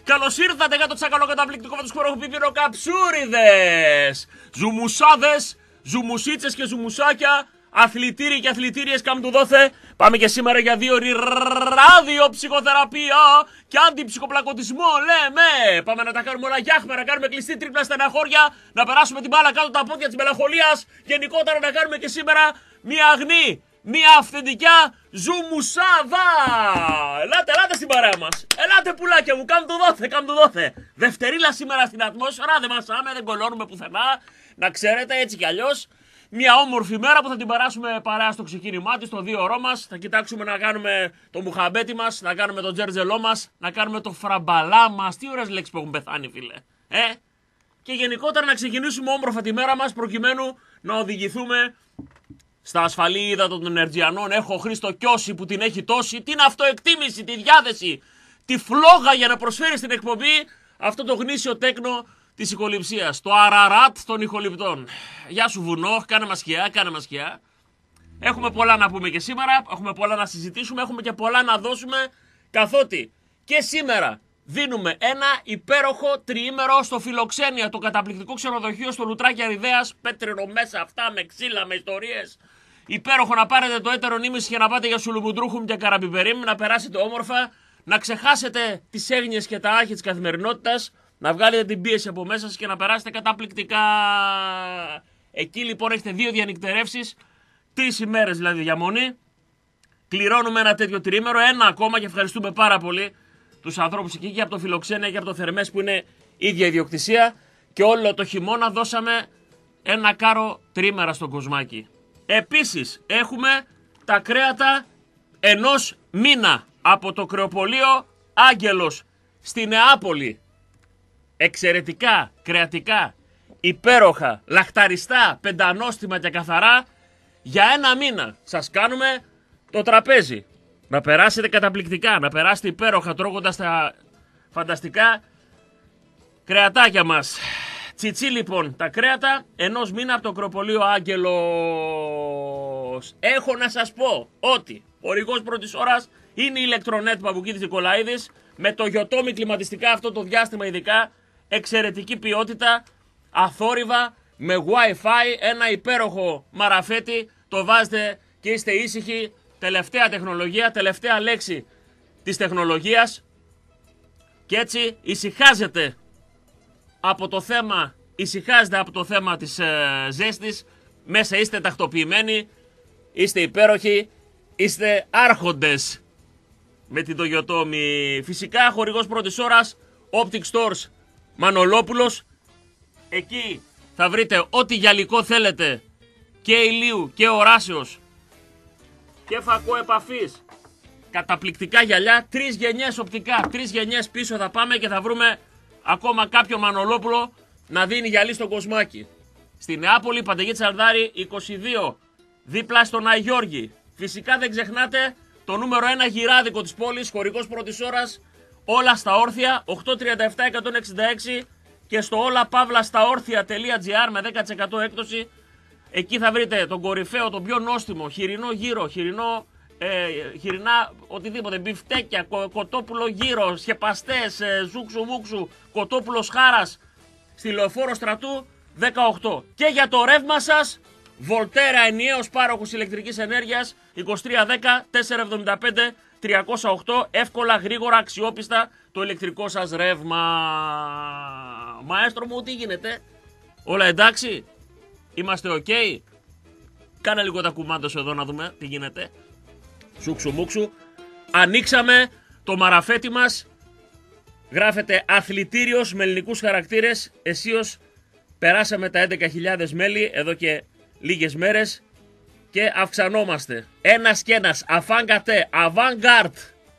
Καλώς ήρθατε για το τσακαλό καταπληκτικό με τους χοροχοπιπυροκαψούριδες. Ζουμουσάδες, ζουμουσίτσες και ζουμουσάκια, αθλητήριοι και αθλητήριες κάμ' δόθε. Πάμε και σήμερα για 2 ώρες ραδιοψυχοθεραπεία και αντιψυχοπλακωτισμό, λέμε. Πάμε να τα κάνουμε όλα γιάχμα, να κάνουμε κλειστή τρίπλα στεναχώρια, να περάσουμε την μπάλα κάτω τα πόδια της μελαγχολίας. Γενικότερα να κάνουμε και σήμερα μια αγνή, μια αυθεντικά ζουμουσάδα. Ελάτε στην παρέα μας. Ελάτε πουλάκια μου, κάμ' το δόθε. Δευτερίλα σήμερα στην ατμόσφαιρα, δεν μασάμε, δεν κολώνουμε πουθενά. Να ξέρετε, έτσι κι αλλιώς. Μια όμορφη μέρα που θα την περάσουμε παρέα στο ξεκίνημά της, το 2 ώρο μας. Θα κοιτάξουμε να κάνουμε το μουχαμπέτι μας, να κάνουμε το τζέρτζελό μας, να κάνουμε το φραμπαλά μας. Τι ωραίες λέξεις που έχουν πεθάνει, φίλε. Και γενικότερα να ξεκινήσουμε όμορφα τη μέρα μας προκειμένου να οδηγηθούμε στα ασφαλή ύδατα των Ενεργειανών. Έχω Χρήστο Κιώση που την έχει τόση, την αυτοεκτίμηση, τη διάθεση, τη φλόγα για να προσφέρει στην εκπομπή αυτό το γνήσιο τέκνο της ηχοληψίας, το αραράτ των ηχοληπτών. Γεια σου βουνό, κάνε μας σκιά. Έχουμε πολλά να πούμε και σήμερα, έχουμε πολλά να συζητήσουμε, έχουμε και πολλά να δώσουμε, καθότι και σήμερα δίνουμε ένα υπέροχο τριήμερο στο Φιλοξένια, το καταπληκτικό ξενοδοχείο στο Λουτράκι Αριδέας, πέτρινο μέσα αυτά, με ξύλα, με ιστορίες. Υπέροχο να πάρετε το έτερο νήμιση και να πάτε για Σουλουμουντρούχουμ και Καραμπιπερίμ, να περάσετε όμορφα, να ξεχάσετε τις έγνοιες και τα άχη της καθημερινότητας, να βγάλετε την πίεση από μέσα σας και να περάσετε καταπληκτικά. Εκεί λοιπόν έχετε 2 διανυκτερεύσεις, 3 ημέρες δηλαδή διαμονή. Κληρώνουμε ένα τέτοιο τριήμερο, ένα ακόμα και ευχαριστούμε πάρα πολύ τους ανθρώπους εκεί και από το Φιλοξένια και από το Θερμές που είναι ίδια ιδιοκτησία. Και όλο το χειμώνα δώσαμε ένα κάρο τρίμερα στο Κοσμάκι. Επίσης έχουμε τα κρέατα ενός μήνα από το κρεοπωλείο Άγγελος στη Νεάπολη. Εξαιρετικά, κρεατικά, υπέροχα, λαχταριστά, πεντανόστιμα και καθαρά. Για ένα μήνα σας κάνουμε το τραπέζι. Να περάσετε καταπληκτικά, να περάσετε υπέροχα τρώγοντας τα φανταστικά κρεατάκια μας. Τσιτσί λοιπόν τα κρέατα ενός μήνα από το κρεοπωλείο Άγγελος. Έχω να σας πω ότι ο χορηγός πρώτης ώρας είναι η Ηλεκτρονέτ Παπουκίδης Νικολαίδης, με το Γιοτόμι κλιματιστικά αυτό το διάστημα ειδικά. Εξαιρετική ποιότητα, αθόρυβα, με Wi-Fi, ένα υπέροχο μαραφέτη, το βάζετε και είστε ήσυχοι. Τελευταία τεχνολογία, τελευταία λέξη της τεχνολογίας. Και έτσι ησυχάζετε από το θέμα της ζέστης. Μέσα είστε τακτοποιημένοι, είστε υπέροχοι, είστε άρχοντες με την Toyotomi. Φυσικά χορηγός πρώτης ώρας, Optic Stores Μανολόπουλος. Εκεί θα βρείτε ό,τι γυαλικό θέλετε, και ηλίου και οράσεως και φακό επαφής. Καταπληκτικά γυαλιά, 3 γενιές οπτικά, 3 γενιές πίσω θα πάμε και θα βρούμε ακόμα κάποιο Μανολόπουλο να δίνει γυαλί στο Κοσμάκι. Στη Νεάπολη, Παντεγή Τσαρδάρη 22, δίπλα στον Αγιώργη. Φυσικά δεν ξεχνάτε το νούμερο 1 γυράδικο της πόλης, χορηγός πρώτης ώρας, όλα στα όρθια, 837-166 και στο όλαπαύλασταόρθια.gr με 10% έκπτωση. Εκεί θα βρείτε τον κορυφαίο, τον πιο νόστιμο, χοιρινό γύρο, χοιρινά οτιδήποτε, μπιφτέκια, κοτόπουλο γύρο, σκεπαστές, ζούξου μουξου, κοτόπουλος χάρας, στη Λεωφόρο Στρατού 18. Και για το ρεύμα σας, Volterra, ενιαίος πάροχος ηλεκτρικής ενέργειας, 2310-475-308, εύκολα, γρήγορα, αξιόπιστα το ηλεκτρικό σας ρεύμα. Μαέστρο μου, τι γίνεται, όλα εντάξει, είμαστε ok? Κάνε λίγο τα κουμάντος εδώ να δούμε τι γίνεται. Σούξου μουξου. Ανοίξαμε το μαραφέτι μας. Γράφεται αθλητήριος με ελληνικούς χαρακτήρες. Εσείως περάσαμε τα 11.000 μέλη εδώ και λίγες μέρες και αυξανόμαστε. Ένας και ένας, αφάνγκατε, avant-garde.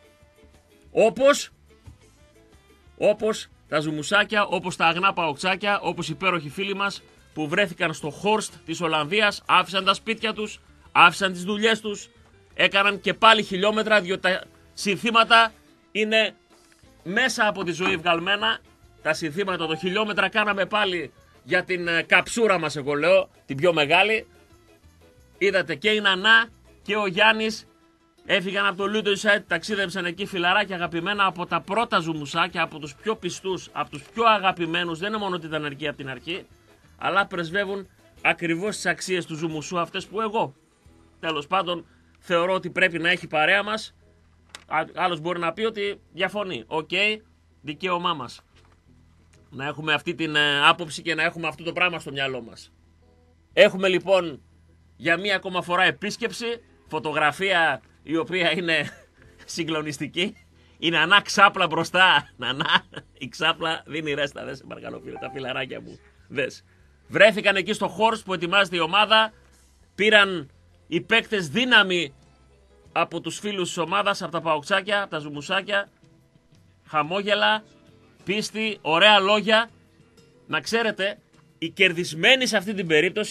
Όπως τα ζουμουσάκια, όπως τα αγνά παοξάκια, όπως οι υπέροχοι φίλοι μας που βρέθηκαν στο Χόρστ της Ολλανδίας, άφησαν τα σπίτια τους, άφησαν τις δουλειές τους, έκαναν και πάλι χιλιόμετρα, διότι τα συνθήματα είναι μέσα από τη ζωή βγαλμένα. Τα συνθήματα, το χιλιόμετρα κάναμε πάλι για την καψούρα μας, εγώ λέω, την πιο μεγάλη. Είδατε και η Νανά και ο Γιάννης Έφυγαν από το Λούτο Ισάιτ, ταξίδεψαν εκεί φιλαράκια αγαπημένα από τα πρώτα ζουμουσάκια, από τους πιο πιστούς, από τους πιο αγαπημένους. Δεν είναι μόνο ότι ήταν αρκεί από την αρχή, αλλά πρεσβεύουν ακριβώς τις αξίες του ζουμουσού, αυτές που εγώ, τέλος πάντων, θεωρώ ότι πρέπει να έχει παρέα μας. Άλλος μπορεί να πει ότι διαφωνεί. Οκ, δικαίωμά μας να έχουμε αυτή την άποψη και να έχουμε αυτό το πράγμα στο μυαλό μας. Έχουμε λοιπόν για μία ακόμα φορά επίσκεψη, φωτογραφία η οποία είναι συγκλονιστική. Είναι Νανά Ξάπλα μπροστά. Νανά, η Ξάπλα δίνει ρέστα. Δες, παρακαλώ φίλε, τα φιλαράκια μου. Δες. Βρέθηκαν εκεί στο χόρς που ετοιμάζεται η ομάδα. Πήραν οι παίκτες δύναμη από τους φίλους της ομάδας, από τα παοξάκια, από τα ζουμουσάκια. Χαμόγελα, πίστη, ωραία λόγια. Να ξέρετε, οι κερδισμένοι σε αυτή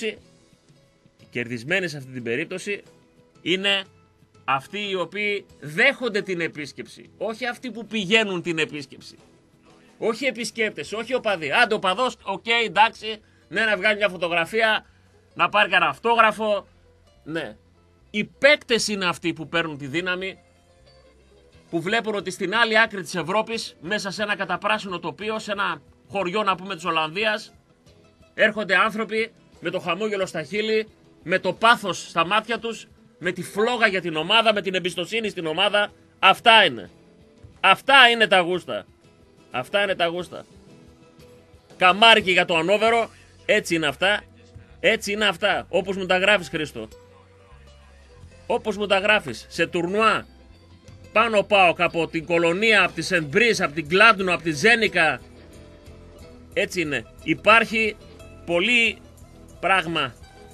την περίπτωση, είναι αυτοί οι οποίοι δέχονται την επίσκεψη. Όχι αυτοί που πηγαίνουν την επίσκεψη. Όχι επισκέπτες, όχι οπαδοί. Άντε οπαδός, οκ, εντάξει, ναι, να βγάλει μια φωτογραφία, να πάρει κανένα αυτόγραφο. Ναι. Οι παίκτες είναι αυτοί που παίρνουν τη δύναμη, που βλέπουν ότι στην άλλη άκρη της Ευρώπης, μέσα σε ένα καταπράσινο τοπίο, σε ένα χωριό να πούμε της Ολλανδίας, έρχονται άνθρωποι με το χαμόγελο στα χείλη, με το πάθος στα μάτια τους, με τη φλόγα για την ομάδα, με την εμπιστοσύνη στην ομάδα. Αυτά είναι. Αυτά είναι τα γούστα. Αυτά είναι τα γούστα. Καμάρικη για το ανώβερο, έτσι είναι αυτά. Έτσι είναι αυτά. Όπως μου τα γράφεις, Χρήστο. Όπως μου τα γράφεις. Σε τουρνουά. Πάνω πάω από την Κολονία, από τη Σεντ Μπρίς, από την Κλάντνο, από τη Ζένικα. Έτσι είναι. Υπάρχει πολύ πράγμα.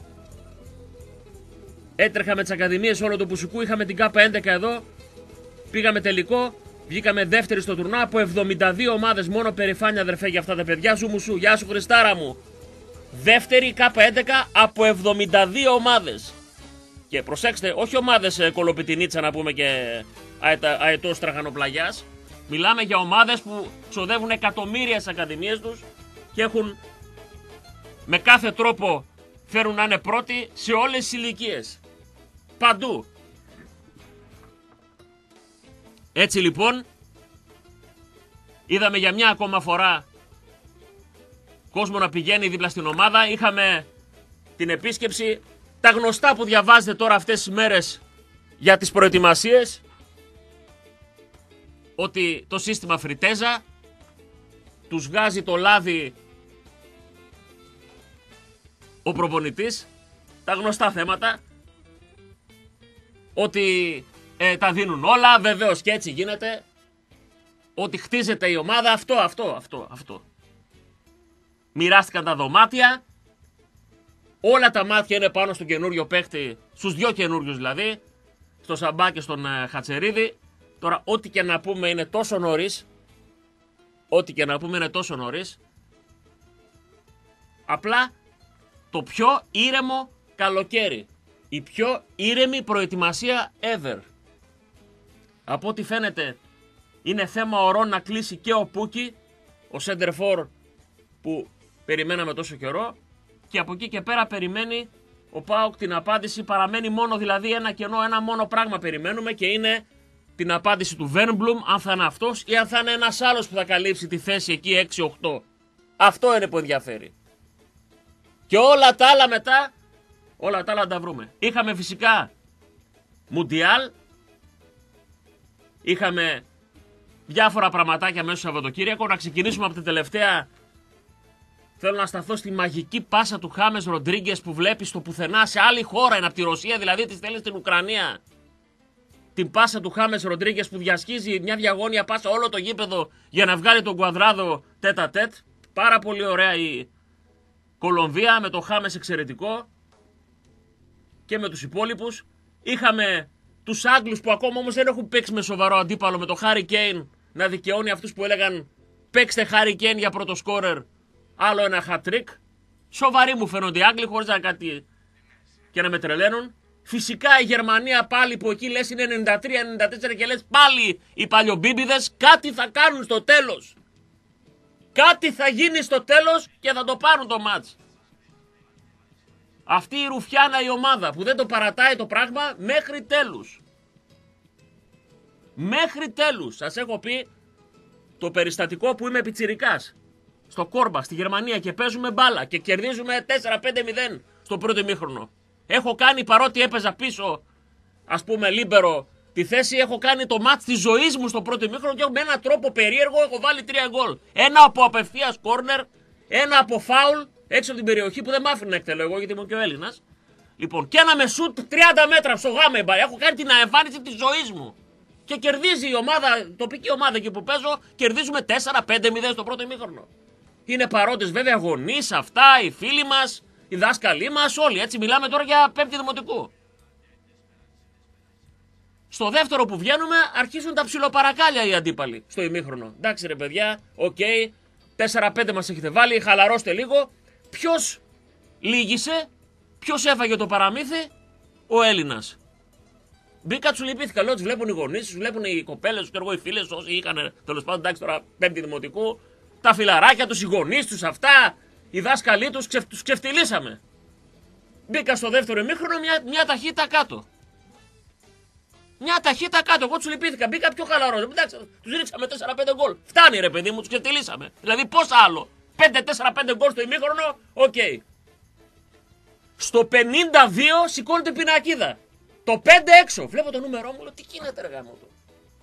Έτρεχα με τις ακαδημίες όλο το Πουσουκού, είχαμε την K11 εδώ, πήγαμε τελικό, βγήκαμε δεύτεροι στο τουρνουά από 72 ομάδες, μόνο περηφάνεια αδερφέ για αυτά τα παιδιά. Ζουμουσού, γεια σου Χριστάρα μου. Δεύτερη K11 από 72 ομάδες. Και προσέξτε, όχι ομάδες κολοπιτινίτσα να πούμε και αετός τραχανοπλαγιάς. Μιλάμε για ομάδες που ξοδεύουν εκατομμύρια στις ακαδημίες τους και έχουν με κάθε τρόπο φέρουν να είναι πρώτοι σε όλες τις ηλικίες. Παντού. Έτσι λοιπόν, είδαμε για μια ακόμα φορά κόσμο να πηγαίνει δίπλα στην ομάδα. Είχαμε την επίσκεψη, τα γνωστά που διαβάζετε τώρα αυτές τις μέρες για τις προετοιμασίες, ότι το σύστημα φριτέζα, τους βγάζει το λάδι ο προπονητής, τα γνωστά θέματα, ότι τα δίνουν όλα, βεβαίως και έτσι γίνεται, ότι χτίζεται η ομάδα, αυτό. Μοιράστηκαν τα δωμάτια, όλα τα μάτια είναι πάνω στον καινούριο παίχτη, στους δυο καινούριους δηλαδή, στο Σαμπά και στον Χατσερίδη. Τώρα ό,τι και να πούμε είναι τόσο νωρίς, απλά το πιο ήρεμο καλοκαίρι, η πιο ήρεμη προετοιμασία ever. Από ό,τι φαίνεται είναι θέμα ωρών να κλείσει και ο Πούκι, ο center for που περιμέναμε τόσο καιρό, και από εκεί και πέρα περιμένει ο ΠΑΟΚ την απάντηση. Παραμένει μόνο δηλαδή ένα κενό, ένα μόνο πράγμα περιμένουμε, και είναι την απάντηση του Βέρμπλουμ, αν θα είναι αυτός ή αν θα είναι ένας άλλος που θα καλύψει τη θέση εκεί 6-8. Αυτό είναι που ενδιαφέρει. Και όλα τα άλλα μετά, όλα τα άλλα τα βρούμε. Είχαμε φυσικά Μουντιάλ, είχαμε διάφορα πραγματάκια μέσα στο Σαββατοκύριακο. Να ξεκινήσουμε από την τελευταία. Θέλω να σταθώ στη μαγική πάσα του Χάμες Ροντρίγκες που βλέπει στο πουθενά, σε άλλη χώρα, είναι από τη Ρωσία δηλαδή, τη στέλνει στην Ουκρανία. Την πάσα του Χάμες Ροντρίγκες που διασχίζει μια διαγώνια πάσα όλο το γήπεδο για να βγάλει τον Κουαδράδο τέτα τέτ. Πάρα πολύ ωραία η Κολομβία με το Χάμες εξαιρετικό, και με τους υπόλοιπους. Είχαμε τους Άγγλους που ακόμα όμως δεν έχουν παίξει με σοβαρό αντίπαλο, με το Χάρι Κέιν να δικαιώνει αυτούς που έλεγαν παίξτε Χάρι Κέιν για πρώτο σκόρερ, άλλο ένα hat-trick. Σοβαροί μου φαίνονται οι Άγγλοι, χωρίς να κάτι και να με τρελαίνουν. Φυσικά η Γερμανία πάλι, που εκεί λες είναι 93-94 και λες πάλι οι παλιομπίμπιδες κάτι θα κάνουν στο τέλος. Κάτι θα γίνει στο τέλος και θα το πάρουν το μάτς. Αυτή η ρουφιάνα η ομάδα που δεν το παρατάει το πράγμα μέχρι τέλους. Μέχρι τέλους. Σας έχω πει το περιστατικό που είμαι πιτσιρικάς. Στο Κόρμπα, στη Γερμανία και παίζουμε μπάλα και κερδίζουμε 4-5-0 στο πρώτο ημίχρονο. Έχω κάνει, παρότι έπαιζα πίσω, ας πούμε, λίμπερο τη θέση, έχω κάνει το μάτς της ζωής μου στο πρώτο ημίχρονο και με έναν τρόπο περίεργο έχω βάλει 3 γκολ. Ένα από απευθείας κόρνερ, ένα από φάουλ έξω από την περιοχή που δεν μ' άφηνε να εκτελώ εγώ γιατί ήμουν και ο Έλληνας. Λοιπόν, και ένα με σουτ 30 μέτρα στο γάμεμπα. Έχω κάνει την εμφάνιση της ζωής μου. Και κερδίζει η ομάδα, τοπική ομάδα εκεί που παίζω, κερδίζουμε 4-5-0 στο πρώτο ημίχρονο. Είναι παρόντες βέβαια γονείς αυτά, οι φίλοι μας, οι δάσκαλοι μας, όλοι. Έτσι μιλάμε τώρα για πέμπτη δημοτικού. Στο δεύτερο που βγαίνουμε αρχίζουν τα ψιλοπαρακάλια οι αντίπαλοι στο ημίχρονο. Εντάξει ρε παιδιά, οκ, 4-5 μας έχετε βάλει, χαλαρώστε λίγο. Ποιος λύγησε, ποιος έφαγε το παραμύθι? Ο Έλληνας. Μπήκα, τους λυπήθηκα. Λέω, τους βλέπουν οι γονείς, τους βλέπουν οι κοπέλες, τους και εγώ οι φίλες, όσοι είχαν τέλος πάντων, εντάξει τώρα πέμπτη δημοτικού, τα φιλαράκια τους, οι γονείς τους, αυτά, οι δάσκαλοι τους, τους ξεφτυλίσαμε. Μπήκα στο δεύτερο ημίχρονο μια ταχύτητα κάτω. Μια ταχύτητα κάτω. Εγώ τους λυπήθηκα. Μπήκα πιο χαλαρό. Εντάξει, τους ρίξαμε 4-5 γκολ. Φτάνει ρε παιδί μου, τους ξεφτυλίσαμε. Δηλαδή πώς άλλο. 5-4-5 γκολ στο ημίχρονο, οκ. Στο 52 σηκώνεται πινακίδα. Το 5 έξω. Βλέπω το νούμερό μου, λέω τι γίνεται ρε γάμο του.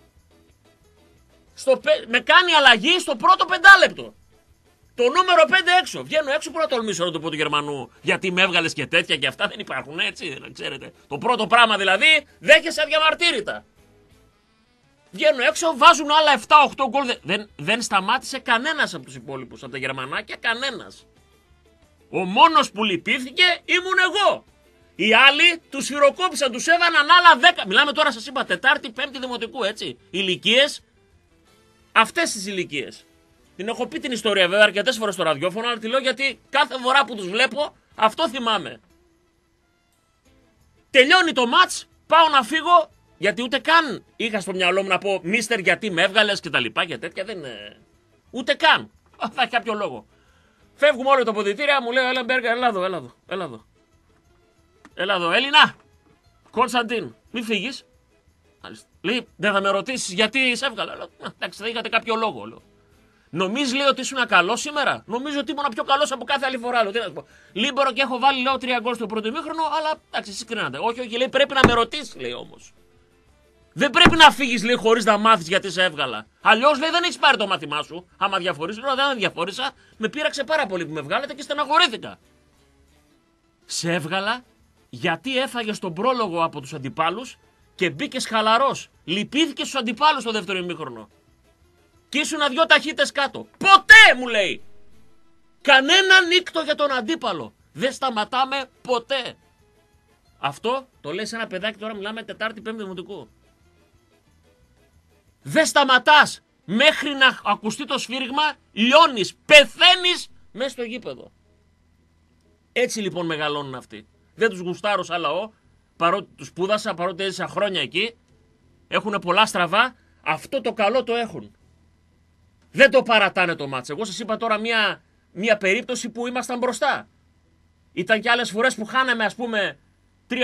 Με κάνει αλλαγή στο πρώτο 5 λεπτό. Το νούμερο 5 έξω. Βγαίνω έξω που να τολμήσω να το πω του Γερμανού. Γιατί με έβγαλες και τέτοια και αυτά δεν υπάρχουν έτσι, να ξέρετε. Το πρώτο πράγμα δηλαδή δέχεσαι αδιαμαρτύρητα. Βγαίνω έξω, βάζουν άλλα 7-8 γκολ. Δεν σταμάτησε κανένας από τους υπόλοιπους, από τα Γερμανάκια, κανένας. Ο μόνος που λυπήθηκε ήμουν εγώ. Οι άλλοι τους φυροκόπησαν, τους έβαναν άλλα 10. Μιλάμε τώρα, σας είπα, Τετάρτη, Πέμπτη δημοτικού, έτσι. Ηλικίες, αυτές τις ηλικίες. Την έχω πει την ιστορία βέβαια αρκετές φορές στο ραδιόφωνο, αλλά τη λέω γιατί κάθε φορά που τους βλέπω αυτό θυμάμαι. Τελειώνει το μάτς, πάω να φύγω, γιατί ούτε καν είχα στο μυαλό μου να πω μίστερ γιατί με έβγαλες και τα λοιπά και τέτοια, δεν είναι. Ούτε καν. Θα έχει κάποιο λόγο. Φεύγουμε όλοι τα ποδητήρια, μου λέει ο Έλεμπεργκ, έλα εδώ. Έλα εδώ, Έλληνα! Κωνσταντίν, μη φύγεις. Λέει, δεν θα με ρωτήσεις γιατί σε έβγαλα. Λέω, εντάξει, θα είχατε κάποιο λόγο. Λέω. Νομίζεις, λέει, ότι ήσουν καλό σήμερα? Νομίζω ότι ήμουν πιο καλός από κάθε άλλη φορά. Λέω, τι να σου πω. Λίμπερο και έχω βάλει, λέω, 3 γκολ στο πρώτο ημίχρονο, αλλά εντάξει, εσείς κρίνατε. Όχι, λέει, πρέπει να με ρωτήσεις, λέει όμως. Δεν πρέπει να φύγεις, λέει, χωρίς να μάθεις γιατί σε έβγαλα. Αλλιώς, λέει, δεν έχεις πάρει το μάθημά σου. Άμα διαφορείς, λέω, δεν διαφόρησα. Με πείραξε πάρα πολύ που με βγάλετε και στεναχωρήθηκα. Σε έβγαλα γιατί έφαγες τον πρόλογο από τους αντιπάλους και μπήκες χαλαρός. Λυπήθηκες στους αντιπάλους στο δεύτερο ημίχρονο. Και ήσουν 2 ταχύτητες κάτω. Ποτέ, μου λέει. Κανένα νύκτο για τον αντίπαλο. Δεν σταματάμε ποτέ. Αυτό το λέει σε ένα παιδάκι, τώρα μιλάμε Τετάρτη, Πέμπτη δημοτικού. Δεν σταματάς μέχρι να ακουστεί το σφύριγμα, λιώνεις, πεθαίνεις μέσα στο γήπεδο. Έτσι λοιπόν μεγαλώνουν αυτοί. Δεν τους γουστάρω σαν λαό, παρότι τους σπούδασα, παρότι έζησα χρόνια εκεί. Έχουν πολλά στραβά, αυτό το καλό το έχουν. Δεν το παρατάνε το μάτς. Εγώ σας είπα τώρα μια περίπτωση που ήμασταν μπροστά. Ήταν και άλλες φορές που χάναμε ας πούμε 3-0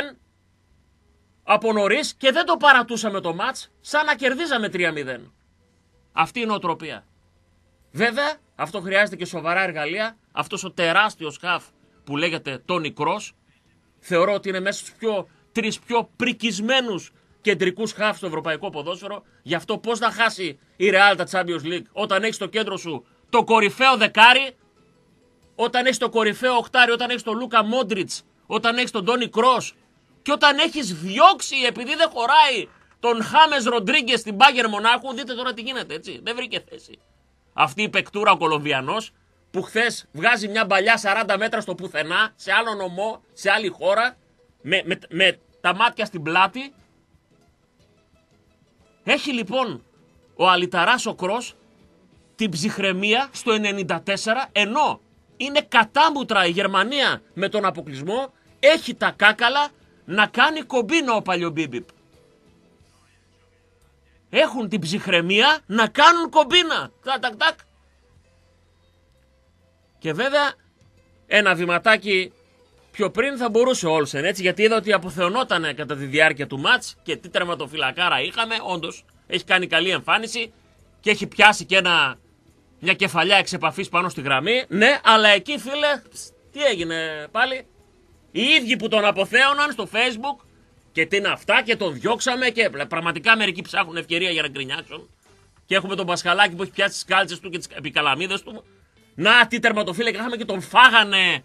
από νωρίς και δεν το παρατούσαμε το μάτς σαν να κερδίζαμε 3-0. Αυτή είναι η νοοτροπία. Βέβαια, αυτό χρειάζεται και σοβαρά εργαλεία. Αυτός ο τεράστιος χαφ που λέγεται Τόνι Κρος, θεωρώ ότι είναι μέσα στους 3 πιο πρικισμένους κεντρικούς χαφ στο ευρωπαϊκό ποδόσφαιρο. Γι' αυτό πώς να χάσει η Real τα Champions League όταν έχεις στο κέντρο σου το κορυφαίο δεκάρι, όταν έχεις το κορυφαίο οχτάρι, όταν έχεις τον Λούκα Μόντριτς, όταν έχεις τον Τόνι Κρος και όταν έχεις διώξει επειδή δεν χωράει τον Χάμες Ροντρίγκες στην Μπάγερ Μονάχου. Δείτε τώρα τι γίνεται, έτσι. Δεν βρήκε θέση. Αυτή η παικτούρα ο Κολομβιανός που χθες βγάζει μια μπαλιά 40 μέτρα στο πουθενά, σε άλλο νομό, σε άλλη χώρα, με τα μάτια στην πλάτη. Έχει λοιπόν ο αλυταράς ο Κρος την ψυχραιμία στο 94, ενώ είναι κατάμουτρα η Γερμανία με τον αποκλεισμό, έχει τα κάκαλα να κάνει κομπίνα ο Παλιομπίμπιπ. Έχουν την ψυχραιμία να κάνουν κομπίνα. Τακ. Και βέβαια ένα βηματάκι Πιο πριν θα μπορούσε ο Όλσεν, έτσι, γιατί είδα ότι αποθεωνόταν κατά τη διάρκεια του μάτς και τι τερματοφυλακάρα είχαμε. Όντως έχει κάνει καλή εμφάνιση και έχει πιάσει και μια κεφαλιά εξ επαφής πάνω στη γραμμή. Ναι, αλλά εκεί, φίλε, τι έγινε πάλι? Οι ίδιοι που τον αποθέωναν στο Facebook και τι είναι αυτά και τον διώξαμε και πραγματικά μερικοί ψάχνουν ευκαιρία για να γκρινιάξουν. Και έχουμε τον Πασχαλάκη που έχει πιάσει τις κάλτσες του και τις επικαλαμίδες του. Να, τι τερματοφύλακα είχαμε και τον φάγανε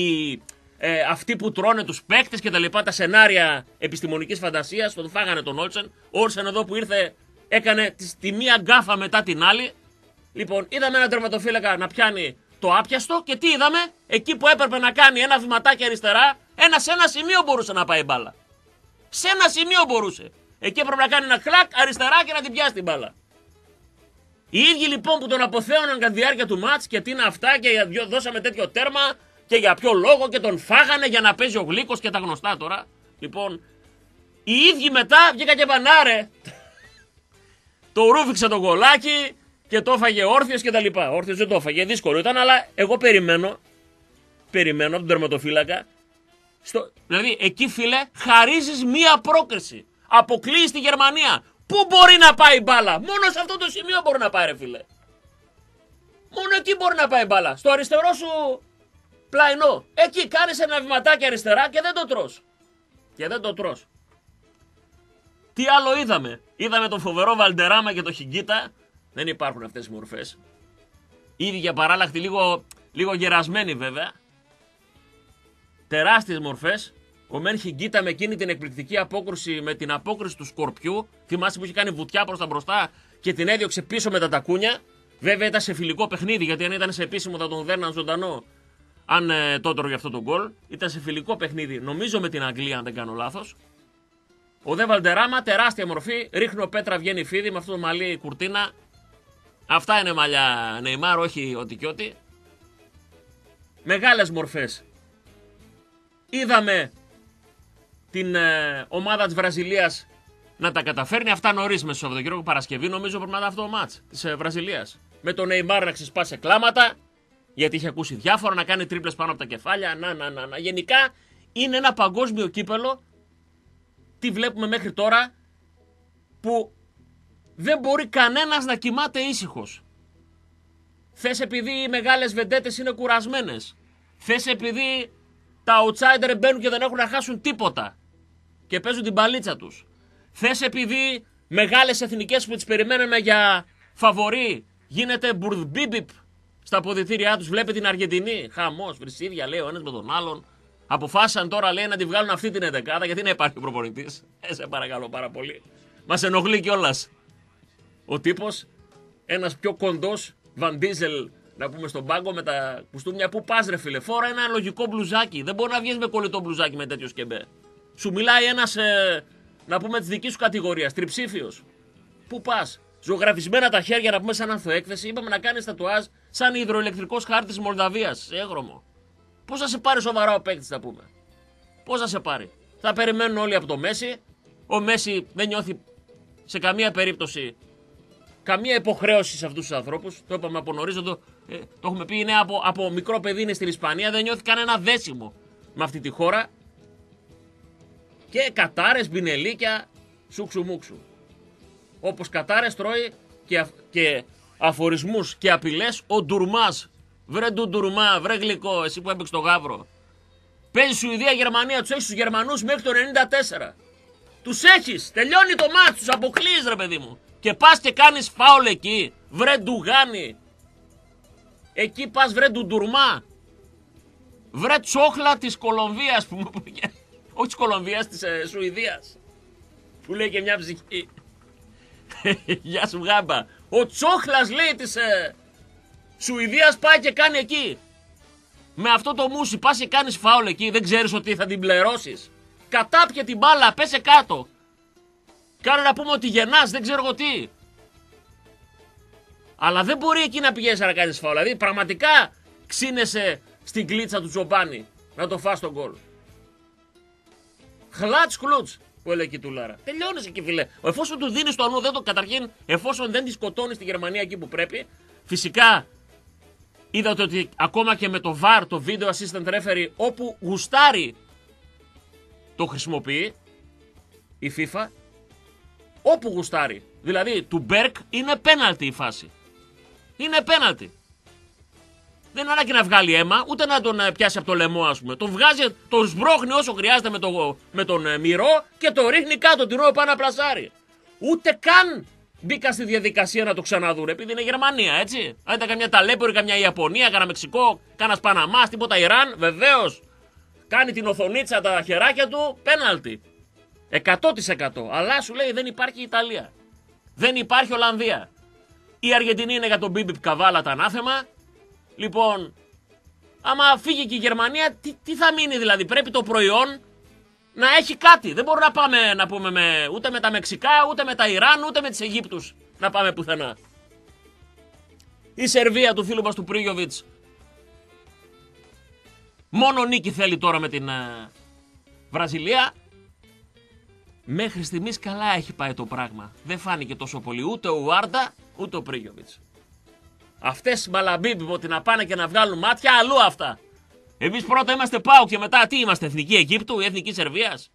αυτοί που τρώνε τους παίκτες και τα λοιπά, τα σενάρια επιστημονικής φαντασίας. Τον φάγανε τον Όλσεν. Ο Όλσεν εδώ που ήρθε έκανε τη μία γκάφα μετά την άλλη. Λοιπόν, είδαμε ένα τερματοφύλακα να πιάνει το άπιαστο και τι είδαμε? Εκεί που έπρεπε να κάνει ένα βηματάκι αριστερά, σε ένα σημείο μπορούσε να πάει μπάλα. Σε ένα σημείο μπορούσε. Εκεί έπρεπε να κάνει ένα κλακ αριστερά και να την πιάσει την μπάλα. Οι ίδιοι λοιπόν που τον αποθέωναν κατά τη διάρκεια του μάτς και τι είναι αυτά και δώσαμε τέτοιο τέρμα και για ποιο λόγο και τον φάγανε για να παίζει ο Γλύκος και τα γνωστά τώρα. Λοιπόν, οι ίδιοι μετά βγήκαν και πανάρε. Το ρούφηξε το γκολάκι και το έφαγε όρθιος και τα λοιπά. Όρθιος δεν το έφαγε, δύσκολο ήταν, αλλά εγώ περιμένω από τον τερματοφύλακα. Δηλαδή εκεί, φίλε, χαρίζεις μία πρόκριση. Αποκλείεις τη Γερμανία. Πού μπορεί να πάει η μπάλα? Μόνο σε αυτό το σημείο μπορεί να πάει, ρε φίλε. Μόνο εκεί μπορεί να πάει η μπάλα. Στο αριστερό σου πλαϊνό. Εκεί κάνεις ένα βηματάκι αριστερά και δεν το τρως. Τι άλλο είδαμε? Είδαμε τον φοβερό Βαλντεράμα και τον Χιγκίτα. Δεν υπάρχουν αυτές οι μορφές. Ήδη για παράλλαχτη, λίγο γερασμένοι βέβαια. Τεράστιες μορφές. Ο Μεν Χιγκίτα με εκείνη την εκπληκτική απόκρουση, με την απόκρουση του Σκορπιού. Θυμάσαι που είχε κάνει βουτιά προς τα μπροστά και την έδιωξε πίσω με τα τακούνια. Βέβαια ήταν σε φιλικό παιχνίδι, γιατί αν ήταν σε επίσημο θα τον δέρναν ζωντανό. Αν το έτρωγε αυτό το γκολ. Ήταν σε φιλικό παιχνίδι, νομίζω με την Αγγλία, αν δεν κάνω λάθος. Ο Δε Βαλντεράμα, τεράστια μορφή. Ρίχνω πέτρα, βγαίνει φίδι με αυτό το μαλλί κουρτίνα. Αυτά είναι μαλλιά Νεϊμάρ, όχι ό,τι κι ό,τι. Μεγάλες μορφές. Είδαμε την ομάδα της Βραζιλίας να τα καταφέρνει. Αυτά νωρίς με Σαββατοκύριακο, Παρασκευή νομίζω πρέπει να είναι αυτό το μάτς της Βραζιλίας. Με τον Νεϊμάρ να ξεσπάσει κλάματα, γιατί είχε ακούσει διάφορα, να κάνει τρίπλες πάνω από τα κεφάλια. Να. Γενικά είναι ένα παγκόσμιο κύπελο. Τι βλέπουμε μέχρι τώρα που δεν μπορεί κανένας να κοιμάται ήσυχος. Θες επειδή οι μεγάλες βεντέτες είναι κουρασμένες. Θες επειδή τα outsider μπαίνουν και δεν έχουν να χάσουν τίποτα και παίζουν την παλίτσα τους. Θες επειδή μεγάλες εθνικές που τις περιμένουμε για φαβορί γίνεται μπουρδμπίμπιπ στα αποδυτήριά τους. Βλέπετε την Αργεντινή. Χαμός, βρυσίδια λέει ο ένας με τον άλλον. Αποφάσισαν τώρα, λέει, να τη βγάλουν αυτή την 11η, γιατί να υπάρχει ο προπονητής. Σε παρακαλώ πάρα πολύ. Μας ενοχλεί κιόλας ο τύπος. Ένας πιο κοντός, Βαντίζελ, να πούμε, στον πάγκο με τα κουστούμια. Πού πας, ρε φίλε? Φόρα ένα λογικό μπλουζάκι. Δεν μπορεί να βγεις με κολλητό μπλουζάκι με τέτοιο σκεμπέ. Σου μιλάει ένας, να πούμε, της δικής σου κατηγορίας, τριψήφιος. Πού πας? Ζωγραφισμένα τα χέρια, να πούμε, σαν ανθοέκθεση. Είπαμε να κάνεις τατουάζ σαν υδροελεκτρικός χάρτης της Μολδαβίας, σε έγχρωμο. Πώς θα σε πάρει σοβαρά ο παίκτης, θα πούμε? Πώς θα σε πάρει? Θα περιμένουν όλοι από το Μέση. Ο Μέση δεν νιώθει σε καμία περίπτωση καμία υποχρέωση σε αυτούς τους ανθρώπους. Το είπαμε από νωρίς, το έχουμε πει, είναι από μικρό παιδί, είναι στην Ισπανία, δεν νιώθει κανένα δέσιμο με αυτή τη χώρα. Και κατάρες, μπινελίκια, σούξου-μούξου. Όπως κατάρες τρώει και αφορισμούς και απειλές ο Ντουρμάζ. Βρε Ντουρμά, βρε γλυκό, εσύ που έπαιξε το Γαύρο. Παίζει Σουηδία-Γερμανία, τους έχεις τους Γερμανούς μέχρι το 94. Τους έχεις, τελειώνει το μάτς, τους αποκλείεις, ρε παιδί μου. Και πας και κάνεις φάουλ εκεί, βρε Ντουγάνι. Εκεί πας, βρε Ντουρμά. Βρε τσόχλα της Κολομβίας, όχι της Κολομβίας, της Σουηδίας. Που λέει και μια ψυχή. Γεια σου γάμπα. Ο τσόχλας, λέει, της Σουηδίας πάει και κάνει εκεί. Με αυτό το μουσι πας και κάνεις φάουλ εκεί, δεν ξέρεις ότι θα την πληρώσεις? Κατάπιε την μπάλα, πέσε κάτω. Κάνε να πούμε ότι γεννάς, δεν ξέρω εγώ τι. Αλλά δεν μπορεί εκεί να πηγαίνεις να κάνεις φάουλ. Δηλαδή πραγματικά ξύνεσαι στην κλίτσα του Τζομπάνι να το φας τον γκολ. Χλάτς χλούτς που έλεγε η Τουλάρα. Τελειώνεις εκεί, φίλε. Εφόσον του δίνεις το ανού, καταρχήν, εφόσον δεν τη σκοτώνεις στη Γερμανία εκεί που πρέπει, φυσικά Είδατε ότι ακόμα και με το VAR, το Video Assistant Referee, όπου γουστάρει το χρησιμοποιεί η FIFA, όπου γουστάρει. Δηλαδή του Μπέρκ είναι πέναλτι η φάση. Είναι πέναλτι. Δεν είναι ανάγκη να βγάλει αίμα, ούτε να τον πιάσει από το λαιμό, ας πούμε. Τον βγάζει, τον σμπρώχνει όσο χρειάζεται με τον μυρό και το ρίχνει κάτω την ώρα πάνω να πλασάρει. Ούτε καν μπήκα στη διαδικασία να το ξαναδούν, επειδή είναι Γερμανία, έτσι. Αν ήταν καμιά Ταλέπορη, καμιά Ιαπωνία, κανένα Μεξικό, κανένα Παναμά, τίποτα Ιράν, βεβαίως. Κάνει την οθονίτσα τα χεράκια του, πέναλτι. 100%. Αλλά σου λέει δεν υπάρχει Ιταλία. Δεν υπάρχει Ολλανδία. Η Αργεντινή είναι για τον Μπίμπιπ Καβάλα τα ανάθεμα. Λοιπόν, άμα φύγει και η Γερμανία, τι θα μείνει δηλαδή? Πρέπει το προϊόν να έχει κάτι. Δεν μπορούμε να πάμε να πούμε ούτε με τα Μεξικά, ούτε με τα Ιράν, ούτε με τις Αιγύπτους να πάμε πουθενά. Η Σερβία του φίλου μας του Πρίγιοβιτς μόνο νίκη θέλει τώρα με την Βραζιλία. Μέχρι στιγμής καλά έχει πάει το πράγμα. Δεν φάνηκε τόσο πολύ ούτε ο Ουάρντα ούτε ο Πρίγιοβιτς. Αυτές οι μπαλαμπίμπι ότι να πάνε και να βγάλουν μάτια, αλλού αυτά. Εμείς πρώτα είμαστε ΠΑΟΚ και μετά τι είμαστε, Εθνική Αιγύπτου ή Εθνική Σερβίας?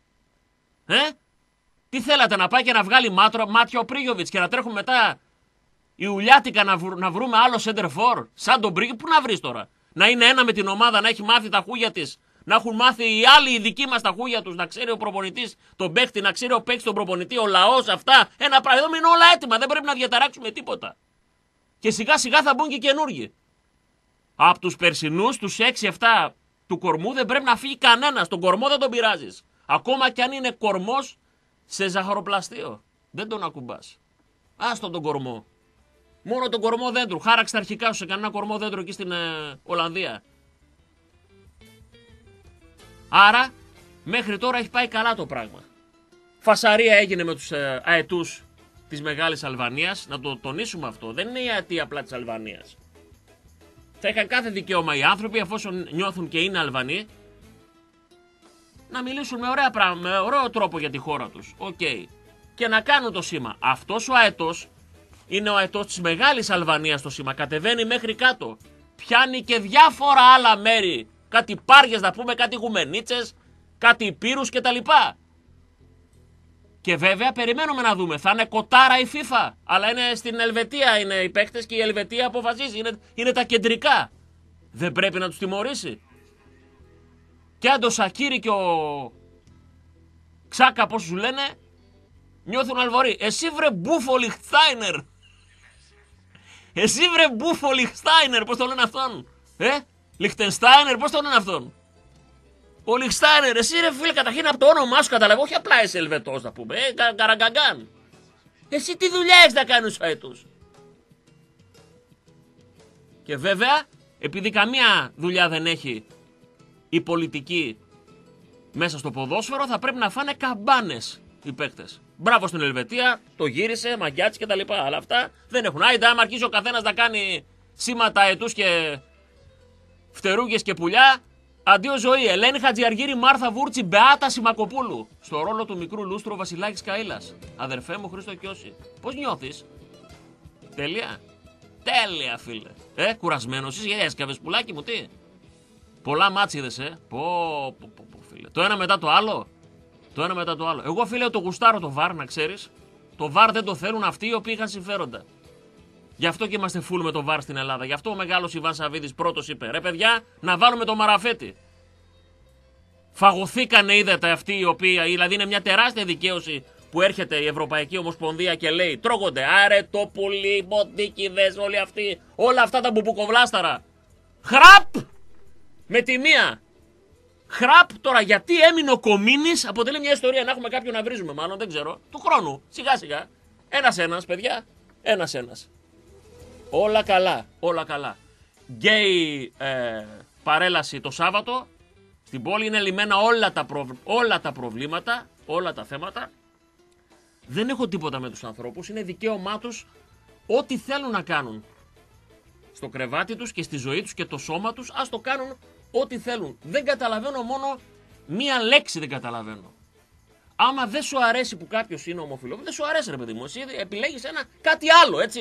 Τι θέλατε, να πάει και να βγάλει μάτια ο Πρίγιοβιτς και να τρέχουν μετά η Ουλιάτικα να βρούμε άλλο center for? Σαν τον Πρίγιοβιτς, πού να βρεις τώρα? Να είναι ένα με την ομάδα, να έχει μάθει τα χούγια της, να έχουν μάθει οι άλλοι οι δικοί μας τα χούγια τους, να ξέρει ο προπονητής τον παίκτη, να ξέρει ο παίκτης τον προπονητή, ο λαός, αυτά. Ένα πράγμα, εδώ είναι όλα έτοιμα, δεν πρέπει να διαταράξουμε τίποτα. Και σιγά σιγά θα μπουν και καινούργοι. Από τους περσινούς, τους 6-7 του κορμού δεν πρέπει να φύγει κανένας. Τον κορμό δεν τον πειράζεις. Ακόμα κι αν είναι κορμός σε ζαχαροπλαστείο. Δεν τον ακουμπάς. Άστον τον κορμό. Μόνο τον κορμό δέντρου. Χάραξε τα αρχικά σου σε κανένα κορμό δέντρο εκεί στην Ολλανδία. Άρα, μέχρι τώρα έχει πάει καλά το πράγμα. Φασαρία έγινε με τους αετούς της Μεγάλης Αλβανίας. Να το τονίσουμε αυτό. Δεν είναι η αετή απλά της Αλβανίας. Θα είχαν κάθε δικαίωμα οι άνθρωποι, εφόσον νιώθουν και είναι Αλβανοί, να μιλήσουν με ωραία πράγματα, με ωραίο τρόπο για τη χώρα τους. Και να κάνουν το σήμα. Αυτός ο αετός είναι ο αετός της Μεγάλης Αλβανίας το σήμα. Κατεβαίνει μέχρι κάτω. Πιάνει και διάφορα άλλα μέρη. Κάτι πάργες να πούμε, κάτι γουμενίτσες, κάτι υπήρους κτλ. Και βέβαια περιμένουμε να δούμε. Θα είναι κοτάρα η FIFA. Αλλά είναι στην Ελβετία είναι οι παίκτες και η Ελβετία αποφασίζει. Είναι τα κεντρικά. Δεν πρέπει να τους τιμωρήσει? Και αν το Σακίρι και ο Ξάκα, πώς σου λένε, νιώθουν αλβοροί. Εσύ βρε μπούφο Λιχτστάινερ. Εσύ βρε μπούφο Λιχτστάινερ. Πώς το λένε αυτόν? Λιχτενστάινερ, πώς το λένε αυτόν? Ο Λιχτστάινερ, εσύ ρε φίλε, καταρχήν από το όνομά σου καταλαβαίνω, όχι απλά είσαι Ελβετός να πούμε, καραγκαγκάν. Εσύ τι δουλειά έχεις να κάνεις στους αετούς? Και βέβαια, επειδή καμία δουλειά δεν έχει η πολιτική μέσα στο ποδόσφαιρο, θα πρέπει να φάνε καμπάνες οι παίκτες. Μπράβο στην Ελβετία, το γύρισε, μαγκιάτσι κτλ. Αλλά αυτά δεν έχουν. Άιντε, άμα αρχίσει ο καθένας να κάνει σήματα αετούς και φτερούγες και πουλιά. Αντίο ζωή. Ελένη Χατζιαργύρη, Μάρθα Βούρτσι, Μπεάτα Σιμακοπούλου. Στο ρόλο του μικρού λούστρου Βασιλάκης Καΐλας. Αδερφέ μου Χρήστο Κιώση. Πώς νιώθεις? Τέλεια. Τέλεια, φίλε. Κουρασμένος είσαι, γιατί έσκαβες πουλάκι μου, τι? Πολλά μάτσιδες, πω, φίλε. Το ένα μετά το άλλο. Το ένα μετά το άλλο. Εγώ, φίλε, το γουστάρω το VAR, να ξέρεις. Το VAR δεν το θέλουν αυτοί οι οποίοι είχαν συμφέροντα. Γι' αυτό και είμαστε full με το VAR στην Ελλάδα. Γι' αυτό ο μεγάλος Ιβάν Σαββίδης πρώτος είπε: ρε παιδιά, να βάλουμε το Μαραφέτη. Φαγωθήκανε, είδατε αυτοί οι οποίοι. Δηλαδή είναι μια τεράστια δικαίωση που έρχεται η Ευρωπαϊκή Ομοσπονδία και λέει: τρώγονται Αρετόπουλοι, Μποντίκηδες, όλοι αυτοί. Όλα αυτά τα μπουμπουκοβλάσταρα. Χραπ! Με τη μία. Χραπ, τώρα γιατί έμεινε ο Κομίνης αποτελεί μια ιστορία. Να έχουμε κάποιον να βρίζουμε, μάλλον δεν ξέρω. Του χρόνου. Σιγά σιγά. Ένας-ένας, παιδιά. Ένας-ένας. Όλα καλά, όλα καλά. Γκέι παρέλαση το Σάββατο. Στην πόλη είναι λυμμένα όλα τα προβλήματα, όλα τα θέματα. Δεν έχω τίποτα με τους ανθρώπους. Είναι δικαίωμά τους ό,τι θέλουν να κάνουν. Στο κρεβάτι τους και στη ζωή τους και το σώμα τους. Ας το κάνουν ό,τι θέλουν. Δεν καταλαβαίνω, μόνο μία λέξη δεν καταλαβαίνω. Άμα δεν σου αρέσει που κάποιος είναι ομοφυλόφιλος, δεν σου αρέσει ρε παιδί μου. Εσύ επιλέγεις κάτι άλλο, έτσι.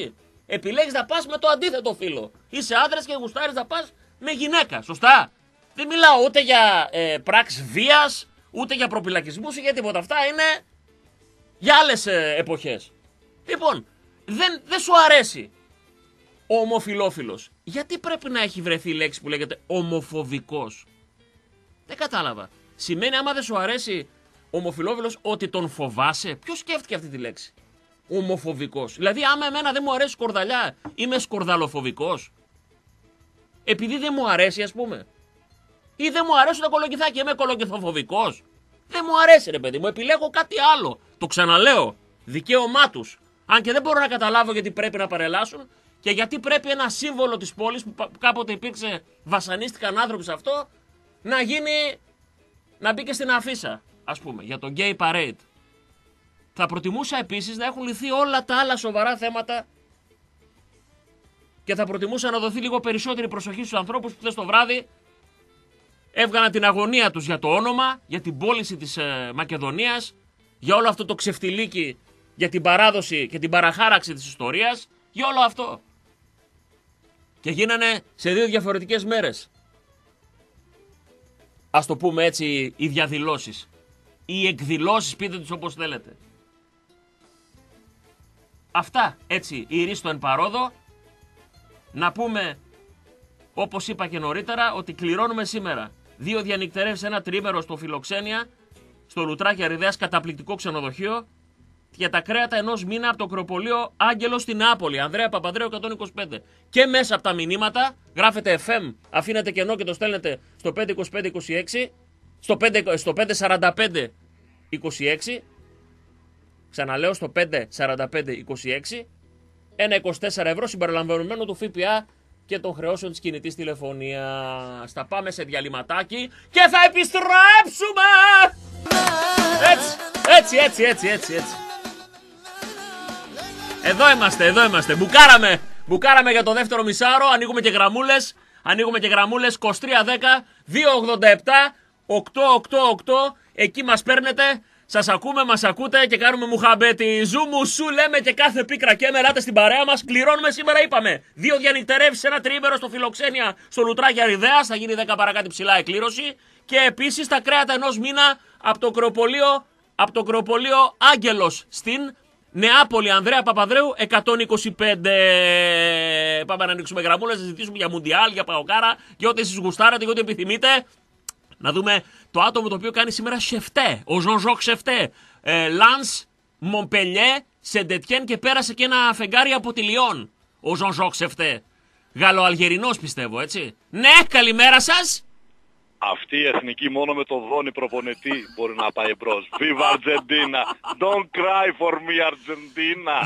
Επιλέγεις να πας με το αντίθετο φύλο. Είσαι άντρας και γουστάρεις να πας με γυναίκα. Σωστά. Δεν μιλάω ούτε για πράξεις βίας, ούτε για προπυλακισμούς ή για τίποτα. Αυτά είναι για άλλες εποχές. Λοιπόν, δεν σου αρέσει ο ομοφιλόφιλος. Γιατί πρέπει να έχει βρεθεί η λέξη που λέγεται ομοφοβικός? Δεν κατάλαβα. Σημαίνει άμα δεν σου αρέσει ομοφιλόφιλος ότι τον φοβάσαι? Ποιος σκέφτηκε αυτή τη λέξη? Ομοφοβικός. Δηλαδή άμα εμένα δεν μου αρέσει σκορδαλιά, είμαι σκορδαλοφοβικός? Επειδή δεν μου αρέσει, ας πούμε. Ή δεν μου αρέσουν τα κολοκυθάκια, είμαι κολοκυθοφοβικός? Δεν μου αρέσει, ρε παιδί μου, επιλέγω κάτι άλλο. Το ξαναλέω. Δικαίωμά τους. Αν και δεν μπορώ να καταλάβω γιατί πρέπει να παρελάσουν και γιατί πρέπει ένα σύμβολο της πόλης που κάποτε υπήρξε, βασανίστηκαν άνθρωποι σε αυτό, να μπει και στην αφίσα, ας πούμε, για το Gay Parade. Θα προτιμούσα επίσης να έχουν λυθεί όλα τα άλλα σοβαρά θέματα και θα προτιμούσα να δοθεί λίγο περισσότερη προσοχή στους ανθρώπους που χθες το βράδυ έβγαναν την αγωνία τους για το όνομα, για την πώληση της Μακεδονίας, για όλο αυτό το ξεφτιλίκι, για την παράδοση και την παραχάραξη της ιστορίας, για όλο αυτό. Και γίνανε σε 2 διαφορετικές μέρες. Ας το πούμε έτσι, οι διαδηλώσεις. Οι εκδηλώσεις, πείτε τους όπως θέλετε. Αυτά, έτσι, η ρίστο εν παρόδο. Να πούμε, όπως είπα και νωρίτερα, ότι κληρώνουμε σήμερα 2 διανυκτερεύσεις, 1 τριήμερο στο Φιλοξένια, στο Λουτράκι Αριδέας, καταπληκτικό ξενοδοχείο, για τα κρέατα ενός μήνα από το Ακροπολείο Άγγελος στην Νεάπολη, Ανδρέα Παπανδρέου 125. Και μέσα από τα μηνύματα γράφετε FM, αφήνετε κενό και το στέλνετε στο 52526, στο 54526, ξαναλέω στο 54526, ένα 24 ευρώ συμπεριλαμβανομένου του ΦΠΑ και των χρεώσεων της κινητής τηλεφωνίας. Θα πάμε σε διαλυματάκι και θα επιστρέψουμε! Έτσι. Εδώ είμαστε. Μπουκάραμε για το δεύτερο μισάρο. Ανοίγουμε και γραμμούλες. 2310 287 888. Εκεί μας παίρνετε. Σας ακούμε, μας ακούτε και κάνουμε μουχαμπέτι. Ζούμου σου λέμε και κάθε πίκρα και μεράτε στην παρέα μας. Κληρώνουμε σήμερα, είπαμε. 2 διανυκτερεύσεις, 1 τριήμερο στο Φιλοξένια, στο Λουτράκι Αριδέας. Θα γίνει 10 παρακάτω ψηλά εκκλήρωση. Και επίσης τα κρέατα ενός μήνα από το Ακροπολείο Άγγελος στην Νεάπολη, Ανδρέα Παπανδρέου 125. Πάμε να ανοίξουμε γραμμούλες, να συζητήσουμε για Μουντιάλ, για Παοκάρα, για ό,τι εσείς γουστάρετε, για ό,τι επιθυμείτε. Να δούμε το άτομο το οποίο κάνει σήμερα Σεφτέ, ο Ζων-Ζοκ Σεφτέ. Λανς, Μομπελιέ, Σεντετιέν και πέρασε και ένα φεγγάρι από τη Λιόν. Ο Ζων-Ζοκ Σεφτέ. Γαλλοαλγερινός πιστεύω, έτσι. Ναι, καλημέρα σας. Αυτή η εθνική μόνο με το Δόνι προπονητή μπορεί να πάει μπρος. Viva Argentina! Don't cry for me Argentina!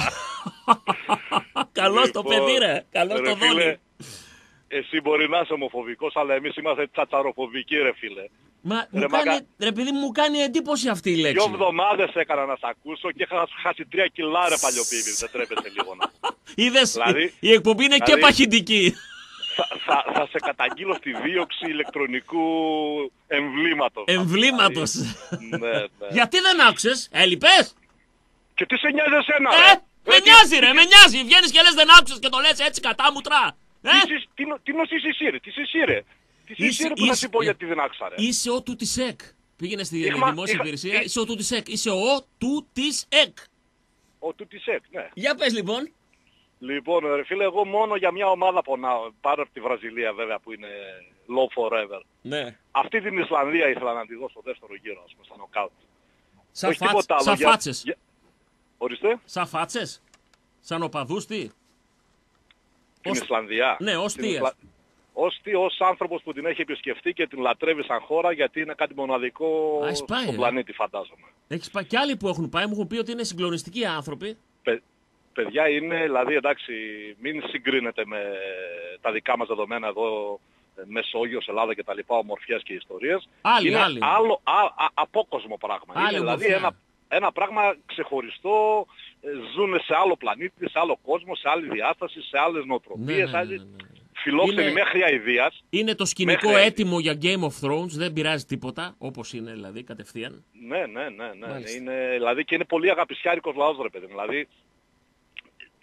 Καλώς το παιδί ρε, καλώς το Δόνι. Εσύ μπορεί να είσαι ομοφοβικός, αλλά εμείς είμαστε τσατσαροφοβικοί ρε φίλε. Μα ρε παιδί μου κάνει εντύπωση αυτή η λέξη. 2 εβδομάδες έκανα να σ' ακούσω και είχα χάσει 3 κιλά ρε παλιοπίδι. Δεν τρέπεσαι λίγο να. Είδες, δηλαδή, η εκπομπή είναι και παχυντική. Θα σε καταγγείλω στη δίωξη ηλεκτρονικού εμβλήματος. Εμβλήματος. Ναι. Γιατί δεν άκουσες, έλειπες? Και τι σε νοιάζει εσένα με νοιάζει ρε, με νοιάζει. Βγαίνεις και λες δεν άκουσες και το λες έτσι κατάμουτρα. Τι νοσείς εσύ ρε, τι εσύ ρε που θα σου πω γιατί δεν άκουσα ρε. Είσαι ο του της ΕΚ. Πήγαινε στη δημόσια υπηρεσία, είσαι ο του της ΕΚ. Είσαι ο του της ΕΚ. Ο του της ΕΚ, ναι. Για πες λοιπόν. Λοιπόν, ρε φίλε, εγώ μόνο για μια ομάδα πονάω. Πάρω από τη Βραζιλία βέβαια που είναι low forever. Ναι. Αυτή την Ισλανδία ήθελα να τη δω στο δεύτερο γύρο, ας πούμε, στα νοκάουτ. Σαν φάτσες. Ορίστε. Σαν φάτσες. Σαν οπαδούς τι. Την Ισλανδία. Ναι, ως τι. Ως άνθρωπος που την έχει επισκεφτεί και την λατρεύει σαν χώρα γιατί είναι κάτι μοναδικό στον πλανήτη φαντάζομαι. Έχεις πάει κι άλλοι που έχουν πάει, μου έχουν πει ότι είναι συγκλονιστικοί άνθρωποι. Παιδιά είναι, δηλαδή εντάξει, μην συγκρίνετε με τα δικά μας δεδομένα εδώ, Μεσόγειος, Ελλάδα και τα λοιπά, ομορφιές και ιστορίες. Άλλοι. Άλλο απόκοσμο πράγμα. Είναι δηλαδή ένα πράγμα ξεχωριστό, ζουν σε άλλο πλανήτη, σε άλλο κόσμο, σε άλλη διάσταση, σε άλλες νοοτροπίες, φιλόξενοι μέχρι αηδίας. Είναι το σκηνικό έτοιμο για Game of Thrones, δεν πειράζει τίποτα, όπως είναι δηλαδή κατευθείαν. Ναι. Είναι, δηλαδή και είναι πολύ αγαπησιάρικος λαός ρε παιδί. Δηλαδή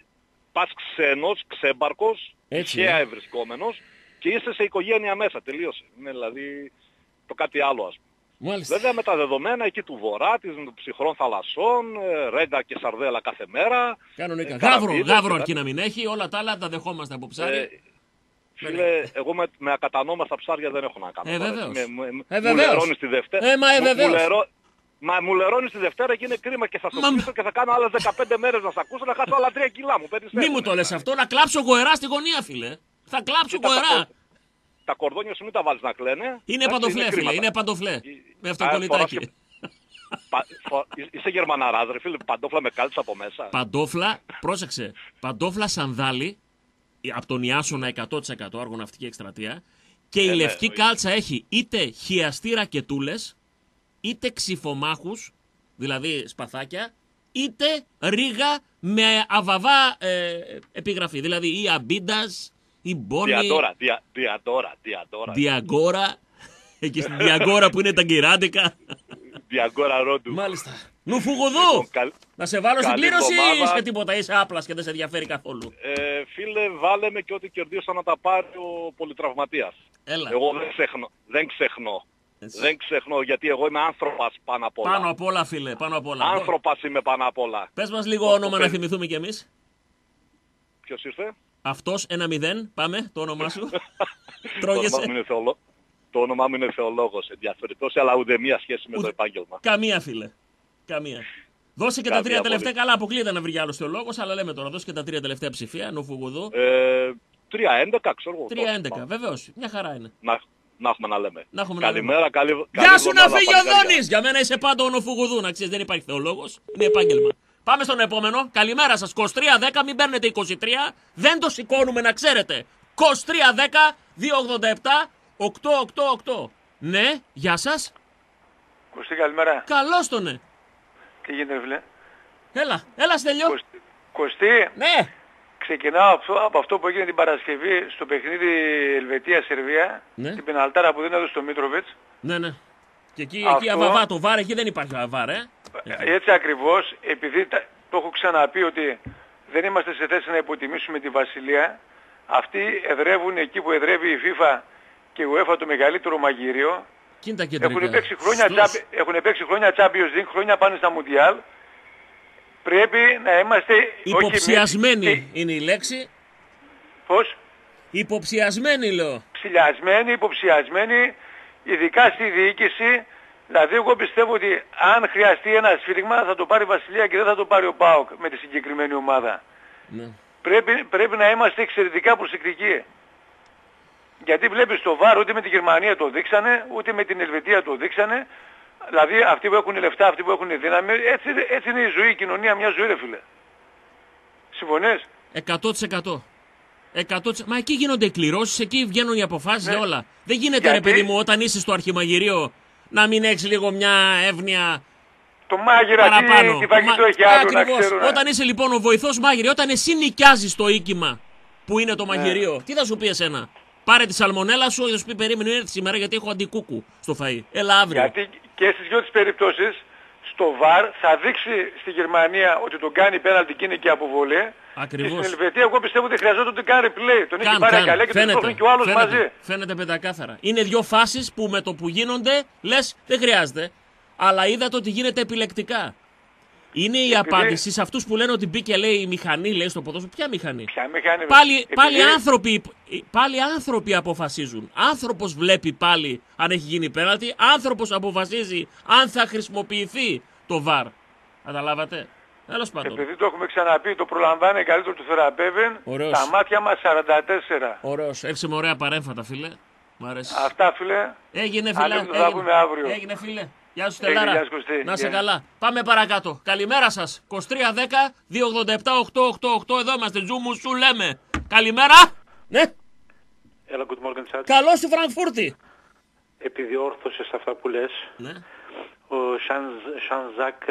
πας ξένος, ξέμπαρκος, τυχαία ευρισκόμενος και είσαι σε οικογένεια μέσα. Τελείωσε. Είναι δηλαδή το κάτι άλλο, ας πούμε. Μάλιστα. Βέβαια με τα δεδομένα εκεί του βορρά, των ψυχρών θαλασσών, ρέγγα και σαρδέλα κάθε μέρα. Κανονικά. Γάβρο αρκεί να μην έχει, όλα τα άλλα τα δεχόμαστε από ψάρι. Φίλε, εγώ με ακατανόμαστα ψάρια δεν έχω να κάνω. Βεβαίως. Μου λερώνεις τη Δευτέρα. Μα μου λερώνεις τη Δευτέρα και είναι κρίμα και θα στο πείσω και θα κάνω άλλες 15 μέρες να σ' ακούσω να χάσω άλλα 3 κιλά μου. Μη μου το λες αυτό, να κλάψω γοερά στη γωνία, φίλε. Θα κλάψω γοερά. Τα κορδόνια σου μην τα βάλεις να κλαίνε. Είναι παντοφλέ, φίλε, είναι παντοφλέ. Με αυτοκολλητάκι. Είσαι Γερμαναράς, ρε φίλε, παντόφλα με κάλτσα από μέσα. Παντόφλα, πρόσεξε, παντόφλα σανδάλι, από τον Ιάσονα 100% αργοναυτική εκστρατεία, και η λευκή κάλτσα έχει είτε χιαστή ρακετούλες, είτε ξυφομάχους, δηλαδή σπαθάκια, είτε ρίγα με αβαβά επιγραφή, δηλαδή ή αμπίντας, ή μπόνι, διαγκόρα, εκεί στην διαγκόρα που είναι τα γκυράντικα. Διαγκόρα ρόντου. Μάλιστα. Νουφουγουδού! Να σε βάλω στην κλήρωση ή είσαι τίποτα, είσαι άπλας και δεν σε ενδιαφέρει καθόλου. Φίλε, βάλε με και ό,τι κερδίσω να τα πάρει ο πολυτραυματίας. Έλα. Εγώ δεν ξεχνώ. Δεν ξεχνώ γιατί εγώ είμαι άνθρωπος πάνω απ' όλα. Πάνω απ' όλα, φίλε, πάνω απ' όλα. Άνθρωπος είμαι πάνω απ' όλα. Πες μας λίγο όνομα να θυμηθούμε κι εμείς. Ποιος ήρθε? Αυτός 1-0, πάμε, το όνομά σου. Τρώγεσαι. Το όνομά μου είναι Θεολόγος, ενδιαφερετός, αλλά ούτε μία σχέση με το επάγγελμα. Καμία, φίλε. Καμία. Δώσε και τα 3 τελευταία, καλά αποκλείεται να βρει άλλος Θεολόγος, αλλά λέμε τώρα, δώσε και τα 3 τελευταία ψηφία, Νουφουγουδού. 3-11, ξέρω εγώ. 3-11, βεβαίως, μια χαρά είναι. Να έχουμε να λέμε. Καλημέρα, Γεια σου να φύγει ο Δόνης! Για μένα είσαι πάντα ο Νουφουγουδού, να ξέρεις, δεν υπάρχει Θεολόγος, είναι επάγγελμα. Πάμε στον επόμενο. Καλημέρα σας. 2310, μην παίρνετε 23. Δεν το σηκώνουμε να ξέρετε. 2310 287 888. Ναι, γεια σας. Κωστή, καλημέρα. Καλώς τον, ναι. Τι γίνεται, φίλε? Έλα Στέλιο. Κωστή. Ναι. Ξεκινάω από αυτό που έγινε την Παρασκευή στο παιχνίδι Ελβετία-Σερβία. Ναι. Την πεναλτάρα που δεν έδωσε στο Μίτροβιτς. Ναι. Και εκεί αβαβά το βάρ, εκεί δεν υπάρχει βάρ, Έτσι ακριβώς, επειδή το έχω ξαναπεί ότι δεν είμαστε σε θέση να υποτιμήσουμε τη Βασιλεία, αυτοί εδρεύουν εκεί που εδρεύει η FIFA και η UEFA, το μεγαλύτερο μαγείριο. Έχουν παίξει χρόνια Champions League, χρόνια πάνε στα Μουντιάλ. Πρέπει να είμαστε... Υποψιασμένοι είναι η λέξη. Πώς? Υποψιασμένοι λέω. Υποψιασμένοι, ειδικά στη διοίκηση. Δηλαδή εγώ πιστεύω ότι αν χρειαστεί ένα σφύριγμα θα το πάρει η Βασιλεία και δεν θα το πάρει ο ΠΑΟΚ με τη συγκεκριμένη ομάδα. Ναι. Πρέπει να είμαστε εξαιρετικά προσεκτικοί. Γιατί βλέπεις το ΒΑΡ ούτε με τη Γερμανία το δείξανε, ούτε με την Ελβετία το δείξανε. Δηλαδή αυτοί που έχουν λεφτά, αυτοί που έχουν δύναμη, έτσι είναι η ζωή, η κοινωνία, μια ζωή, ρε φίλε. Συμφωνείς? 100%. Μα εκεί γίνονται εκκληρώσεις, εκεί βγαίνουν οι αποφάσεις για όλα. Δεν γίνεται, ρε παιδί μου, όταν είσαι στο αρχιμαγειρίο να μην έχεις λίγο μια εύνοια το μάγειρα παραπάνω. Τι φαγητό έχει άλλο να ξέρουν. Όταν είσαι λοιπόν ο βοηθός μάγειρη, όταν εσύ νοικιάζεις το οίκημα που είναι το μαγειρίο, τι θα σου πει εσένα? Πάρε τη σαλμονέλα σου, θα σου πει περίμενε έρθει σήμερα γιατί έχω αντικούκου στο φαΐ. Έλα αύριο. Γιατί και στις δυο τις περιπτώσεις στο ΒΑΡ θα δείξει στη Γερμανία ότι τον κάνει πέναλτι και είναι και αποβολή. Ακριβώς. Και στην Ελβετία εγώ πιστεύω ότι χρειαζόταν ότι κάνει replay. Τον έχει πάρει καλά και τον τρώχνει και ο άλλος μαζί. Φαίνεται πεντακάθαρα. Είναι δύο φάσεις που με το που γίνονται λες δεν χρειάζεται. Αλλά είδατε ότι γίνεται επιλεκτικά. Είναι η απάντηση σε αυτούς που λένε ότι μπήκε λέει η μηχανή λέει στο ποδόσφαιρο. Ποια μηχανή? Πάλι άνθρωποι αποφασίζουν. Άνθρωπος βλέπει πάλι αν έχει γίνει πέναλτι. Άνθρωπος αποφασίζει αν θα χρησιμοποιηθεί το VAR. Καταλάβατε? Τέλος πάντων. Επειδή το έχουμε ξαναπεί, το προλαμβάνει καλύτερο του θεραπεύει. Τα μάτια μας 44. Ωραίος. Έρξε με ωραία παρέμφατα, φίλε. Μ' αρέσει. Αυτά, φίλε. Έγινε, φίλε. Έγινε, φίλε. Γεια σου, Στελάρα. Να σε καλά. Πάμε παρακάτω. Καλημέρα σας. 2310 287 888. Εδώ είμαστε. Ζούμου σου λέμε. Καλημέρα. Ναι. Έλα, good morning, chat. Καλώς στη Φραγκφούρτη. Επιδιόρθωσες αυτά που λες. Ναι. Ο Ζαν-Ζακ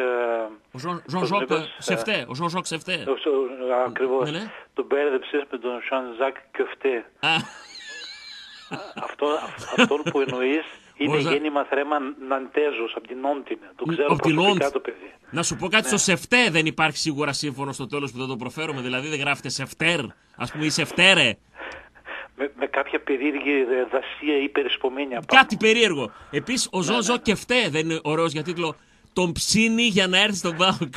Σεφτέ. Ο Ζαν-Ζακ Σεφτέ. Ακριβώς. Τον μπέρδεψες με τον Ζαν-Ζακ Κεφτέ. Αυτόν που εννοείς Είναι γέννημα θρέμα Ναντέζος, από την Όντινε. Το ξέρω προσωπικά το παιδί. Να σου πω κάτι, στο Σεφτέ δεν υπάρχει σίγουρα σύμφωνο στο τέλος που δεν το προφέρουμε. Δηλαδή δεν γράφεται Σεφτέρ, ας πούμε, ή Σεφτέρε. Με κάποια περίεργη δασία ή περισπομένια. Κάτι περίεργο. Επίσης ο Ζόζο Κεφτέ δεν είναι ωραίος για τίτλο «Τον ψήνει για να έρθει στον ΠΑΟΚ».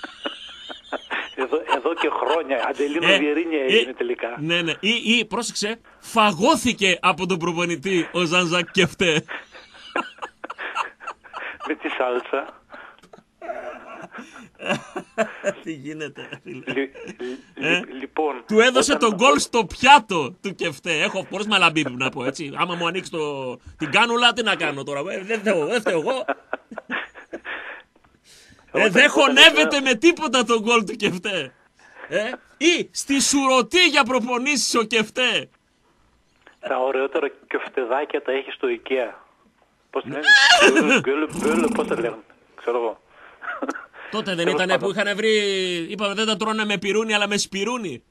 Εδώ και χρόνια. Αντελίνο Βιερίνια έγινε τελικά. Ναι. Ή πρόσεξε, φαγώθηκε από τον προπονητή ο Ζανζάκ Κεφτέ. Με τη σάλτσα. Τι γίνεται, φίλε. Λοιπόν, του έδωσε τον γκολ στο πιάτο του Κεφτέ. Έχω πολλές μαλαμπίπ να πω, έτσι. Άμα μου ανοίξει την κάνουλα, τι να κάνω τώρα. Δεν φταίω εγώ. Δεν χωνεύεται με τίποτα τον γκολ του Κεφτέ. Ή στη σουρωτή για προπονήσεις ο Κεφτέ. Τα ωραιότερα κεφτεδάκια τα έχει στο IKEA. Πώς τη λένε, πώς τα λένε, ξέρω εγώ. Τότε δεν ήτανε που είχαν βρει, είπαμε δεν τα τρώνε με πυρούνι αλλά με σπυρούνι.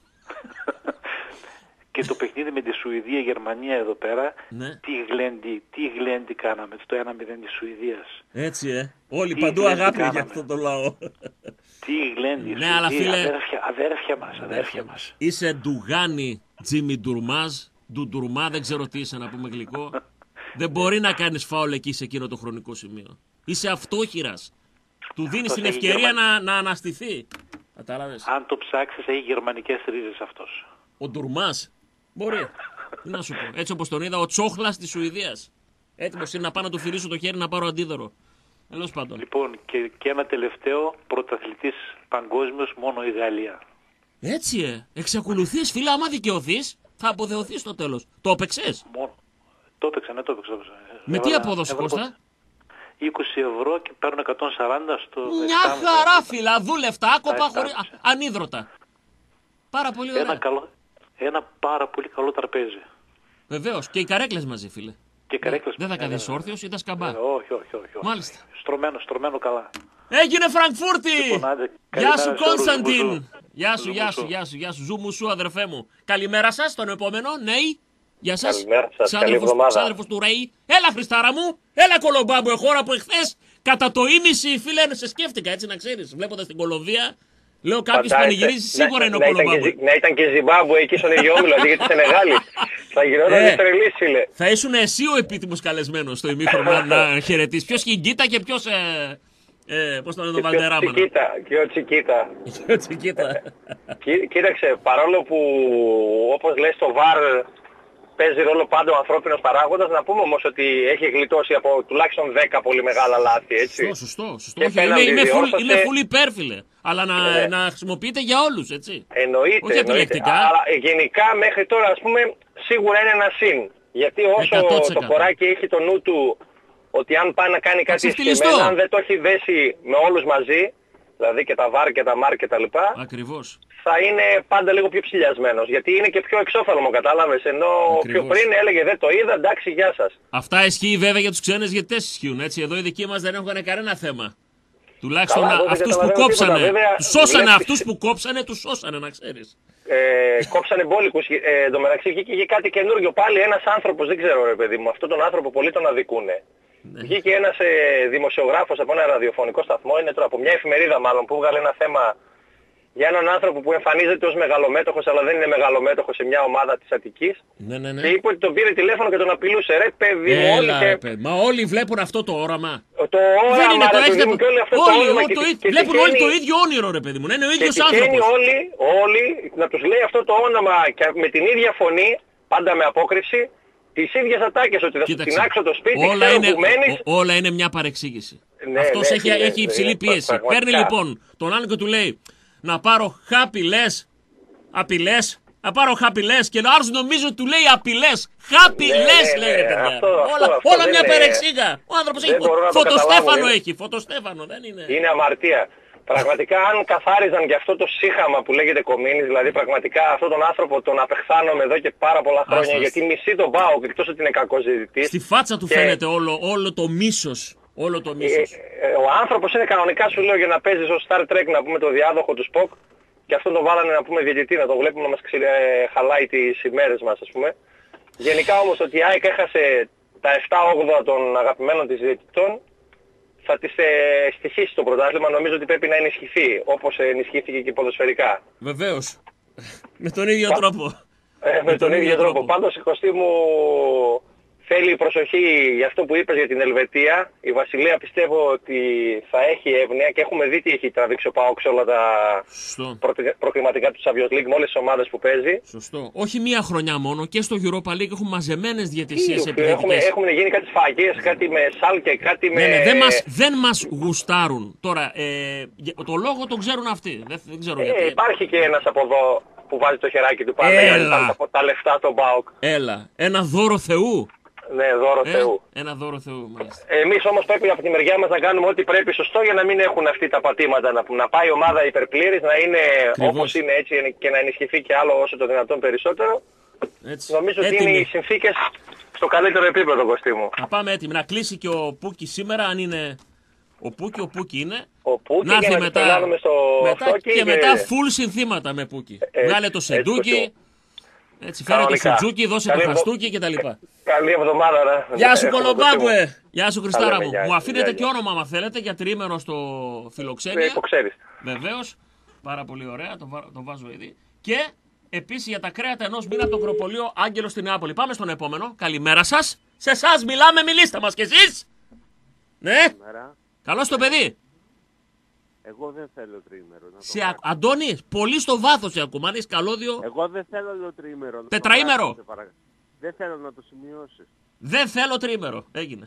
Και το παιχνίδι με τη Σουηδία-Γερμανία εδώ πέρα, ναι. τι γλέντι κάναμε, το 1-0 της Σουηδίας. Έτσι όλοι παντού αγάπη για αυτό το λαό. Τι γλέντι, ναι, αλλά φίλε, αδέρφια μας. Είσαι ντουγάνι Τζίμι Ντουρμάζ, ντουρμά δεν ξέρω τι είσαι να πούμε γλυκό. Δεν μπορεί να κάνεις φάουλ εκεί σε εκείνο το χρονικό σημείο. Είσαι αυτόχειρας. Του δίνεις την ευκαιρία να αναστηθεί. Κατάλαβες. Αν το ψάξεις έχει γερμανικές ρίζες αυτός. Ο Ντουρμάς. Μπορεί. Τι να σου πω. Έτσι όπως τον είδα ο Τσόχλας της Σουηδίας. Έτοιμος είναι να πάω να του φυρίσω το χέρι να πάρω αντίδωρο. Τέλος πάντων. Λοιπόν και ένα τελευταίο, πρωταθλητής παγκόσμιος μόνο η Γαλλία. Έτσι εξακολουθείς φίλε, άμα δικαιωθείς θα αποδεωθείς στο τέλος. Το έπαιξες. Μόνο. Το έπαιξα. Με τι απόδοση Κώστα? 20 ευρώ και παίρνω 140 στο... Μια χαρά φίλα, δούλευτα, άκοπα, ανίδρωτα. Πάρα πολύ ωραία. Ένα πάρα πολύ καλό τραπέζι. Βεβαίως, και οι καρέκλες μαζί φίλε. Και οι καρέκλες. Δεν θα καθίσεις όρθιος ή τα σκαμπά. Όχι. Μάλιστα. Στρωμένο καλά. Έγινε Φραγκφούρτη! Γεια σου Κόνσταντιν! Γεια σου, ζου μου σου αδερφέ μου. Καλημέρα σας, τον επόμενο, ναι. Γεια σας, ξάδερφος του Ρέι. Έλα Χριστάρα μου, έλα Κολομπάμπου, χώρα που εχθές κατά το ίμιση φίλε σε σκέφτηκα έτσι να ξέρεις. Βλέποντας την Κολομβία, λέω κάποιος πανηγυρίζει σίγουρα είναι ο Κολομπάμπου. Ναι, ήταν και Ζιμπάμπου εκεί στον ίδιο όμιλο, αντί για τη Σενεγάλη. Θα γινόταν τρελής φίλε. Θα ήσουν εσύ ο επίτιμος καλεσμένος στο ημίχρονο να χαιρετήσεις. Ποιος Κιγκίτα και ποιος... πώς το λένε τον Βαλτεράμα. Και ο Τσικίτα. Κοίταξε, παρόλο που όπως λες το VAR παίζει ρόλο πάντα ο ανθρώπινος παράγοντας, να πούμε όμως ότι έχει γλιτώσει από τουλάχιστον 10 πολύ μεγάλα λάθη, έτσι. Σωστό. Είμαι full υπέρ, φίλε. Αλλά να χρησιμοποιείται για όλους, έτσι. Εννοείται. Όχι επιλεκτικά. Αλλά γενικά μέχρι τώρα, ας πούμε, σίγουρα είναι ένα συν. Γιατί όσο 100%. Το κοράκι έχει το νου του ότι αν πάει να κάνει κάτι συγκεκριμένο, αν δεν το έχει δέσει με όλους μαζί, δηλαδή και τα VAR και τα MAR και τα λοιπά, ακριβώς, θα είναι πάντα λίγο πιο ψηλιασμένος. Γιατί είναι και πιο εξόφθαλμο, κατάλαβες. Ενώ πιο πριν έλεγε δεν το είδα, εντάξει, γεια σας. Αυτά ισχύει βέβαια για τους ξένες γιατί ισχύουν, έτσι. Εδώ οι δικοί μας δεν έχουν κανένα θέμα. Τουλάχιστον αυτούς που κόψανε. Τους σώσανε αυτούς που κόψανε, τους σώσανε, να ξέρεις. Κόψανε μπόλικους. Εν τω μεταξύ βγήκε κάτι καινούργιο. Πάλι ένας άνθρωπος, δεν ξέρω ρε παιδί μου, αυτόν τον άνθρωπο πολλοί τον αδικούνε. Ναι. Βγήκε ένας δημοσιογράφος από ένα ραδιοφωνικό σταθμό, είναι τώρα από μια εφημερίδα μάλλον, που βγάλε ένα θέμα για έναν άνθρωπο που εμφανίζεται ως μεγαλομέτωχος, αλλά δεν είναι μεγαλομέτωχος σε μια ομάδα της Αττικής. Ναι. Και είπε ότι τον πήρε τηλέφωνο και τον απειλούσε. Ρε παιδί μου, όλοι Μα όλοι βλέπουν αυτό το όραμα. Το όραμα, δεν είναι το έχετε... Βλέπουν όλοι το τυχαίνει... ίδιο όνειρο, ρε παιδί μου. Είναι ο ίδιος και άνθρωπος. Όλοι να τους λέει αυτό το όνομα και με την ίδια φωνή, πάντα με απόκριση, τις ίδιες ατάκες, ότι θα σου τεινάξω το σπίτι, ξέρω που μένεις. Όλα είναι μια παρεξήγηση. Αυτός έχει υψηλή πίεση. Παίρνει λοιπόν τον άλλο και του λέει να πάρω απειλές, να πάρω χαπηλές και ο άλλος νομίζω ότι του λέει απειλές. Χαπηλές λέει ρε παιδιά. Όλα μια παρεξήγα. Ο άνθρωπος έχει φωτοστέφανο, δεν είναι. Είναι αμαρτία. Πραγματικά αν καθάριζαν και αυτό το σύχαμα που λέγεται Κομίνης, δηλαδή πραγματικά αυτόν τον άνθρωπο τον απεχθάνομαι εδώ και πάρα πολλά χρόνια, γιατί μισεί τον ΠΑΟΚ εκτός ότι είναι κακός διαιτητής. Στη φάτσα του φαίνεται όλο το μίσος. Ο άνθρωπος είναι κανονικά, σου λέω, για να παίζει στο Star Trek, να πούμε, το διάδοχο του Spock, και αυτό το βάλανε να πούμε διαιτητή, να το βλέπουμε να μας χαλάει τις ημέρες μας, ας πούμε. Γενικά όμως ότι η ΑΕΚ έχασε τα 7-8 των αγαπημένων της διαιτητών θα τις στοιχήσει το πρωτάθλημα. Νομίζω ότι πρέπει να ενισχυθεί, όπως ενισχύθηκε και ποδοσφαιρικά. Βεβαίως. Με τον ίδιο τρόπο. Με τον ίδιο τρόπο. Πάντως, Κωστή μου, θέλει προσοχή για αυτό που είπες για την Ελβετία. Η Βασιλεία πιστεύω ότι θα έχει εύνοια και έχουμε δει τι έχει τραβήξει ο ΠΑΟΚ σε όλα τα προκριματικά του Champions League με όλες τις ομάδες που παίζει. Σωστό. Όχι μία χρονιά μόνο, και στο Europa League έχουν μαζεμένες διαιτησίες επιθετικές. Έχουν γίνει κάτι σφαγές, κάτι με Σάλκε, κάτι με... Ναι, δεν μας γουστάρουν. Τώρα, το λόγο τον ξέρουν αυτοί. Δεν ξέρω γιατί. Υπάρχει και ένας από εδώ που βάζει το χεράκι του πάνω για τα λεφτά των ΠΑΟΚ. Έλα, ένα δώρο Θεού. Ναι, δώρο Θεού. Ένα δώρο Θεού, μάλιστα. Εμείς όμως πρέπει από τη μεριά μας να κάνουμε ό,τι πρέπει σωστό για να μην έχουν αυτή τα πατήματα. Να πάει η ομάδα υπερπλήρης, να είναι όπως είναι έτσι και να ενισχυθεί και άλλο όσο το δυνατόν περισσότερο. Έτσι. Νομίζω ότι είναι οι συνθήκες στο καλύτερο επίπεδο, Κωστή μου. Να πάμε έτοιμοι. Να κλείσει και ο Πούκι σήμερα, αν είναι... Ο Πούκι είναι. Ο Πούκι, να έρθει μετά και μετά full συνθήματα με Πούκι. Βγάλε το σεντούκι. Έτσι, φέρε το σουτζούκι, δώσε το χαστούκι κτλ. Καλή εβδομάδα, ρε. Γεια σου, Κολομπάμπουε. Γεια σου, Χριστάρα μου. Μου αφήνετε και όνομα, αν θέλετε, για τριήμερο στο Φιλοξένια. Το ξέρεις. Βεβαίως. Πάρα πολύ ωραία, το βάζω ήδη. Και επίσης για τα κρέατα ενός μήνα από το Κροπολείο Άγγελος στην Νεάπολη. Πάμε στον επόμενο. Καλημέρα σας. Σε εσάς μιλάμε, μιλήστε μας κι εσείς. Ναι. Καλώς το παιδί. Εγώ δεν θέλω τριήμερο. Αντώνη, πολύ στο βάθος σε ακούμε. Αν έχεις καλώδιο. Εγώ δεν θέλω τριήμερο. Τετραήμερο. Δεν θέλω να το σημειώσεις. Δεν θέλω τριήμερο. Έγινε.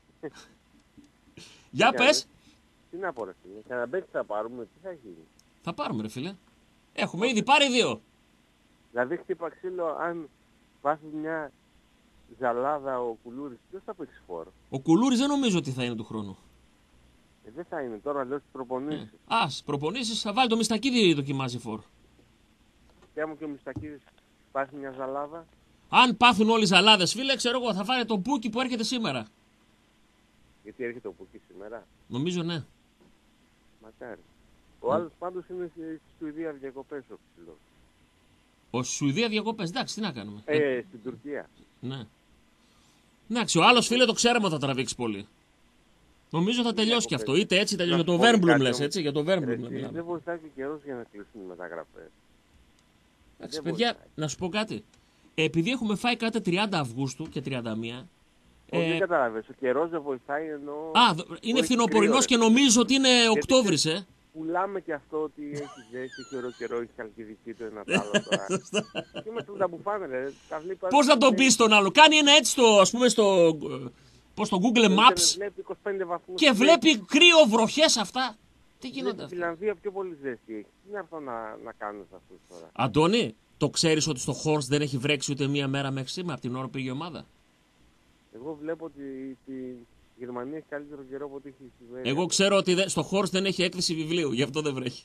Για πες. Τι να πω, ρε φίλε. Καναμπέκι θα πάρουμε, τι θα γίνει. Θα πάρουμε, ρε φίλε. Έχουμε ήδη πάρει 2. Δηλαδή χτύπα ξύλο, αν πάθει μια ζαλάδα ο Κουλούρης, ποιος θα παίξει φόρο. Ο Κουλούρης δεν νομίζω ότι θα είναι του χρόνου. Δεν θα είναι τώρα, λέω στις προπονήσεις. Στις προπονήσεις θα βάλει το Μιστακίδη, δοκιμάζει φόρο. Και άμα και ο Μιστακίδης πάθει μια ζαλάδα. Αν πάθουν όλοι οι ζαλάδες, φίλε, ξέρω εγώ, θα φάνε τον Πούκι που έρχεται σήμερα. Γιατί έρχεται ο Πούκι σήμερα. Νομίζω ναι. Μακάρι. Ο άλλος πάντως είναι στη Σουηδία διακοπές ο ψηλός. Ο Σουηδία διακοπές, εντάξει, τι να κάνουμε. Στην Τουρκία. Ναι. Εντάξει, ο άλλος, φίλε, το ξέραμε ότι θα τραβήξει πολύ. Νομίζω θα τελειώσει και αυτό. Είτε έτσι τελειώσει. Για το Βέρμπλουμ λες, έτσι. Για το Βέρμπλουμ μιλάμε. Δεν βοηθάει και καιρός για να κλείσουν οι μεταγραφές. Εντάξει, παιδιά, να σου πω κάτι. Επειδή έχουμε φάει κάτι 30 Αυγούστου και 31. Δεν καταλαβαίνεις. Ο καιρός δεν βοηθάει ενώ. Είναι φθινοπορεινός και νομίζω ότι είναι Οκτώβρης, Πουλάμε και αυτό ότι έχει ζέστη, έχει ωραίο καιρό, έχει καλκιδιστεί το ένα τ' άλλο τώρα. Και είμαστε τα μπουφάνε, ρε. Πώς θα το πεις τον άλλο. Κάνει ένα έτσι ας πούμε στο Google Maps και βλέπει κρύο, βροχές αυτά. Τι γίνονται αυτά. Στη Φιλανδία πιο πολύ ζέστη έχει. Τι είναι αυτό να κάνουν αυτούς τώρα. Αντώνη, το ξέρεις ότι στο Χόρστ δεν έχει βρέξει ούτε μία μέρα μέχρι σήμερα από την ώρα που πήγε η ομάδα. Εγώ βλέπω ότι η Γερμανία έχει καλύτερο καιρό από ό,τι έχει στη Βέλγια. Εγώ ξέρω ότι στο Χόρστ δεν έχει έκθεση βιβλίου, γι' αυτό δεν βρέχει.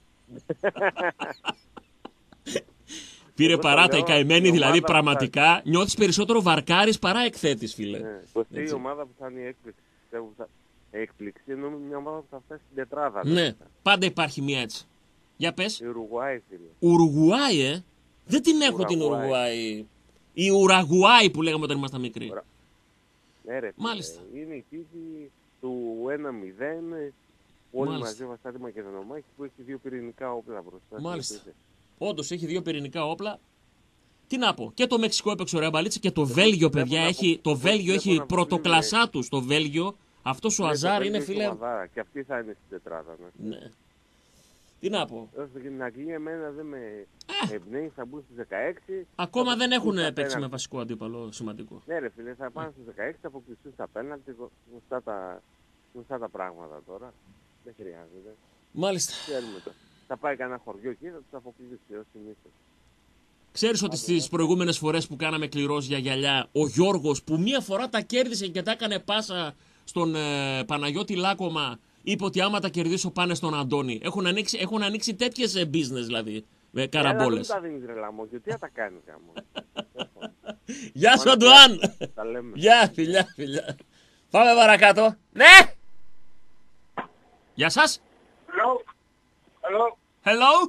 Πήρε παράτα η καημένη, δηλαδή πραγματικά νιώθεις περισσότερο βαρκάρης παρά εκθέτης, φίλε. Ναι, η ομάδα που θα είναι έκπληξη, ενώ μια ομάδα που θα φτάσει στην τετράδα. Ναι, πάντα υπάρχει μια έτσι. Για πες. Η Ουρουγουάη, φίλε. Ουρουγουάη, δεν την έχω την Ουρουγουάη. Η Ουραγουάη που λέγαμε όταν ήμασταν μικροί. Ναι, ρε, μάλιστα. Είναι η τύχη του 1-0. Όλοι μαζί βαστάτη Μακεδονομάχη που έχει 2 πυρηνικά όπλα μπροστά. Μάλιστα. Όντως έχει 2 πυρηνικά όπλα. Τι να πω, και το Μεξικό έπαιξε ωραία μπαλίτσα και το Βέλγιο, παιδιά, έχει πρωτοκλασσά του. Το Βέλγιο, αυτός ο Αζάρ είναι, φίλε. Και αυτή θα είναι στην τετράδα. Ναι. Τι να πω. Στην Αγγλία εμένα δεν με εμπνέει, θα μπουν στις 16. Ακόμα δεν έχουν παίξει με βασικό αντίπαλο σημαντικό. Ναι, ρε φίλε, θα πάνε στις 16, θα αποκλειστούν στα πέναλτι, γνωστά τα πράγματα τώρα. Δεν χρειάζεται. Μάλιστα. Θα πάει κανένα χωριό εκεί, θα τους αποκλείσει ως συνήθως. Ξέρεις ότι στις προηγούμενες φορές που κάναμε κληρώσεις για γυαλιά, ο Γιώργος που μία φορά τα κέρδισε και τα έκανε στον Παναγιώτη Λάκωμα, είπε ότι άμα τα κερδίσω πάνε στον Αντώνη. Έχουν ανοίξει τέτοιες business δηλαδή, με καραμπόλες. Δεν τα δίνεις ρε λαμό, γιατί θα τα κάνει κάμω. Γεια σου Αντουάν! Γεια, φιλιά. Πάμε παρακάτω. Ναι! Γεια σας!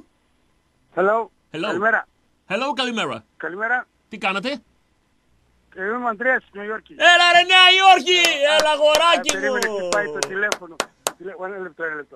Hello. Καλημέρα. Hello, καλημέρα. Καλημέρα. Τι κάνατε? Είμαι ο Ανδρέας στη Νέα Υόρκη. Έλα ρε Νέα Υόρκη! Έλα αγοράκι μου! Περίμενε, χτυπάει το τηλέφωνο. Ένα λεπτό.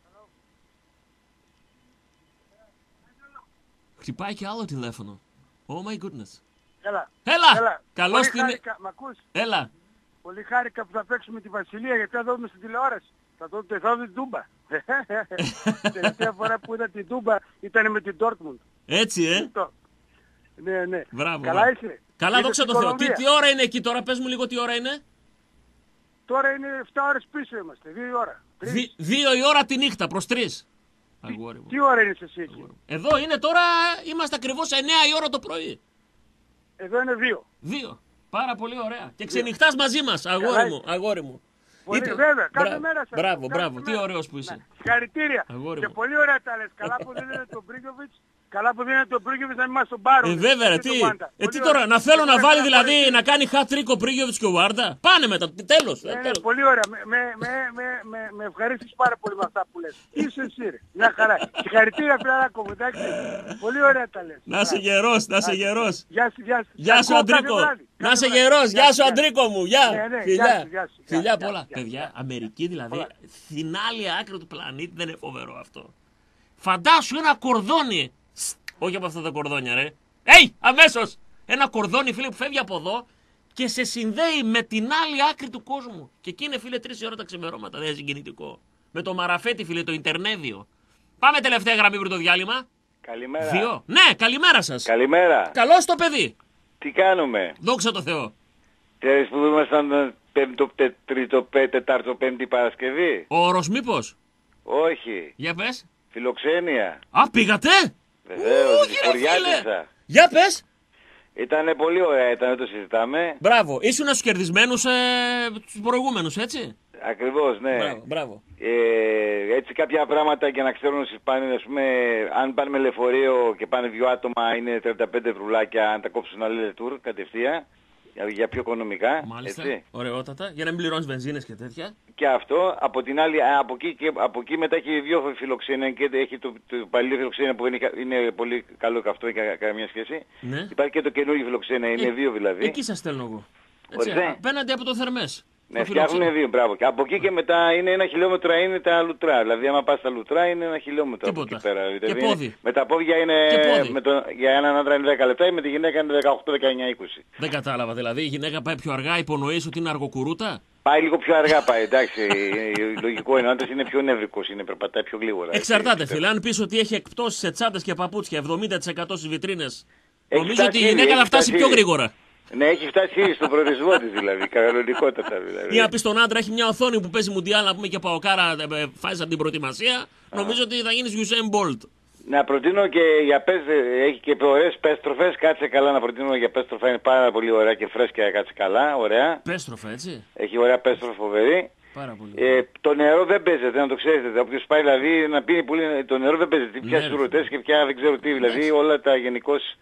Χτυπάει και άλλο τηλέφωνο. Oh my goodness. Έλα. Καλώς την... Μ' ακούς? Έλα. Πολύ χάρηκα που θα παίξουμε τη Βασιλεία, γιατί θα δούμε στην τηλεόραση. Θα δω την Τούμπα. Τελευταία φορά που είδα την Τούμπα ήταν με την Dortmund. Έτσι, Ναι. Μπράβο. Καλά είσαι? Καλά, δόξα τω Θεώ. Τι ώρα είναι εκεί τώρα, πες μου λίγο τι ώρα είναι. Τώρα είναι 7 ώρες πίσω είμαστε, 2 η ώρα. 2 η ώρα τη νύχτα, προς 3. Τι ώρα είναι εσύ εκεί? Εδώ είναι τώρα, είμαστε ακριβώς 9 η ώρα το πρωί. Εδώ είναι 2. Πάρα πολύ ωραία. Και ξενυχτάς μαζί μας, αγόρι μου. Πολύ, βέβαια, κάθε μέρα σας. Μπράβο, τι ωραίος που είσαι. Συγχαρητήρια. Και πολύ ωραία τα λες. Καλά που δίνετε τον Μπρίγκοβιτς. Καλά που δίνετε τον Μπρίγκοβιτς να μην μας τον πάρουν. Βέβαια, τι τώρα, να θέλω να βάλει δηλαδή να κάνει hat-trick ο Μπρίγκοβιτς και ο Βάρντα. Πάνε μετά, τέλος. Πολύ ωραία. Με ευχαρίστησες πάρα πολύ με αυτά που λες. Είσαι εσύ ρε. Μια χαρά. Συγχαρητήρια φιλαράκο μου, εντάξει. Πολύ ωραία τα λες. Να είσαι γερός. Γεια σου Αντρίκο. Να είσαι γερός, γεια σου Αντρίκο μου. Φιλιά πολλά. Παιδιά, Αμερική δηλαδή, στην άλλη άκρη του πλανήτη, δεν είναι φοβερό αυτό. Φαντάσου ένα κορδόνι. Όχι από αυτά τα κορδόνια, ρε. Αμέσως! Ένα κορδόνι, φίλε, που φεύγει από εδώ και σε συνδέει με την άλλη άκρη του κόσμου. Και εκεί είναι, φίλε, 3 η ώρα τα ξημερώματα. Δεν είναι συγκινητικό. Με το μαραφέτη, φίλε, το Ιντερνέδιο. Πάμε τελευταία γραμμή πριν το διάλειμμα. Καλημέρα. 2. Ναι, καλημέρα σας. Καλημέρα. Καλώς το παιδί. Τι κάνουμε? Δόξα τω Θεώ. Ξέρεις που ήμασταν Τετάρτο, Πέμπτη Παρασκευή? Ο όρος μήπως? Όχι. Για πες. Φιλοξένεια. Α, πήγατε? Βεβαίως, Βυζιφοριάτισσα. Για πες. Ήτανε πολύ ωραία, δεν το συζητάμε. Μπράβο. Ήσουν στους κερδισμένους τους προηγούμενους, έτσι? Ακριβώς, ναι. Μπράβο. Έτσι κάποια πράγματα για να ξέρουν όσοι πάνε, ας πούμε, αν πάνε με λεωφορείο και πάνε 2 άτομα είναι 35 βρουλάκια, αν τα κόψουν άλλη τουρ κατευθείαν. Για πιο οικονομικά. Μάλιστα. Έτσι. Ωραιότατα. Για να μην πληρώνεις βενζίνες και τέτοια. Και αυτό. Από την άλλη, από εκεί μετά έχει 2 φιλοξένια και έχει το παλιό φιλοξένια που είναι πολύ καλό και αυτό, έχει καμία σχέση. Ναι. Υπάρχει και το καινούργιο φιλοξένια, είναι 2 δηλαδή. Εκεί σας στέλνω εγώ. Απέναντι από το Θερμές. Ναι, φτιάχνουν 2, μπράβο. Και από εκεί και μετά είναι 1 χιλιόμετρο είναι τα λουτρά. Δηλαδή, άμα πας στα λουτρά είναι 1 χιλιόμετρο από εκεί πέρα. Και δηλαδή, πόδι. Με τα πόδια είναι. Για έναν άντρα είναι 10 λεπτά ή με τη γυναίκα είναι 18, 19, 20. Δεν κατάλαβα. Δηλαδή η γυναίκα πάει πιο αργά, υπονοείς ότι είναι αργοκουρούτα. Πάει λίγο πιο αργά, πάει. Εντάξει, λογικό είναι. Ο άντρας είναι πιο νευρικός, περπατάει πιο γλίγορα. Εξαρτάται, φίλε. Αν πεις ότι έχει εκπτώσεις σε τσάντες και παπούτσια 70% στις βιτρίνες, νομίζω ότι η γυναίκα θα φτάσει πιο γρήγορα. Ναι, έχει φτάσει στον προορισμό της δηλαδή, κανονικότατα δηλαδή. Ή να πεις στον άντρα, έχει μια οθόνη που παίζει μουντιάλ, να πούμε και παοκάρα, φάσεις από την προετοιμασία, νομίζω ότι θα γίνεις Usain Bolt. Να προτείνω και για έχει και ωραίες πέστροφες, κάτσε καλά να προτείνω για πέστροφα, είναι πάρα πολύ ωραία και φρέσκια, κάτσε καλά, ωραία. Πέστροφα, έτσι. Έχει ωραία πέστροφα, φοβερή. Πάρα πολύ. Το νερό δεν παίζεται, να το ξέρετε. Όποιος πάει δηλαδή να πίνει πολύ, το νερό δεν παίζεται. Πια σουρωτές και πια δεν ξέρω τι, δηλαδή όλα τα γενικώς.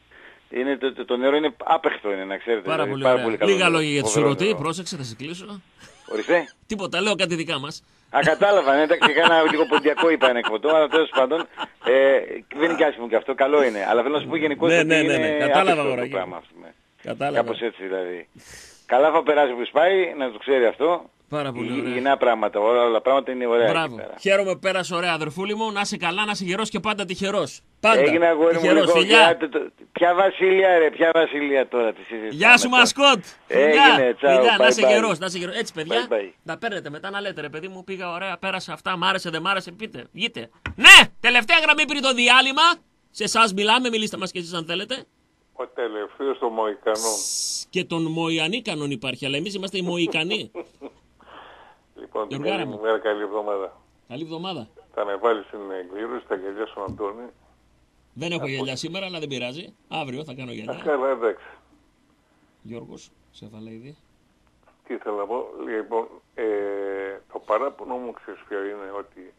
Το νερό είναι άπεχτο, είναι να ξέρετε. Πάρα πολύ καλό. Λίγα λόγια για τη σουρωτή, πρόσεξε, θα σε κλείσω. Ορίστε. Τίποτα, λέω κάτι δικά μας. Κατάλαβα, ναι, εντάξει, κάνα λίγο ποντιακό είπα είναι εκποτό, αλλά τέλος πάντων δεν είναι και άσχημο και αυτό, καλό είναι. Αλλά θέλω να σου πω γενικώς ότι είναι κατάλαβα άπεχτο το πράγμα. Κατάλαβα. Κάπως έτσι δηλαδή. Καλά θα περάσει που πάει, να το ξέρει αυτό. Πάρα πολύ ωραία. Υγιεινά πράγματα, όλα τα πράγματα είναι ωραία. Μπράβο. Χαίρομαι που πέρασε ωραία, αδερφούλη μου. Να είσαι καλά, να είσαι γερός και πάντα τυχερός. Πάντα. Έγινε αγόρι μου λίγο. Ποια βασιλεία ρε, ποια βασιλεία τώρα τη συζητάμε. Γεια σου μασκότ. Έγινε, τσάου. Να είσαι γερός, να είσαι γερός. Έτσι παιδιά, να παίρνετε μετά να λέτε ρε παιδί μου, πήγα ωραία, πέρασα αυτά, μ' άρεσε, δεν μ' άρεσε, πείτε, βγείτε. Ναι, τελευταία γραμμή πριν το διάλειμμα. Σε εσάς μιλάμε, μιλήστε μας και εσείς αν θέλετε. Ο τελευταίος των Μοϊκανών. Και των Μοϊανίκανων υπάρχει, αλλά εμείς είμαστε οι Μοϊκανοί. Λοιπόν, την καλή μου μέρα, καλή εβδομάδα. Καλή εβδομάδα. Θα με βάλεις στην εκδήλωση, θα γελιά στον Αντώνη. Δεν έχω γελιά σήμερα, αλλά δεν πειράζει. Αύριο θα κάνω γελιά. Καλά, εντάξει. Γιώργος, σε έβαλα ήδη. Τι ήθελα να πω, λοιπόν, το παράπονο μου ξέρεις ποιο είναι, ότι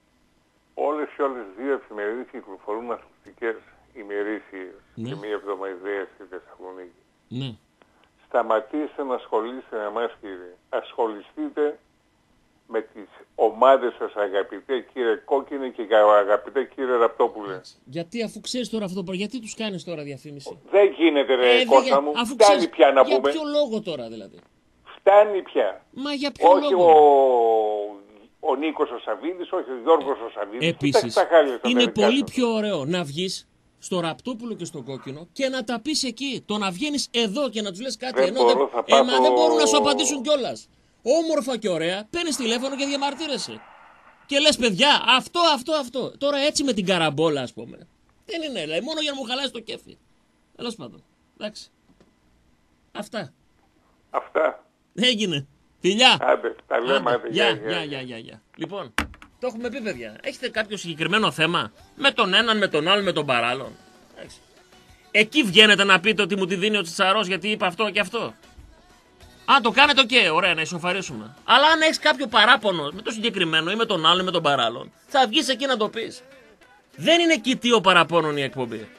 όλες οι δύο εφημερίδες κυκλοφορούν ασφαλιστικές ημερήσιες και μία εβδομαδιαία στη Θεσσαλονίκη. Ναι. Σταματήστε να ασχολείστε με εμάς, κύριε. Ασχοληθείτε με τις ομάδες σας, αγαπητέ κύριε Κόκκινη και αγαπητέ κύριε Ραπτόπουλε. Γιατί αφού ξέρεις τώρα αυτό, γιατί τους κάνεις τώρα διαφήμιση? Δεν γίνεται ρε Κώστα μου, φτάνει ξέρεις, πια να πούμε. Για ποιο λόγο τώρα δηλαδή? Φτάνει πια. Μα για ποιο όχι λόγο? Ο Νίκος ο Σαββίδης, όχι ο Γιώργος ο Σαββίδης. Επίσης, είναι πολύ πιο ωραίο να βγεις στο Ραπτόπουλο και στο Κόκκινο και να τα πεις εκεί. Το να βγαίνεις εδώ και να τους λες κάτι ενώ δεν μπορούν να σου απαντήσουν κιόλας. Όμορφα και ωραία, παίρνεις τηλέφωνο και διαμαρτύρεσαι. Και λες παιδιά, αυτό. Τώρα έτσι με την καραμπόλα, ας πούμε. Δεν είναι, λέει, μόνο για να μου χαλάσει το κέφι. Τέλος πάντων. Εντάξει. Αυτά. Έγινε. Φιλιά. Άντε, τα λέμε. Γεια. Λοιπόν, το έχουμε πει, παιδιά. Έχετε κάποιο συγκεκριμένο θέμα με τον έναν, με τον άλλον, με τον παράλλον? Εκεί βγαίνετε να πείτε ότι μου τη δίνει ο Τσιτσαρός γιατί είπε αυτό και αυτό. Αν το κάνετε, ωραία, να ισοφαρίσουμε. Αλλά αν έχεις κάποιο παράπονο με το συγκεκριμένο ή με τον άλλον ή με τον παράλλον, θα βγεις εκεί να το πεις. Δεν είναι κοιτίο παραπώνων η εκπομπή.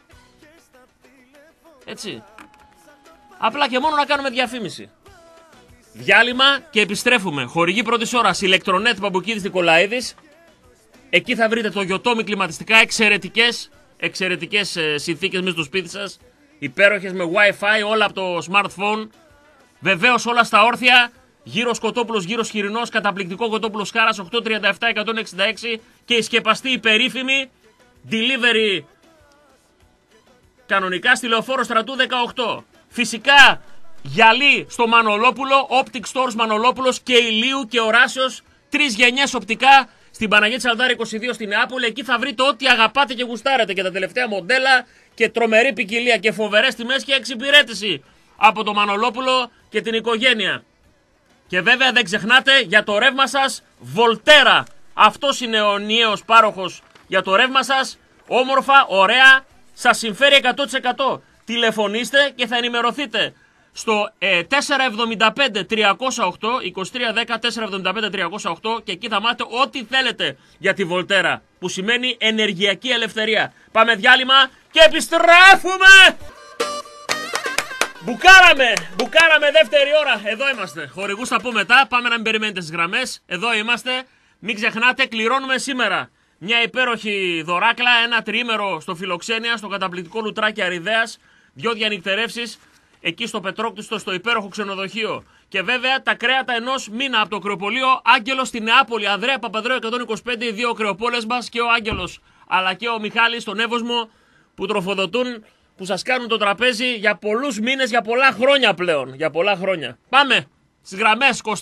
Έτσι. Απλά και μόνο να κάνουμε διαφήμιση. Διάλειμμα και επιστρέφουμε. Χορηγή πρώτης ώρας Ηλεκτρονέτ Παμπουκίδης Νικολαίδης. Εκεί θα βρείτε το Γιοτόμι κλιματιστικά, εξαιρετικές συνθήκες μέσα στο σπίτι σας. Υπέροχες με Wi-Fi, όλα από το smartphone. Βεβαίως όλα στα όρθια. Γύρος Κοτόπουλος, γύρος Χοιρινός, καταπληκτικό Κοτόπουλος Χάρας 837-166 και η σκεπαστή υπερήφημη delivery κανονικά στη Λεωφόρο Στρατού 18. Φυσικά γυαλί στο Μανολόπουλο, Optic Stores Μανολόπουλος και Ηλίου και Οράσιος, 3 γενιές οπτικά στην Παναγία Τσαλδάρη 22 στην Νεάπολη. Εκεί θα βρείτε ό,τι αγαπάτε και γουστάρετε και τα τελευταία μοντέλα και τρομερή ποικιλία και φοβερές τιμές και εξυπηρέτηση από το Μανολόπουλο και την οικογένεια. Και βέβαια δεν ξεχνάτε για το ρεύμα σας Volterra. Αυτός είναι ο νέος πάροχος για το ρεύμα σας. Όμορφα, ωραία, σας συμφέρει 100%. Τηλεφωνήστε και θα ενημερωθείτε στο 475 308 2310 475 308 και εκεί θα μάθετε ό,τι θέλετε για τη Volterra, που σημαίνει ενεργειακή ελευθερία. Πάμε διάλειμμα και επιστρέφουμε! Μπουκάραμε δεύτερη ώρα. Εδώ είμαστε. Χορηγούς θα πω μετά. Πάμε να μην περιμένετε στις γραμμές. Εδώ είμαστε. Μην ξεχνάτε, κληρώνουμε σήμερα μια υπέροχη δωράκλα, ένα τριήμερο στο Φιλοξένια, στο καταπληκτικό λουτράκι Αριδέας, 2 διανυκτερεύσεις εκεί στο Πετρόκτιστο, στο υπέροχο ξενοδοχείο. Και βέβαια τα κρέατα ενός μήνα από το κρεοπολείο Άγγελος στη Νεάπολη. Ανδρέα Παπανδρέου 125, οι 2 κρεοπόλες μας, και ο Άγγελος αλλά και ο Μιχάλης στον Εύωσμο, που τροφοδοτούν, που σας κάνουν το τραπέζι για πολλούς μήνες, για πολλά χρόνια πλέον. Για πολλά χρόνια. Πάμε στις γραμμές 2310 287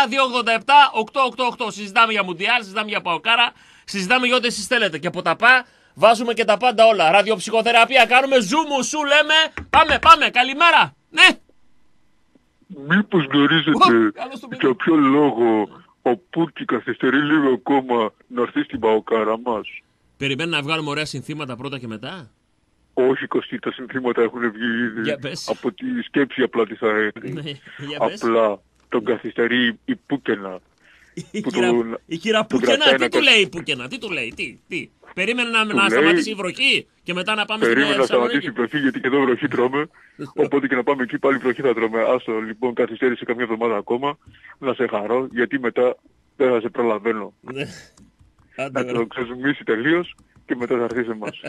888. Συζητάμε για Μουντιάλ, συζητάμε για Παοκάρα, συζητάμε για ό,τι εσείς θέλετε. Και από τα βάζουμε και τα πάντα όλα. Ραδιοψυχοθεραπεία κάνουμε, ζούμου, σου λέμε. Πάμε, καλημέρα. Ναι. Μήπως γνωρίζετε για ποιο λόγο ο Πούρκι καθυστερεί λίγο ακόμα να έρθει στην Παοκάρα μας? Περιμένει να βγάλουμε ωραία συνθήματα πρώτα και μετά. Όχι, Κωστή, τα συνθήματα έχουν βγει ήδη. Από τη σκέψη απλά τι θα έρθει. Απλά τον καθυστερεί η Πούκενα. Η κυρία Πούκενα, τι του λέει η Πούκενα, τι του λέει, τι. Περίμενε να σταματήσει η βροχή και μετά να πάμε στην Περίμενε να σταματήσει η βροχή, γιατί και εδώ βροχή τρώμε. Οπότε και να πάμε εκεί πάλι βροχή θα τρώμε. Άστο, λοιπόν, καθυστέρησε καμιά εβδομάδα ακόμα. Να σε χαρώ, γιατί μετά δεν θα σε προλαβαίνω. Να το ξεζουμίσει τελείως και μετά θα έρθει σε εμάς.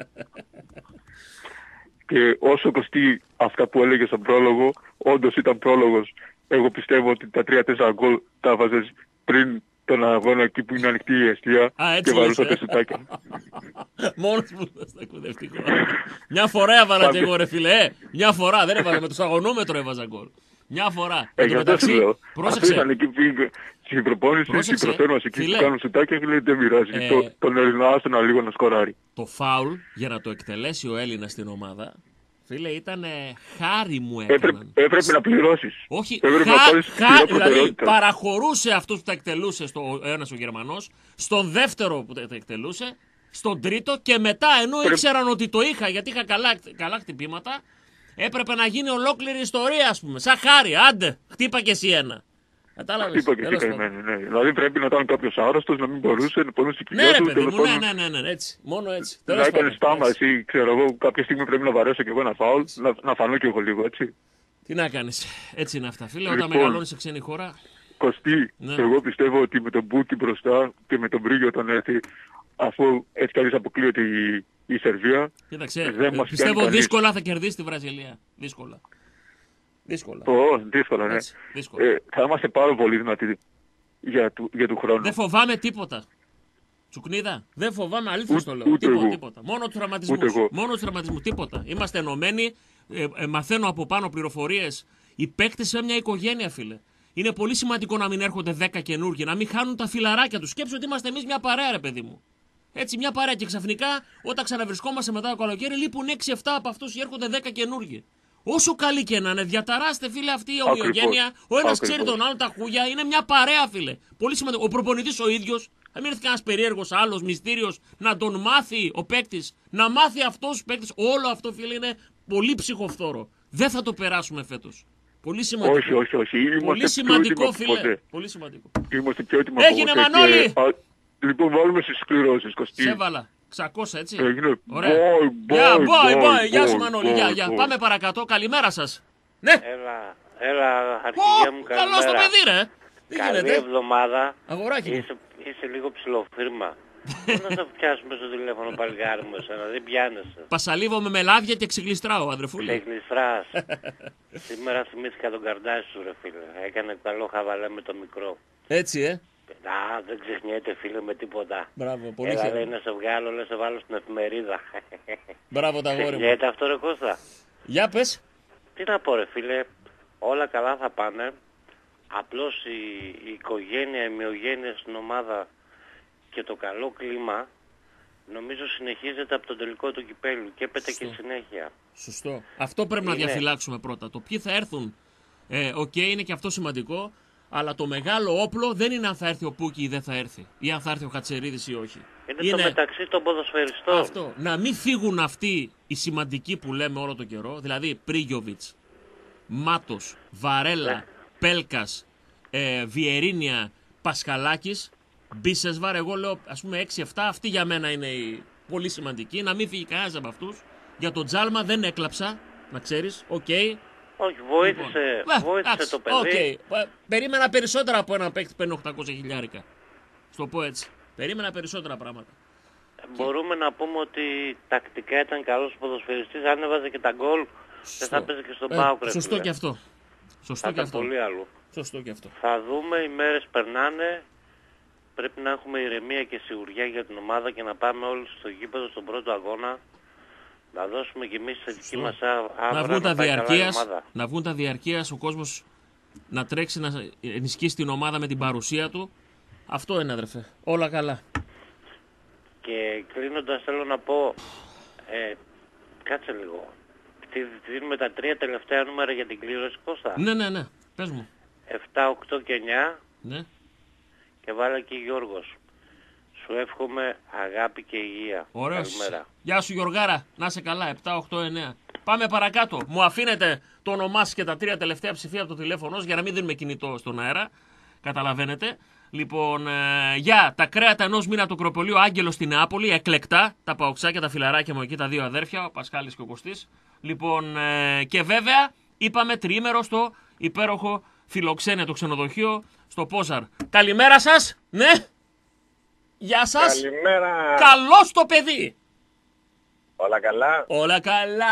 Και όσο Κωστή αυτά που έλεγε στον πρόλογο, όντως ήταν πρόλογος. Εγώ πιστεύω ότι τα 3-4 γκολ τα βάζες πριν τον αγώνα εκεί που είναι ανοιχτή η εστία και βαρούσα τα σουτάκια. Μόνος μου στο εκπαιδευτικό. Μια φορά έβαλα και εγώ ρε φίλε, μια φορά, δεν έβαλα, με το σαγωνόμετρο έβαζα γκολ. Μια φορά. Γι' αυτό σου λέω. Αυτοί ήταν εκεί στην προπόνηση, στην προθέρμανση εκεί που κάνουν σουτάκια και λέει δεν πειράζει. Τον Έλληνα άστονα λίγο να σκοράρει. Το φάουλ για να το εκτελέσει ο Έλληνας στην ομάδα, φίλε, ήταν χάρη μου έκαναν. Έπρεπε να πληρώσεις. Όχι, δηλαδή παραχωρούσε αυτούς που τα εκτελούσε, ο ένας ο Γερμανός, στον δεύτερο που τα εκτελούσε, στον τρίτο, και μετά ενώ ήξεραν ότι το είχα, γιατί είχα καλά χτυπήματα, έπρεπε να γίνει ολόκληρη ιστορία, ας πούμε. Σαν χάρη, άντε, χτύπα και εσύ ένα. Κατάλαβες. Χτύπα και εσύ καημένη, ναι. Δηλαδή πρέπει να ήταν κάποιος άρρωστος, να μην μπορούσε, να μπορούσε να ναι, ρε παιδί μου, ναι, έτσι. Μόνο έτσι. Να έκανε στάμα, εσύ, ξέρω εγώ, κάποια στιγμή πρέπει να βαρέσω κι εγώ ένα φάουλ, να φανώ κι εγώ λίγο, έτσι. Τι να κάνεις. Έτσι είναι αυτά, φίλε. Όταν μεγαλώνεις σε ξένη χώρα. Κωστή, εγώ πιστεύω ότι με τον Μπούκι μπροστά και με τον Μπρίγιο όταν έρθει, αφού έτσι καλώς αποκλείεται η Σερβία, κοίταξε, πιστεύω δύσκολα θα κερδίσει τη Βραζιλία. Δύσκολα. Δύσκολα, ναι. Έτσι, δύσκολα. Θα είμαστε πάρα πολύ δυνατοί για του χρόνου. Δεν φοβάμαι τίποτα. Τσουκνίδα, δεν φοβάμαι, αλήθεια το λέω. Τίποτα. Μόνο τους τραυματισμούς. Τίποτα. Είμαστε ενωμένοι. Μαθαίνω από πάνω πληροφορίες. Οι παίκτες σε μια οικογένεια, φίλε. Είναι πολύ σημαντικό να μην έρχονται 10 καινούργοι, να μην χάνουν τα φιλαράκια τους. Σκέψου ότι είμαστε εμείς μια παρέα, ρε παιδί μου. Έτσι, μια παρέα και ξαφνικά όταν ξαναβρισκόμαστε μετά το καλοκαίρι, λείπουν 6-7 από αυτούς και έρχονται 10 καινούργοι. Όσο καλή και να είναι, διαταράστε, φίλε, αυτή η ομοιογένεια. Ο ένας ξέρει τον άλλον τα χούγια, είναι μια παρέα, φίλε. Πολύ σημαντικό. Ο προπονητής ο ίδιος, θα μην έρθει κανένας περίεργος άλλος, μυστήριος, να τον μάθει ο παίκτης, να μάθει αυτός ο παίκτης. Όλο αυτό, φίλε, είναι πολύ ψυχοφθόρο. Δεν θα το περάσουμε φέτος. Πολύ σημαντικό. Όχι. Πολύ σημαντικό, φίλε. Πολύ σημαντικό. Είμαστε πιο έτοιμοι. Έγινε, Μανώλη! Λοιπόν, βάλουμε στις κληρώσεις, Κωστή. Σε έβαλα. 600, έτσι. Έγινε. Ωραία. Γεια σου, Μανώλη. Γεια. Πάμε παρακάτω. Καλημέρα σας. Ναι. Έλα, αρχηγέ μου, καλημέρα. Καλό στο παιδί, ρε. Καλή εβδομάδα. Αγοράκι. Είσαι λίγο ψηλοφύρμα. Πώς να το πιάσουμε στο τηλέφωνο, παλιγάρι μου, εσένα, δεν πιάνεσαι. Πασαλίβω με λάδια και ξεγλιστράω, αδερφούλη. Ξεγλιστράς. Σήμερα θυμήθηκα τον Καρντάση σου, ρε φίλε. Έκανε καλό χαβαλέ με το μικρό. Έτσι, δεν ξεχνιέται, φίλε, με τίποτα. Μπράβο, πολύ χαίρομαι. Έλα, να σε βγάλω, να σε βάλω στην εφημερίδα. Μπράβο, τα γόρι μου. Ξεχνιέται αυτό, ρε Κώστα. Για πες. Τι να πω, ρε φίλε. Όλα καλά θα πάνε. Απλώς η οικογένεια, η ομοιογένεια στην ομάδα και το καλό κλίμα νομίζω συνεχίζεται από τον τελικό του κυπέλλου και έπεται και συνέχεια. Σωστό. Αυτό πρέπει να διαφυλάξουμε πρώτα. Το ποιοι θα έρθουν, είναι και αυτό σημαντικό, αλλά το μεγάλο όπλο δεν είναι αν θα έρθει ο Πούκι ή δεν θα έρθει, ή αν θα έρθει ο Χατσερίδης ή όχι. Είναι το μεταξύ των ποδοσφαιριστών. Αυτό. Να μην φύγουν αυτοί οι σημαντικοί που λέμε όλο τον καιρό, δηλαδή Πρίγιοβιτς, Μάτος, Βαρέλα, Πέλκας, Βιερίνια, Πασχαλάκης, Μπίσεσβαρ, εγώ λέω ας πούμε 6-7, αυτοί για μένα είναι οι πολύ σημαντικοί. Να μην φύγει κανένας από αυτούς. Για τον Τζάλμα δεν έκλαψα, να ξέρεις, Όχι, βοήθησε το παιδί. Περίμενα περισσότερα από έναν παίκτη που παίρνει 800 χιλιάρικα. Στο πω έτσι. Περίμενα περισσότερα πράγματα. Μπορούμε να πούμε ότι τακτικά ήταν καλός ποδοσφαιριστής. Αν έβαζε και τα γκολ, δεν θα παίζει και στον ΠΑΟΚ. Σωστό και αυτό. Σωστό και αυτό. Πολύ άλλο. Σωστό και αυτό. Θα δούμε, οι μέρες περνάνε. Πρέπει να έχουμε ηρεμία και σιγουριά για την ομάδα και να πάμε όλοι στο γήπεδο στον πρώτο αγώνα. Να δώσουμε κι εμείς τη δική μας άβρα να βγουν τα διαρκείας, ο κόσμος να τρέξει να ενισχύσει την ομάδα με την παρουσία του. Αυτό είναι, αδερφέ. Όλα καλά. Και κλείνοντας θέλω να πω, κάτσε λίγο. Δίνουμε τα 3 τελευταία νούμερα για την κλήρωση, Κώστα. Ναι. Πες μου. 7, 8 και 9. Ναι. Και βάλε και Γιώργος. Σου εύχομαι αγάπη και υγεία. Ωραίος. Καλημέρα. Γεια σου Γιωργάρα. Να είσαι καλά. 7, 8, 9. Πάμε παρακάτω. Μου αφήνετε το όνομά σας και τα 3 τελευταία ψηφία από το τηλέφωνο για να μην δίνουμε κινητό στον αέρα. Καταλαβαίνετε. Λοιπόν, για τα κρέατα ενός μήνα το κροπολείο Άγγελος στην Νεάπολη. Εκλεκτά. Τα παοξάκια, τα φιλαράκια μου εκεί, τα 2 αδέρφια, ο Πασχάλης και ο Κωστής. Λοιπόν, και βέβαια είπαμε τριήμερο στο υπέροχο Φιλοξένια, το ξενοδοχείο στο Πόζαρ. Καλημέρα σας. Ναι. Γεια σας. Καλημέρα. Καλώς το παιδί. Όλα καλά. Όλα καλά.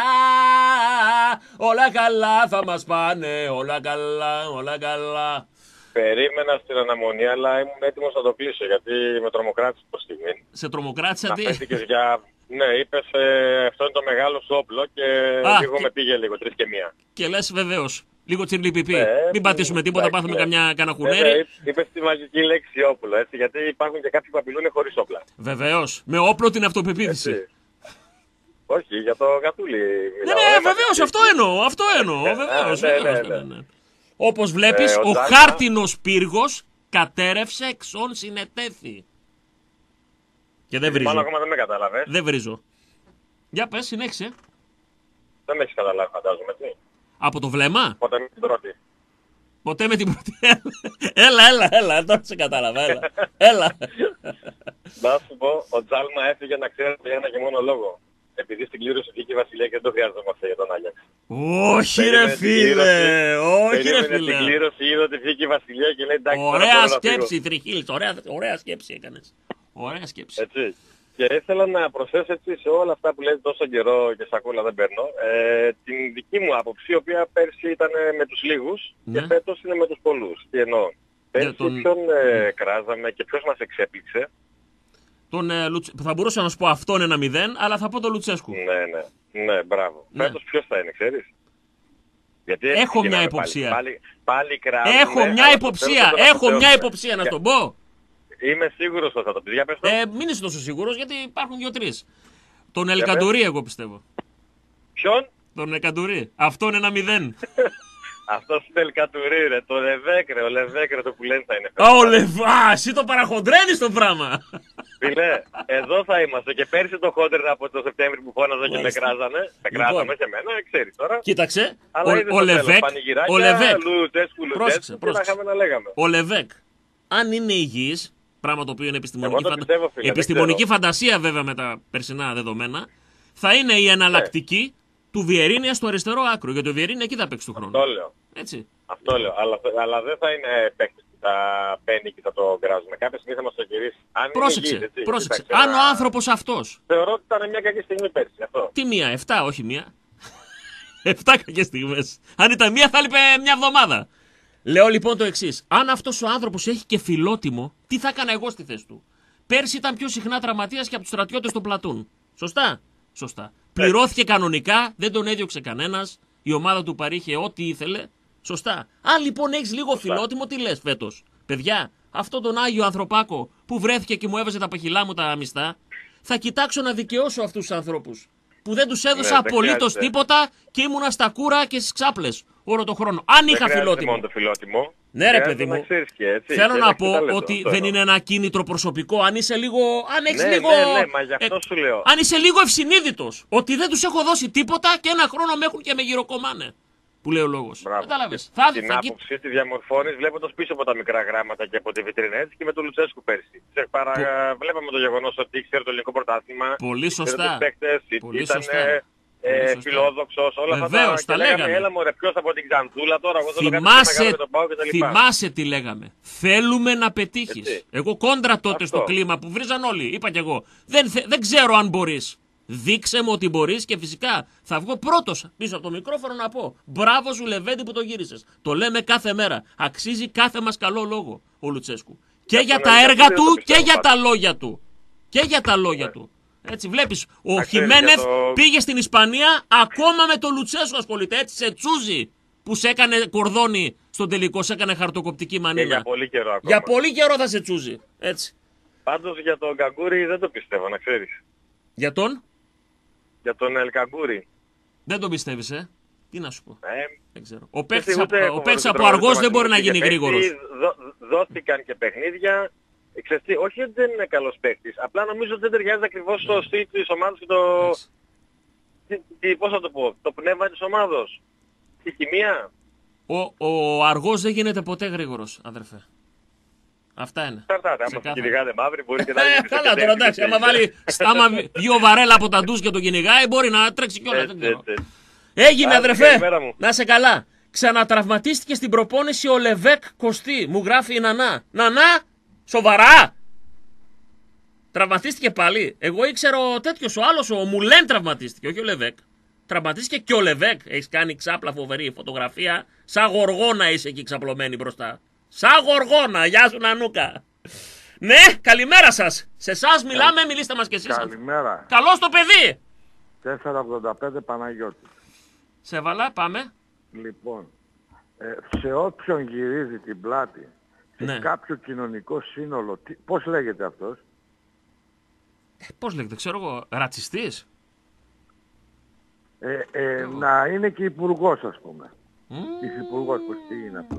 Όλα καλά θα μας πάνε. Όλα καλά. Όλα καλά. Περίμενα στην αναμονή, αλλά ήμουν έτοιμος να το κλείσω, γιατί με τρομοκράτησε προς στιγμή. Σε τρομοκράτησα τι? Ναι, είπες αυτό είναι το μεγάλο σου όπλο και λίγο με πήγε λίγο, 3 και 1. Και λες βεβαίως. Λίγο τσιρλιπιπί. Μην πατήσουμε τίποτα, πάθουμε κανένα χουνέρι. Είπες τη μαγική λέξη όπλο, έτσι, γιατί υπάρχουν και κάποιοι που απειλούν χωρίς όπλα. Βεβαίως. Με όπλο την αυτοπεποίθηση. Έτσι. Όχι, για το γατούλι μιλάω. Ναι, βεβαίως, αυτό εννοώ. Βεβαίως. Ναι. Όπως βλέπεις, ο χάρτινος πύργος κατέρευσε εξών συνετέθη. Και δεν βρίζω. Μάλλον ακόμα δεν με κατάλαβες. Δεν βρίζω. Για πες, συνέχισε. Δεν με έχεις καταλάβει, φαντάζομαι, έτσι. Από το βλέμμα. Ποτέ με την πρώτη. Ποτέ με την πρώτη. Έλα, τώρα σε κατάλαβα, έλα. Να σου πω, ο Τζάλμα έφυγε να ξέρετε για ένα και μόνο λόγο. Επειδή στην κλήρωση βγήκε η Βασιλεία και δεν το χρειάζεται να μας για τον Άγιαξ. Όχι ρε φίλε, όχι ρε φίλε. Την κλήρωση είδε ότι βγήκε η Βασιλεία και λέει εντάξει. Ωραία σκέψη, Τριχίλης, ωραία σκέψη έκανες. Ωραία σκέψη. Έτσι. Και ήθελα να προσθέσω έτσι σε όλα αυτά που λέτε τόσο καιρό και σακούλα δεν παίρνω, την δική μου άποψη, η οποία πέρσι ήταν με τους λίγους και φέτος είναι με τους πολλούς. Τι εννοώ. Πέρσι ποιον κράζαμε και ποιος μας εξέπληξε. Θα μπορούσα να σου πω αυτόν 1-0, αλλά θα πω τον Λουτσέσκου. Ναι, μπράβο. Φέτος ποιος θα είναι, ξέρεις. Γιατί έχω μια υποψία. Πάλι κράζουμε. Έχω μια υποψία να τον πω. Είμαι σίγουρος ότι θα το πεις. Για πες το. Μην είσαι τόσο σίγουρος γιατί υπάρχουν 2-3. Τον Ελκαντουρί εγώ πιστεύω. Ποιον? Τον Ελκαντουρί. Αυτόν 1-0. Αυτός είναι Ελκαντουρί ρε. Το Λεβέκρε. Ο Λεβέκρε το που λένε θα είναι. Εσύ το παραχοντρένεις το πράγμα. Φίλε, εδώ θα είμαστε. Και πέρσι το χόντερ από το Σεπτέμβρη που φώναζα και με κράζανε. Με κράζαμε σε μένα, ξέρεις τώρα. Κοίταξε. Ο Λεβέκ. Ο Λεβέκ. Αν είναι υγιής, πράγμα το οποίο είναι επιστημονική φαντασία βέβαια με τα περσινά δεδομένα, θα είναι η εναλλακτική του Βιερίνια στο αριστερό άκρο. Γιατί ο Βιερίνια εκεί θα παίξει του χρόνου. Αυτό λέω. Έτσι. Αυτό λέω. Αλλά δεν θα είναι παίκτης που θα παίρνει και θα το κράζουμε. Κάποια στιγμή θα μας το γυρίσει. Πρόσεξε. Αν ο άνθρωπος αυτός. Θεωρώ ότι ήταν μια κακή στιγμή πέρσι. Αυτό. Τι μία, 7, όχι μία. 7 κακές στιγμές. Αν ήταν μία θα έλειπε μια εβδομάδα. Λέω λοιπόν το εξής. Αν αυτός ο άνθρωπος έχει και φιλότιμο, τι θα έκανα εγώ στη θέση του. Πέρσι ήταν πιο συχνά τραυματίας και από τους στρατιώτες των πλατούν. Σωστά. Πληρώθηκε κανονικά, δεν τον έδιωξε κανένας. Η ομάδα του παρήχε ό,τι ήθελε. Σωστά. Αν λοιπόν έχεις λίγο φιλότιμο, τι λες φέτος. Παιδιά, αυτόν τον Άγιο Ανθρωπάκο που βρέθηκε και μου έβαζε τα παχυλά μου τα μιστά, θα κοιτάξω να δικαιώσω αυτούς τους ανθρώπους. Που δεν τους έδωσα απολύτως τίποτα και ήμουνα στα κούρα και στις ξάπλες όλο τον χρόνο. Αν είχα φιλότιμο. Ναι, ρε παιδί μου. Θέλω να πω ότι δεν είναι ένα κίνητρο προσωπικό. Αν είσαι λίγο. Αν έχεις λίγο. Ναι, μα γι' αυτό σου λέω. Αν είσαι λίγο ευσυνείδητος. Ότι δεν τους έχω δώσει τίποτα και ένα χρόνο με έχουν και με γυροκομάνε. Που λέει ο λόγος. Κατάλαβες. Την άποψη τη διαμορφώνεις βλέποντας πίσω από τα μικρά γράμματα και από τη βιτρίνα. Έτσι και με τον Λουτσέσκου πέρσι. Βλέπαμε το γεγονός ότι ήξερε το ελληνικό πρωτάθλημα. Πολύ σωστά. Ήταν φιλόδοξος, όλα αυτά τα λέγαμε. Έλα μωρέ, ποιος από την Ξαντούλα τώρα, εγώ δεν το πάω και τα λοιπά. Θυμάσαι τι λέγαμε. Θέλουμε να πετύχεις. Εγώ κόντρα τότε στο κλίμα που βρίζαν όλοι, είπα κι εγώ. Δεν ξέρω αν μπορείς. Δείξε μου ότι μπορείς και φυσικά θα βγω πρώτος πίσω από το μικρόφωνο να πω μπράβο σου Λεβέντη που το γύρισες. Το λέμε κάθε μέρα. Αξίζει κάθε μας καλό λόγο ο Λουτσέσκου. Και για τα έργα του και για τα λόγια του. Έτσι βλέπεις, ο Χιμένεθ πήγε στην Ισπανία ακόμα με τον Λουτσέσκου ασχολείται. Έτσι σε τσούζει που σε έκανε κορδόνι στον τελικό, σε έκανε χαρτοκοπτική μανίνα. Για πολύ καιρό ακόμα. Για πολύ καιρό θα σε τσούζει. Έτσι. Πάντως για τον Καγκούρη δεν το πιστεύω, να ξέρεις. Για τον? Για τον Ελκαγκούρη. Δεν τον πιστεύεις, Τι να σου πω. Δεν ξέρω. Ο παίκτης από αργός δεν μπορεί να γίνει γρήγορος. Δόθηκαν και παιχνίδια. Όχι ότι δεν είναι καλός παίκτης. Απλά νομίζω ότι δεν ταιριάζει ακριβώς στο στυλ της ομάδας και το... Πώς θα το πω. Το πνεύμα της ομάδος. Τη χημεία. Ο αργός δεν γίνεται ποτέ γρήγορος, αδερφέ. Αυτά είναι. Σταρτάτε. Άμα κυνηγάτε μαύρη μπορεί και να γίνει. Καλά τώρα εντάξει. Άμα βγει ο Βαρέλα από τα ντους και τον κυνηγάει μπορεί να τρέξει κιόλας. Έγινε αδερφέ. Να σε καλά. Ξανατραυματίστηκε στην προπόνηση ο Λεβέκ Κωστή. Μου γράφει η Νανά. Νανά! Σοβαρά! Τραυματίστηκε πάλι. Εγώ ήξερα τέτοιος ο άλλος, ο Μουλέν τραυματίστηκε, όχι ο Λεβέκ. Τραυματίστηκε και ο Λεβέκ. Έχεις κάνει ξάπλα φοβερή φωτογραφία. Σαν γοργόνα είσαι εκεί ξαπλωμένη μπροστά. Σαν γοργόνα. Γεια σου Νανούκα. Ναι, καλημέρα σας. Σε εσάς μιλάμε, μιλήστε μας κι εσείς. Καλημέρα. Καλώς το παιδί. 485 Παναγιώτη. Σε βάλα, πάμε. Λοιπόν, σε όποιον γυρίζει την πλάτη, σε κάποιο κοινωνικό σύνολο, πώς λέγεται αυτός? Πώς λέγεται, ξέρω εγώ, ρατσιστής. Να είναι και υπουργός, ας πούμε. Υφυπουργός, πώς τι είναι αυτός.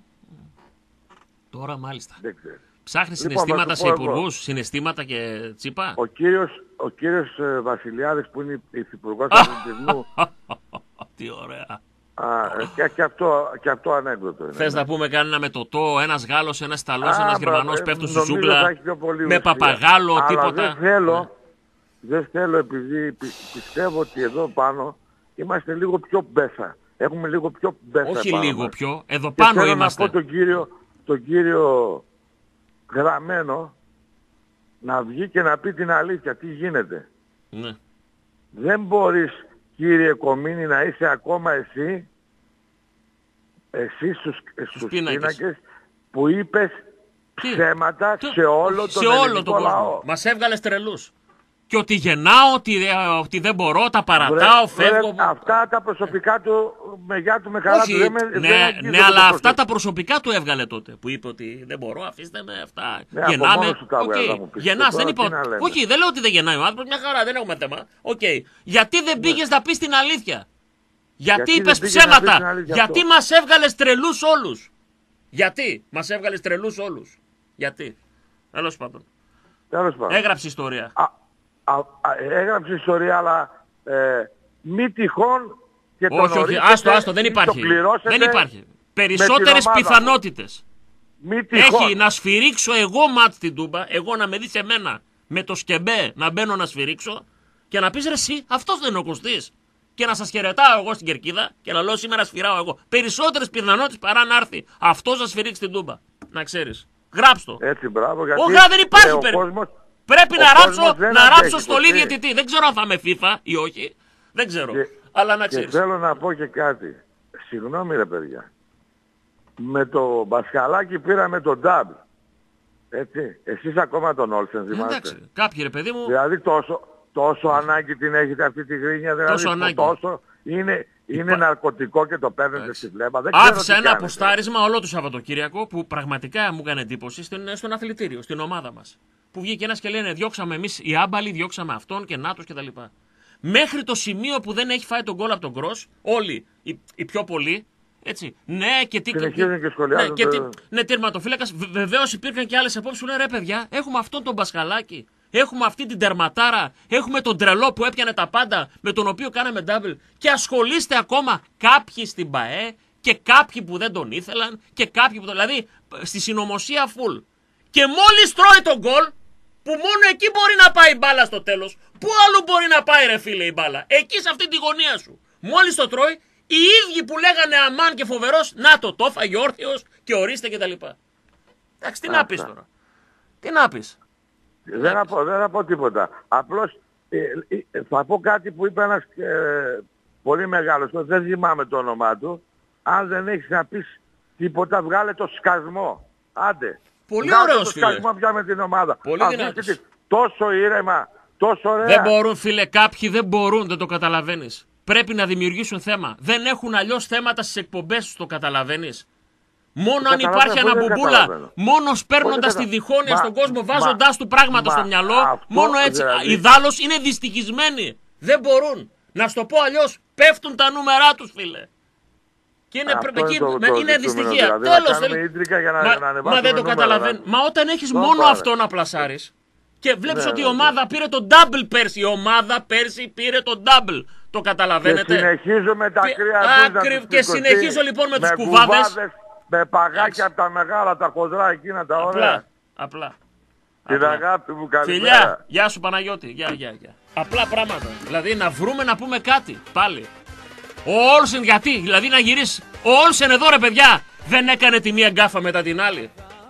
Τώρα μάλιστα. Δεν ξέρω. Ψάχνει συναισθήματα σε υπουργούς, συναισθήματα και τσίπα. Ο κύριος Βασιλιάδης που είναι υφυπουργός αθλητισμού. Τι ωραία. Και αυτό ανέκδοτο είναι. Θες να πούμε κανένα με τοτό, ένας Γάλλος, ένας Ιταλός, ένας Γερμανός πέφτουν στη ζούγκλα, με παπαγάλο, τίποτα. Δεν θέλω επειδή πιστεύω ότι εδώ πάνω είμαστε λίγο πιο μπέσα. Έχουμε λίγο πιο μπέσα. Όχι λίγο μας. πιο, εδώ Και πάνω θέλω είμαστε. να πω τον κύριο Γραμμένο να βγει και να πει την αλήθεια, τι γίνεται. Ναι. Δεν μπορείς, κύριε Κομίνη, να είσαι ακόμα εσύ στους πίνακες που είπες ψέματα σε όλο τον ελληνικό λαό. Μας έβγαλες τρελούς. Και ότι γεννάω, ότι δεν μπορώ, τα παρατάω, φεύγω. Αυτά τα προσωπικά του, με γεια του, με καλά Όχι, του. Ναι, αλλά αυτά τα προσωπικά του έβγαλε τότε. Που είπε ότι δεν μπορώ, αφήστε με αυτά. Ναι, γεννάμε. Okay. Γεννάς, δεν είπα. Όχι, δεν λέω ότι δεν γεννάει ο άνθρωπος, μια χαρά, δεν έχουμε θέμα. Okay. Γιατί δεν πήγες να πεις την αλήθεια. Γιατί είπες ψέματα. Γιατί μας έβγαλες τρελούς όλους. Γιατί μας έβγαλες τρελούς όλους. Γιατί. Τέλος πάντων. Έγραψε ιστορία. Έγραψε ιστορία, αλλά μη τυχόν και τον όχι, άστο, δεν υπάρχει. Δεν υπάρχει. Περισσότερες πιθανότητες. Έχει να σφυρίξω εγώ μάτ στην Τούμπα, εγώ να με δεις εμένα με το σκεμπέ να μπαίνω να σφυρίξω και να πεις ρε εσύ, αυτός δεν είναι ο Κωστής. Και να σας χαιρετάω εγώ στην κερκίδα και να λέω σήμερα σφυράω εγώ. Περισσότερες πιθανότητες παρά να έρθει αυτός να σφυρίξει την Τούμπα. Να ξέρεις. Γράψτο. Έτσι, μπράβο. Γιατί δεν υπάρχει Πρέπει να ράψω στο λίδι διαιτητή. Δεν ξέρω αν θα είμαι FIFA ή όχι. Δεν ξέρω. Αλλά να ξέρεις. Και θέλω να πω και κάτι. Συγγνώμη ρε παιδιά. Με το Μπασχαλάκι πήραμε τον Νταμπ. Έτσι. Εσείς ακόμα τον Όλσεν θυμάστε. Εντάξει. Κάποιοι ρε παιδί μου. Δηλαδή τόσο ανάγκη την έχετε αυτή τη γρίνια. Δηλαδή τόσο είναι ναρκωτικό και το παίρνετε στη βλέμμα. Άφησα ένα αποστάρισμα όλο το Σαββατοκύριακο που πραγματικά μου έκανε εντύπωση στον αθλητήριο, στην ομάδα μας. Που βγήκε ένας και λένε διώξαμε εμείς οι άμπαλοι, διώξαμε αυτόν και νάτος κτλ. Μέχρι το σημείο που δεν έχει φάει τον γκολ από τον Γκρος, όλοι οι πιο πολλοί, έτσι. Ναι, και τι. Ναι, τερματοφύλακας. Βεβαίως υπήρχαν και άλλες απόψεις που λένε ρε παιδιά, έχουμε αυτόν τον Μπασχαλάκη, έχουμε αυτή την τερματάρα, έχουμε τον τρελό που έπιανε τα πάντα, με τον οποίο κάναμε double. Και ασχολείστε ακόμα κάποιοι στην ΠΑΕ και κάποιοι που δεν τον ήθελαν και κάποιοι που. Δηλαδή στη συνωμοσία full. Και μόλις τρώει τον γκολ, που μόνο εκεί μπορεί να πάει η μπάλα στο τέλος. Πού άλλο μπορεί να πάει ρε φίλε η μπάλα. Εκεί σε αυτή τη γωνία σου. Μόλις το τρώει, οι ίδιοι που λέγανε αμάν και φοβερός, να το έφαγε όρθιος και ορίστε κτλ. Εντάξει, τι να πεις τώρα. Τι να πεις. Δεν θα πω τίποτα. Απλώς θα πω κάτι που είπε ένας πολύ μεγάλος. Δεν θυμάμαι το όνομά του. Αν δεν έχεις να πεις τίποτα, βγάλε το σκασμό. Άντε. Πολύ ωραίος φίλε. Πια με την ομάδα. Πολύ δυνατός. Τόσο ήρεμα, τόσο ωραία. Δεν μπορούν φίλε, κάποιοι δεν μπορούν, δεν το καταλαβαίνεις. Πρέπει να δημιουργήσουν θέμα. Δεν έχουν αλλιώς θέματα στις εκπομπές τους, το καταλαβαίνεις. Μόνο αν υπάρχει ένα μπουμπούλα, μόνο σπέρνοντας τη διχόνοια στον κόσμο, βάζοντάς του πράγματα στο μυαλό, μόνο έτσι. Δηλαδή... Οι δάλος είναι δυστυχισμένοι. Δεν μπορούν. Να σου το πω αλλιώς, πέφτουν τα νούμερά τους φίλε. Και είναι δυστυχία. Τέλος. Μα δεν το καταλαβαίνω. Μα όταν έχεις μόνο αυτό να πλασάρεις και βλέπεις ότι η ομάδα πήρε το double πέρσι. Η ομάδα πέρσι πήρε το double. Το καταλαβαίνετε. Και συνεχίζω με τα κρύα και συνεχίζω λοιπόν με τους κουβάδες. Με παγάκια από τα μεγάλα, τα χοντρά εκείνα τα ωραία. Απλά. Την αγάπη μου καλημέρα. Φιλιά, γεια σου Παναγιώτη. Γεια. Απλά πράγματα. Δηλαδή να βρούμε να πούμε κάτι πάλι. Ο Όλσεν γιατί, δηλαδή να γυρίσει. Ο Όλσεν εδώ ρε παιδιά δεν έκανε τη μία γκάφα μετά την άλλη.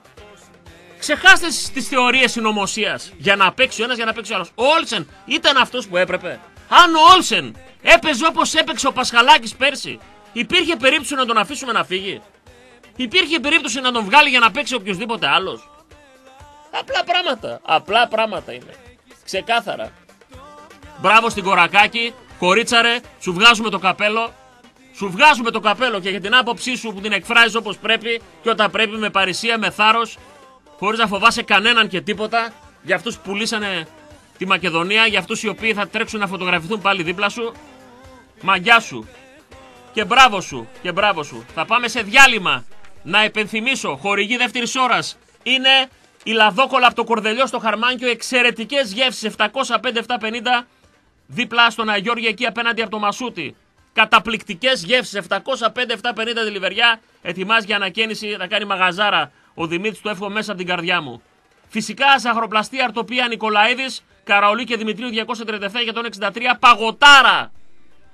Ξεχάστε τις θεωρίες συνωμοσίας. Για να παίξει ο ένας, για να παίξει ο άλλος. Ο Όλσεν ήταν αυτός που έπρεπε. Αν ο Όλσεν έπαιζε όπως έπαιξε ο Πασχαλάκης πέρσι, υπήρχε περίπτωση να τον αφήσουμε να φύγει. Υπήρχε περίπτωση να τον βγάλει για να παίξει οποιοδήποτε άλλος. Απλά πράγματα είναι. Ξεκάθαρα. Μπράβο στην Κορακάκη. Κορίτσαρε, σου βγάζουμε το καπέλο. Σου βγάζουμε το καπέλο και για την άποψή σου που την εκφράζεις όπως πρέπει και όταν πρέπει με παρησία, με θάρρος, χωρίς να φοβάσαι κανέναν και τίποτα. Για αυτούς που πουλήσανε τη Μακεδονία, για αυτούς οι οποίοι θα τρέξουν να φωτογραφηθούν πάλι δίπλα σου. Μαγκιά σου. Και μπράβο σου. Θα πάμε σε διάλειμμα. Να υπενθυμίσω, χορηγή δεύτερης ώρας είναι η λαδόκολα από το Κορδελιό στο Χαρμάνκιο. Εξαιρετικές γεύσεις 705-750 δίπλα στον Αγιώργη εκεί απέναντι από το Μασούτι. Καταπληκτικές γεύσεις 705-750 τη Λιβεριά. Ετοιμάζει για ανακαίνιση, θα κάνει μαγαζάρα. Ο Δημήτρης το εύχομαι μέσα από την καρδιά μου. Φυσικά ζαχαροπλαστεία Αρτοπία Νικολαίδης, Καραολί και Δημητρίου 237 για τον 63. Παγωτάρα!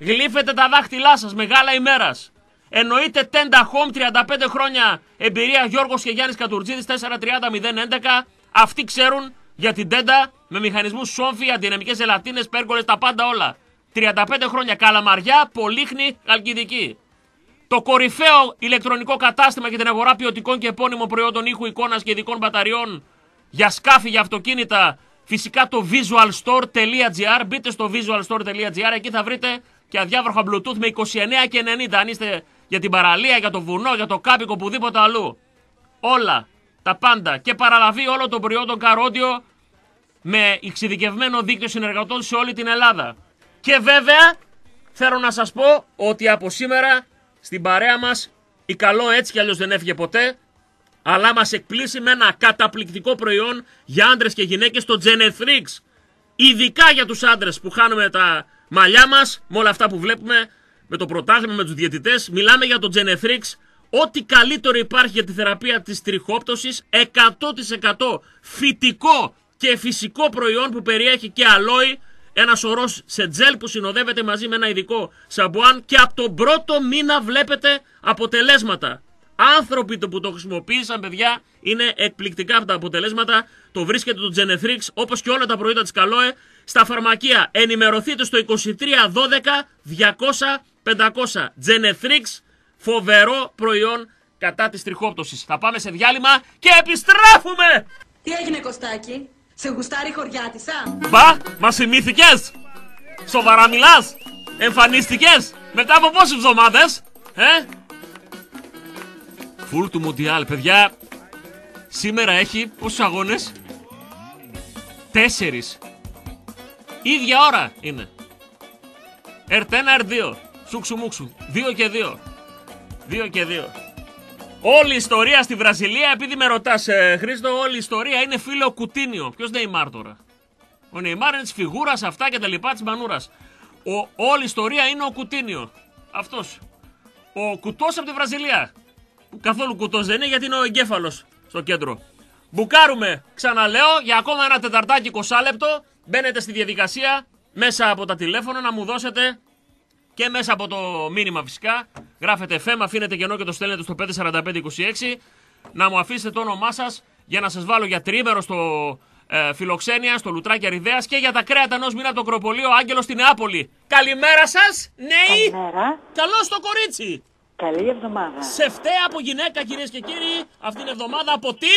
Γλύφετε τα δάχτυλά σας, μεγάλα ημέρας. Εννοείται Tenda Home, 35 χρόνια εμπειρία, Γιώργος και Γιάννης Κατουρτζίδης, 430-011. Αυτοί ξέρουν για την Tenda, με μηχανισμούς σόμφι, αντιδυναμικές ελαττίνες, πέργολες, τα πάντα όλα. 35 χρόνια, Καλαμαριά, Πολύχνη, Χαλκιδική. Το κορυφαίο ηλεκτρονικό κατάστημα για την αγορά ποιοτικών και επώνυμων προϊόντων ήχου, εικόνας και ειδικών μπαταριών για σκάφη, για αυτοκίνητα. Φυσικά το visualstore.gr. Μπείτε στο visualstore.gr, εκεί θα βρείτε και αδιάβροχα Bluetooth με 29,90. Αν είστε για την παραλία, για το βουνό, για το κάπικο, οπουδήποτε αλλού. Όλα, τα πάντα και παραλαβή όλων των προϊόντων Car Audio με εξειδικευμένο δίκτυο συνεργατών σε όλη την Ελλάδα. Και βέβαια θέλω να σας πω ότι από σήμερα στην παρέα μας η Καλό έτσι κι αλλιώς δεν έφυγε ποτέ, αλλά μας εκπλήσει με ένα καταπληκτικό προϊόν για άντρες και γυναίκες, το Genethrix. Ειδικά για τους άντρες που χάνουμε τα μαλλιά μας με όλα αυτά που βλέπουμε, με το πρωτάθλημα, με τους διαιτητές. Μιλάμε για το Genethrix, ό,τι καλύτερο υπάρχει για τη θεραπεία της τριχόπτωσης, 100% φυτικό και φυσικό προϊόν που περιέχει και αλόι, ένα σωρός σε τζέλ που συνοδεύεται μαζί με ένα ειδικό σαμπουάν και από τον πρώτο μήνα βλέπετε αποτελέσματα. Άνθρωποι που το χρησιμοποίησαν, παιδιά, είναι εκπληκτικά αυτά τα αποτελέσματα. Το βρίσκεται το Genethrix, όπως και όλα τα προϊόντα της Καλόε, στα φαρμακεία. Ενημερωθείτε στο 2312 200 500. Genethrix, φοβερό προϊόν κατά της τριχόπτωσης. Θα πάμε σε διάλειμμα και επιστρέφουμε! Τι έγινε, Κωστάκη? Σε γουστάρει χωριάτισσα? Μπα, μας θυμήθηκες? Σοβαρά μιλάς? Εμφανίστηκες? Μετά από πόσες εβδομάδες? Φουλ του Μουντιάλ, παιδιά. Σήμερα έχει πόσους αγώνες? 4. Ίδια ώρα είναι. Ερτ1, Ερτ2. Σούξου μουξου. 2 και 2. 2 και 2. Όλη η ιστορία στη Βραζιλία, επειδή με ρωτάς, Χρήστο, όλη η ιστορία είναι φίλο Κουτίνιο. Ποιος Νεϊμάρ τώρα? Ο Νεϊμάρ είναι της φιγούρας αυτά και τα λοιπά της μανούρας. Όλη η ιστορία είναι ο Κουτίνιο. Αυτός. Ο κουτός από τη Βραζιλία. Που καθόλου κουτός δεν είναι, γιατί είναι ο εγκέφαλος στο κέντρο. Μπουκάρουμε, ξαναλέω, για ακόμα ένα τεταρτάκι 20 λεπτό. Μπαίνετε στη διαδικασία μέσα από τα τηλέφωνα να μου δώσετε και μέσα από το μήνυμα φυσικά. Γράφετε FM, αφήνετε κενό και το στέλνετε στο 54526. Να μου αφήσετε το όνομά σας για να σας βάλω για τριήμερο στο Φιλοξένια, στο Λουτράκι Αριδέας και για τα κρέατα ενός μήνα από το Κροπολείο Άγγελος στη Νεάπολη. Καλημέρα σας, νέοι! Καλημέρα. Καλώς το κορίτσι! Καλή εβδομάδα. Σε φταία από γυναίκα, κυρίες και κύριοι, αυτήν την εβδομάδα από την...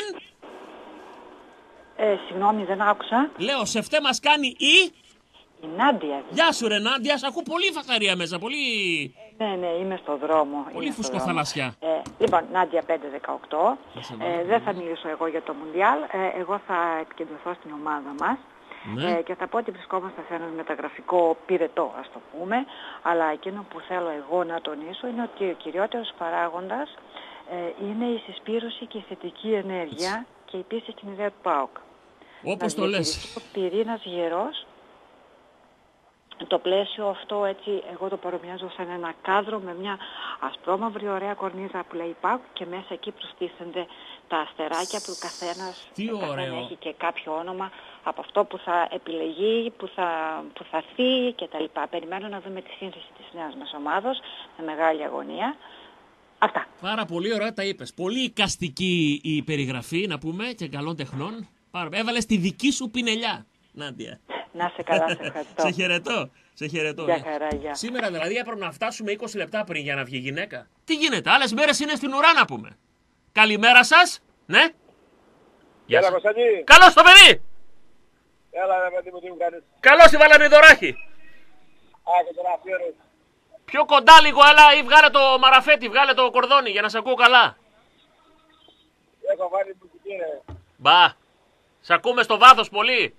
Συγγνώμη, δεν άκουσα. Λέω, σε φταία μας κάνει η Νάντια. Γεια σου ρε Νάντια, σ' ακούω πολύ φασαρία μέσα, πολύ... Ναι, είμαι στο δρόμο. Πολύ φουσκοθαλασσιά. Λοιπόν, Νάντια 518. Δεν θα μιλήσω εγώ για το Μουντιάλ. Εγώ θα επικεντρωθώ στην ομάδα μας. Ναι. Και θα πω ότι βρισκόμαστε σε έναν μεταγραφικό πυρετό, ας το πούμε. Αλλά εκείνο που θέλω εγώ να τονίσω είναι ότι ο κυριότερος παράγοντας είναι η συσπήρωση και η θετική ενέργεια και επίσης την ιδέα του ΠΑΟΚ. Όπως το λες. Ο πυρήνας γερός. Το πλαίσιο αυτό, έτσι, εγώ το παρομοιάζω σαν ένα κάδρο με μια ασπρόμαυρη ωραία κορνίζα που λέει ΠΑΟΚ και μέσα εκεί προστίθενται τα αστεράκια που ο καθένας έχει και κάποιο όνομα από αυτό που θα επιλεγεί, που θα φύγει κτλ. Περιμένω να δούμε τη σύνθεση της νέας μας ομάδος με μεγάλη αγωνία. Αυτά. Πάρα πολύ ωραία τα είπες. Πολύ εικαστική η περιγραφή, να πούμε, και καλών τεχνών. Έβαλες τη δική σου πινελιά, Νάντια. Να σε καλά, σε ευχαριστώ. Σε χαιρετώ. Σε χαιρετώ. Γεια χαρά, γεια. Σήμερα δηλαδή έπρεπε να φτάσουμε 20 λεπτά πριν για να βγει γυναίκα. Τι γίνεται, άλλες μέρες είναι στην ουρά να πούμε. Καλημέρα σας. Ναι. Γεια σας. Καλώς το παιδί. Έλα ρε παιδί μου, τι μου κάνεις. Καλώς τη βάλαμε δωράκι. Άκου τον αφιέρωση. Πιο κοντά λίγο, έλα, ή βγάλε το μαραφέτη, βγάλε το κορδόνι για να σε ακούω καλά. Έχω βάλει μουσική ρε. Μπα. Σ' ακούμε στο βάθος πολύ.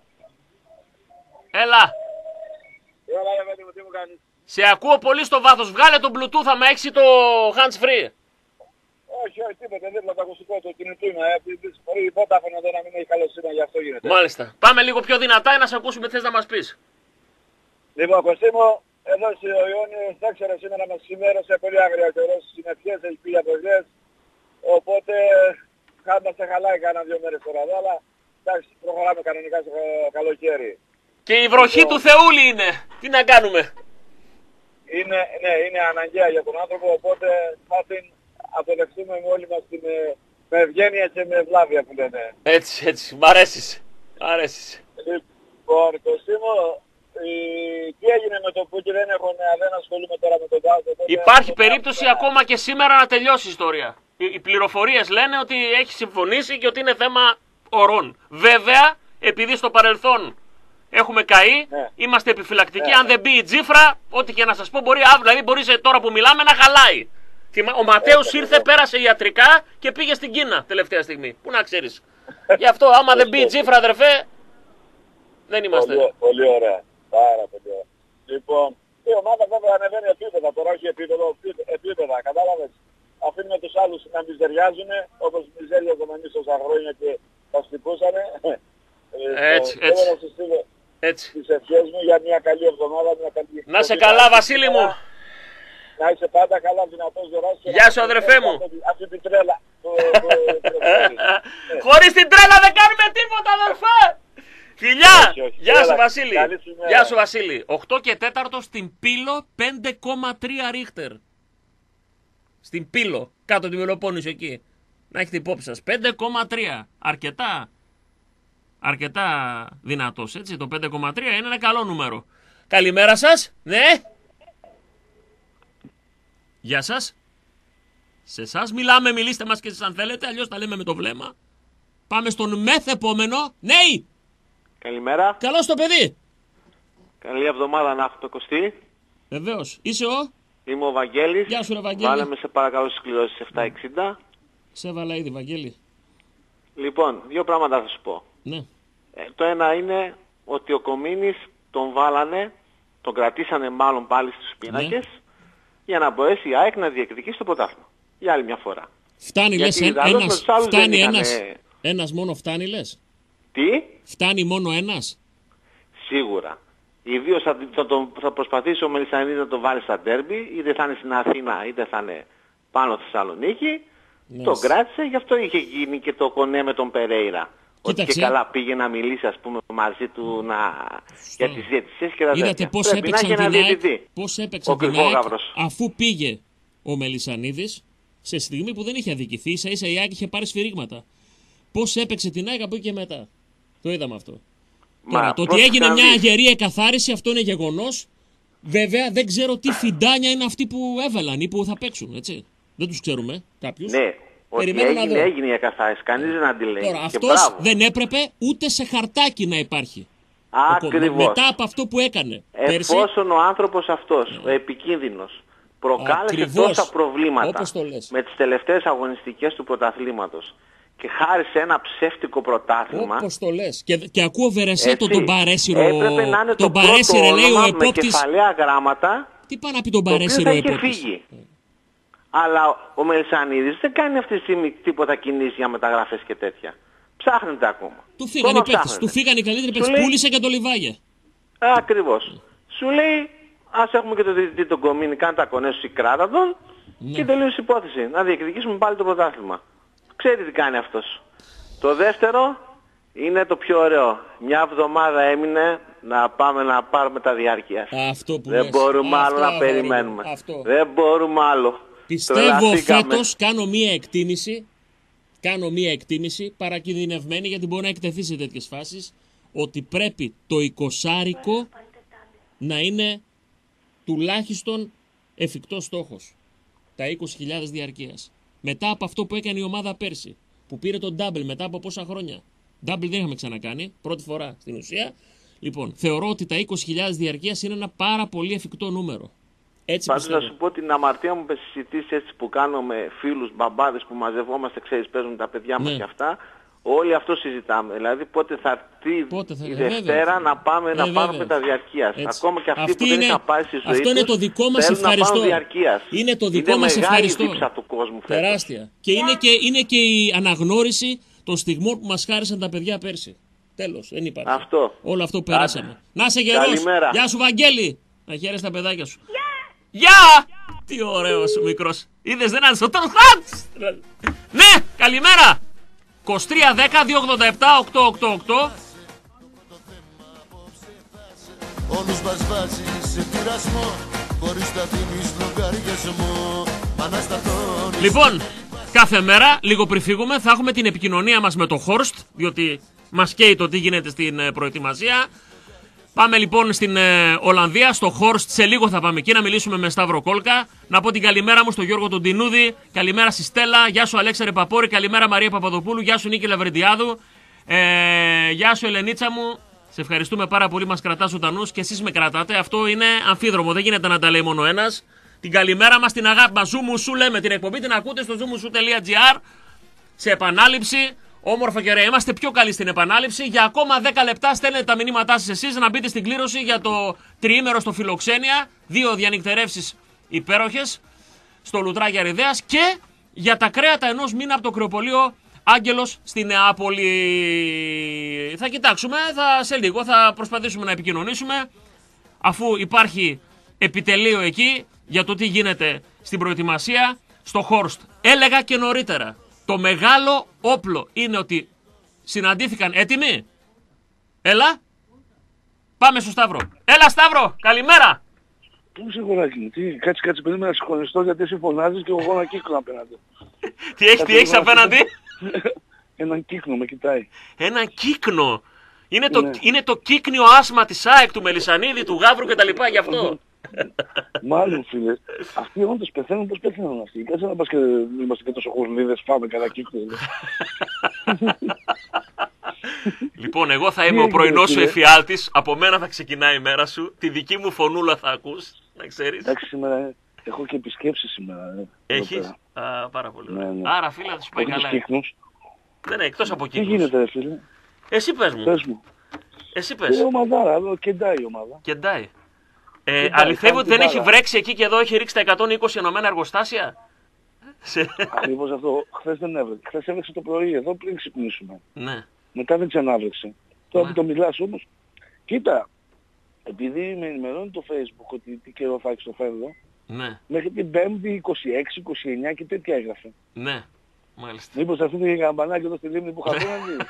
Έλα. Έλα ρε παιδί μου, τι μου κάνεις. Σε ακούω πολύ στο βάθος. Βγάλε το Bluetooth, άμα έχεις το hands free. Όχι, τίποτα, δεν είναι το ακουστικό, το κινητού είναι. Μπορεί η Vodafone εδώ να μην έχει καλό σήμα, γι' αυτό γίνεται. Μάλιστα. Πάμε λίγο πιο δυνατά να σε ακούσουμε τι θες να μας πεις. Λοιπόν, Κωστή μου, εδώ ο Ιόνιος, δεν ξέρω, σήμερα μας σημέρωσε πολύ άγρια καιρός, συννεφιές, έχει πει από χθες. Οπότε, μας χαλάει κάνα 2 μέρες τώρα εδώ, αλλά εντάξει, προχωράμε κανονικά στο καλοκαίρι. Και η βροχή του Θεούλη είναι. Τι να κάνουμε. είναι αναγκαία για τον άνθρωπο, οπότε θα την αποδεχτούμε όλοι μας με ευγένεια και με ευλάβεια που λένε. Έτσι, μ' αρέσεις. Λοιπόν, Κωστίμο, τι έγινε με το Πούκι, δεν ασχολούμαι τώρα με τον Τάσο. Υπάρχει περίπτωση ακόμα και σήμερα να τελειώσει η ιστορία. Οι πληροφορίες λένε ότι έχει συμφωνήσει και ότι είναι θέμα ωρών. Βέβαια, επειδή στο παρελθόν έχουμε καεί, είμαστε επιφυλακτικοί. Αν δεν μπει η τσίφρα, ό,τι και να σας πω, δηλαδή μπορεί τώρα που μιλάμε να χαλάει. Ο Ματέος ήρθε, πέρασε ιατρικά και πήγε στην Κίνα τελευταία στιγμή. Πού να ξέρεις. Γι' αυτό άμα δεν μπει η τσίφρα, αδερφέ, δεν είμαστε. Πολύ ωραία. Πάρα πολύ ωραία. Λοιπόν, η ομάδα βέβαια ανεβαίνει επίπεδα, τώρα όχι επίπεδα, κατάλαβες. Αφήνουμε τους άλλους να μιζεριάζουν, όπως μιζέριαζαμε εμείς τόσα χρόνια και τα στυπούσανε. Θέλω να σας στείλω τις ευχές μου για μια καλή εβδομάδα, μια καλή... Να σε καλά, Βασίλη μου. Να είσαι πάντα καλά, δυνατός Ζωράς. Γεια σου, αδερφέ μου. Αυτή την τρέλα. Χωρίς την τρέλα δεν κάνουμε τίποτα, αδερφέ. Φιλιά! Γεια σου, Βασίλη. Γεια σου, Βασίλη. 8 και 4 στην Πύλο, 5,3 ρίχτερ. Στην Πύλο, κάτω από την Πελοπόννησο εκεί. Να έχετε υπόψη σας. 5,3. Αρκετά δυνατός, έτσι. Το 5,3 είναι ένα καλό νούμερο. Καλημέρα σας. Ναι. Γεια σας. Σε εσάς μιλάμε, μιλήστε μας και εσείς αν θέλετε, αλλιώς τα λέμε με το βλέμμα. Πάμε στον μεθεπόμενο. Ναι. Καλημέρα. Καλώς το παιδί. Καλή εβδομάδα να έχουμε, Κωστή. Βεβαίως. Είσαι ο? Είμαι ο Βαγγέλης. Γεια σου, ρε Βαγγέλη. Βάλε με σε παρακαλώ στις κληρώσεις 760. Σε έβαλα ήδη, Βαγγέλη. Λοιπόν, δύο πράγματα θα σου πω. Ναι. Το ένα είναι ότι ο Κομίνης τον βάλανε, τον κρατήσανε μάλλον πάλι στους πίνακες, για να μπορέσει η ΑΕΚ να διεκδικήσει το πρωτάθλημα. Για άλλη μια φορά. Φτάνει, λες, ένας μόνο φτάνει, λες. Τι? Φτάνει μόνο ένας. Σίγουρα. Ιδίως θα προσπαθήσει ο Μελισσανίδης να το βάλει στα ντέρμπι, είτε θα είναι στην Αθήνα είτε θα είναι πάνω στη Θεσσαλονίκη. Ναι. Τον κράτησε, γι' αυτό είχε γίνει και το κονέ με τον Περέιρα. Ότι και καλά πήγε να μιλήσει, ας πούμε, μαζί του για τις διαιτησίες και τα τέτοια. Είδατε πώς έπαιξαν την ΑΕΚ, αφού πήγε ο Μελισσανίδης, σε στιγμή που δεν είχε αδικηθεί, ίσα η ΑΕΚ είχε πάρει σφυρίγματα. Πώς έπαιξε την ΑΕΚ από εκεί και μετά. Το είδαμε αυτό. Τώρα, το ότι έγινε μια αγερή εκαθάριση, αυτό είναι γεγονός. Βέβαια, δεν ξέρω τι φιντάνια είναι αυτοί που έβαλαν ή που θα παίξουν, έτσι. Δεν τους ξέρουμε κάποιους. Ναι, ότι έγινε η εκαθάριση, κανείς δεν αντιλέγει. Τώρα, αυτός δεν έπρεπε ούτε σε χαρτάκι να υπάρχει. Ακριβώς. Μετά από αυτό που έκανε. Εφόσον ο άνθρωπος αυτός, ο επικίνδυνος, προκάλεσε τόσα προβλήματα με τις τελευταίες αγωνιστικές του πρωταθλήματος και χάρισε ένα ψεύτικο πρωτάθλημα. Όπως το λες. Και ακούω Βερεσέτο τον Παρέσιρο. Έπρεπε να είναι το πρώτο όνομα με κεφαλαία γράμματα. Τι πάει να πει τον Παρέσιρο ο επόπτης. Αλλά ο Μελισσανίδης δεν κάνει αυτή τη στιγμή τίποτα κινήσεις για μεταγραφές και τέτοια. Ψάχνεται ακόμα. Του φύγαν οι παίκτες. Του φύγαν οι καλύτεροι παίκτες. Πούλησε και το Λιβάγια. Ακριβώς. Σου λέει, ας έχουμε και το διαιτητή τον Κομίνη, κάνει τα κονέ σου, κράτα τον και τελείωσε η υπόθεση. Να διεκδικήσουμε πάλι το πρωτάθλημα. Ξέρετε τι κάνει αυτός. Το δεύτερο είναι το πιο ωραίο. Μια εβδομάδα έμεινε να πάμε να πάρουμε τα διάρκειας. Δεν μπορούμε άλλο να περιμένουμε. Δεν μπορούμε άλλο. Πιστεύω φέτος κάνω μία εκτίμηση παρακινδυνευμένη, γιατί μπορεί να εκτεθεί σε τέτοιες φάσεις, ότι πρέπει το 20άρικο να είναι τουλάχιστον εφικτός στόχος. Τα 20.000 διαρκείας. Μετά από αυτό που έκανε η ομάδα πέρσι, που πήρε τον double μετά από πόσα χρόνια. Double δεν είχαμε ξανακάνει, πρώτη φορά στην ουσία. Λοιπόν, θεωρώ ότι τα 20.000 διαρκείας είναι ένα πάρα πολύ εφικτό νούμερο. Πάντως να σου πω την αμαρτία μου με τις συζητήσεις έτσι που κάνω με φίλους, μπαμπάδες που μαζευόμαστε, ξέρεις, παίζουν τα παιδιά μας και αυτά. Όλοι αυτό συζητάμε. Δηλαδή πότε θα έρθει η Δευτέρα να πάμε να πάρουμε τα διαρκείας. Ακόμα και αυτοί που δεν είχαν πάει στη ζωή αυτό είναι το δικό μας ευχαριστώ. Είναι το δικό μας ευχαριστώ. Του κόσμου τεράστια. Και είναι και η αναγνώριση των στιγμών που μας χάρισαν τα παιδιά πέρσι. Τέλος, δεν υπάρχει. Όλο αυτό που περάσαμε. Να είσαι γερός. Γεια σου, Βαγγέλη. Να χαίρεσαι τα παιδάκια σου. Γεια! Τι ωραίος ο μικρός. Είδες, δεν άντισε ο Τερθάτς. Ναι, καλημέρα. 2310-287-888. Όλους μας βάζει σε πειρασμό. Λοιπόν, κάθε μέρα, λίγο πριν φύγουμε, θα έχουμε την επικοινωνία μας με το Χόρστ, διότι μας καίει το τι γίνεται στην προετοιμασία. Πάμε λοιπόν στην Ολλανδία, στο Χόρστ, σε λίγο θα πάμε εκεί να μιλήσουμε με Σταύρο Κόλκα. Να πω την καλημέρα μου στον Γιώργο τον Τινούδη, καλημέρα στη Στέλλα, γεια σου Αλέξαρε Παπόρη, καλημέρα Μαρία Παπαδοπούλου, γεια σου Νίκη Λαβρεντιάδου, γεια σου Ελενίτσα μου. Σε ευχαριστούμε πάρα πολύ, μας κρατάς ζωντανούς και εσείς με κρατάτε. Αυτό είναι αμφίδρομο, δεν γίνεται να τα λέει μόνο ένας. Την καλημέρα μας, την αγάπη μας, Ζουμουσού λέμε την εκπομπή, την ακούτε στο zoomusu.gr σε επανάληψη. Όμορφα και ωραία. Είμαστε πιο καλοί στην επανάληψη. Για ακόμα 10 λεπτά στέλνετε τα μηνύματά σας εσείς να μπείτε στην κλήρωση για το τριήμερο στο Φιλοξένια. 2 διανυκτερεύσεις υπέροχες στο Λουτράκι Αριδέας και για τα κρέατα ενός μήνα από το κρεοπολείο Άγγελος στη Νεάπολη. Θα κοιτάξουμε, σε λίγο θα προσπαθήσουμε να επικοινωνήσουμε αφού υπάρχει επιτελείο εκεί για το τι γίνεται στην προετοιμασία στο Χόρστ. Έλεγα και νωρίτερα. Το μεγάλο όπλο είναι ότι συναντήθηκαν έτοιμοι. Έλα. Πάμε στο Σταύρο. Έλα Σταύρο, καλημέρα. Πού είσαι γοράκι μου, κάτσε περίμενα να συγχωνιστώ γιατί εσύ φωνάζεις και εγώ ένα κύκνο απέναντι. Τι έχεις απέναντι? Έναν κύκνο με κοιτάει. Έναν κύκνο. Είναι το κύκνιο άσμα της ΑΕΚ, του Μελισσανίδη, του Γαύρου κτλ. Γι' αυτό. Μάλλον φίλε, αυτοί όντως πεθαίνουν, πώς πεθαίνουν αυτοί. Κάτσε να πας και είμαστε και τόσο χουρλίδες, φάμε καλά κύκνο. Λοιπόν, εγώ θα είμαι ο πρωινός σου εφιάλτης, από μένα θα ξεκινάει η μέρα σου, τη δική μου φωνούλα θα ακούς, να ξέρεις. Εντάξει, σήμερα έχω και επισκέψεις σήμερα. Έχεις? Πάρα πολύ ωραία. Άρα φίλε θα σου πάει καλά. Ναι, εκτός από κύκνους. Τι γίνεται φίλε? Εσύ πες μου. Εσύ πες. Είναι ομαδάρα, εδώ κεντάει η ομάδα. Κεντάει. Αληθεύει ότι δεν έχει βρέξει εκεί και εδώ έχει ρίξει τα 120 ενωμένα εργοστάσια. Ακριβώς αυτό. Χθες δεν έβρεξε. Χθες έβρεξε το πρωί εδώ πριν ξυπνήσουμε. Ναι. Μετά δεν ξανάβρεξε. Τώρα που το μιλάς όμως, κοίτα, επειδή με ενημερώνει το Facebook ότι τι καιρό θα έχει στο φέρδο, ναι. Μέχρι την 5η 26, 29 και τέτοια έγραφε. Ναι, μάλιστα. Μήπως αυτή είναι η καμπανάκι εδώ στη λίμνη που είχα πει.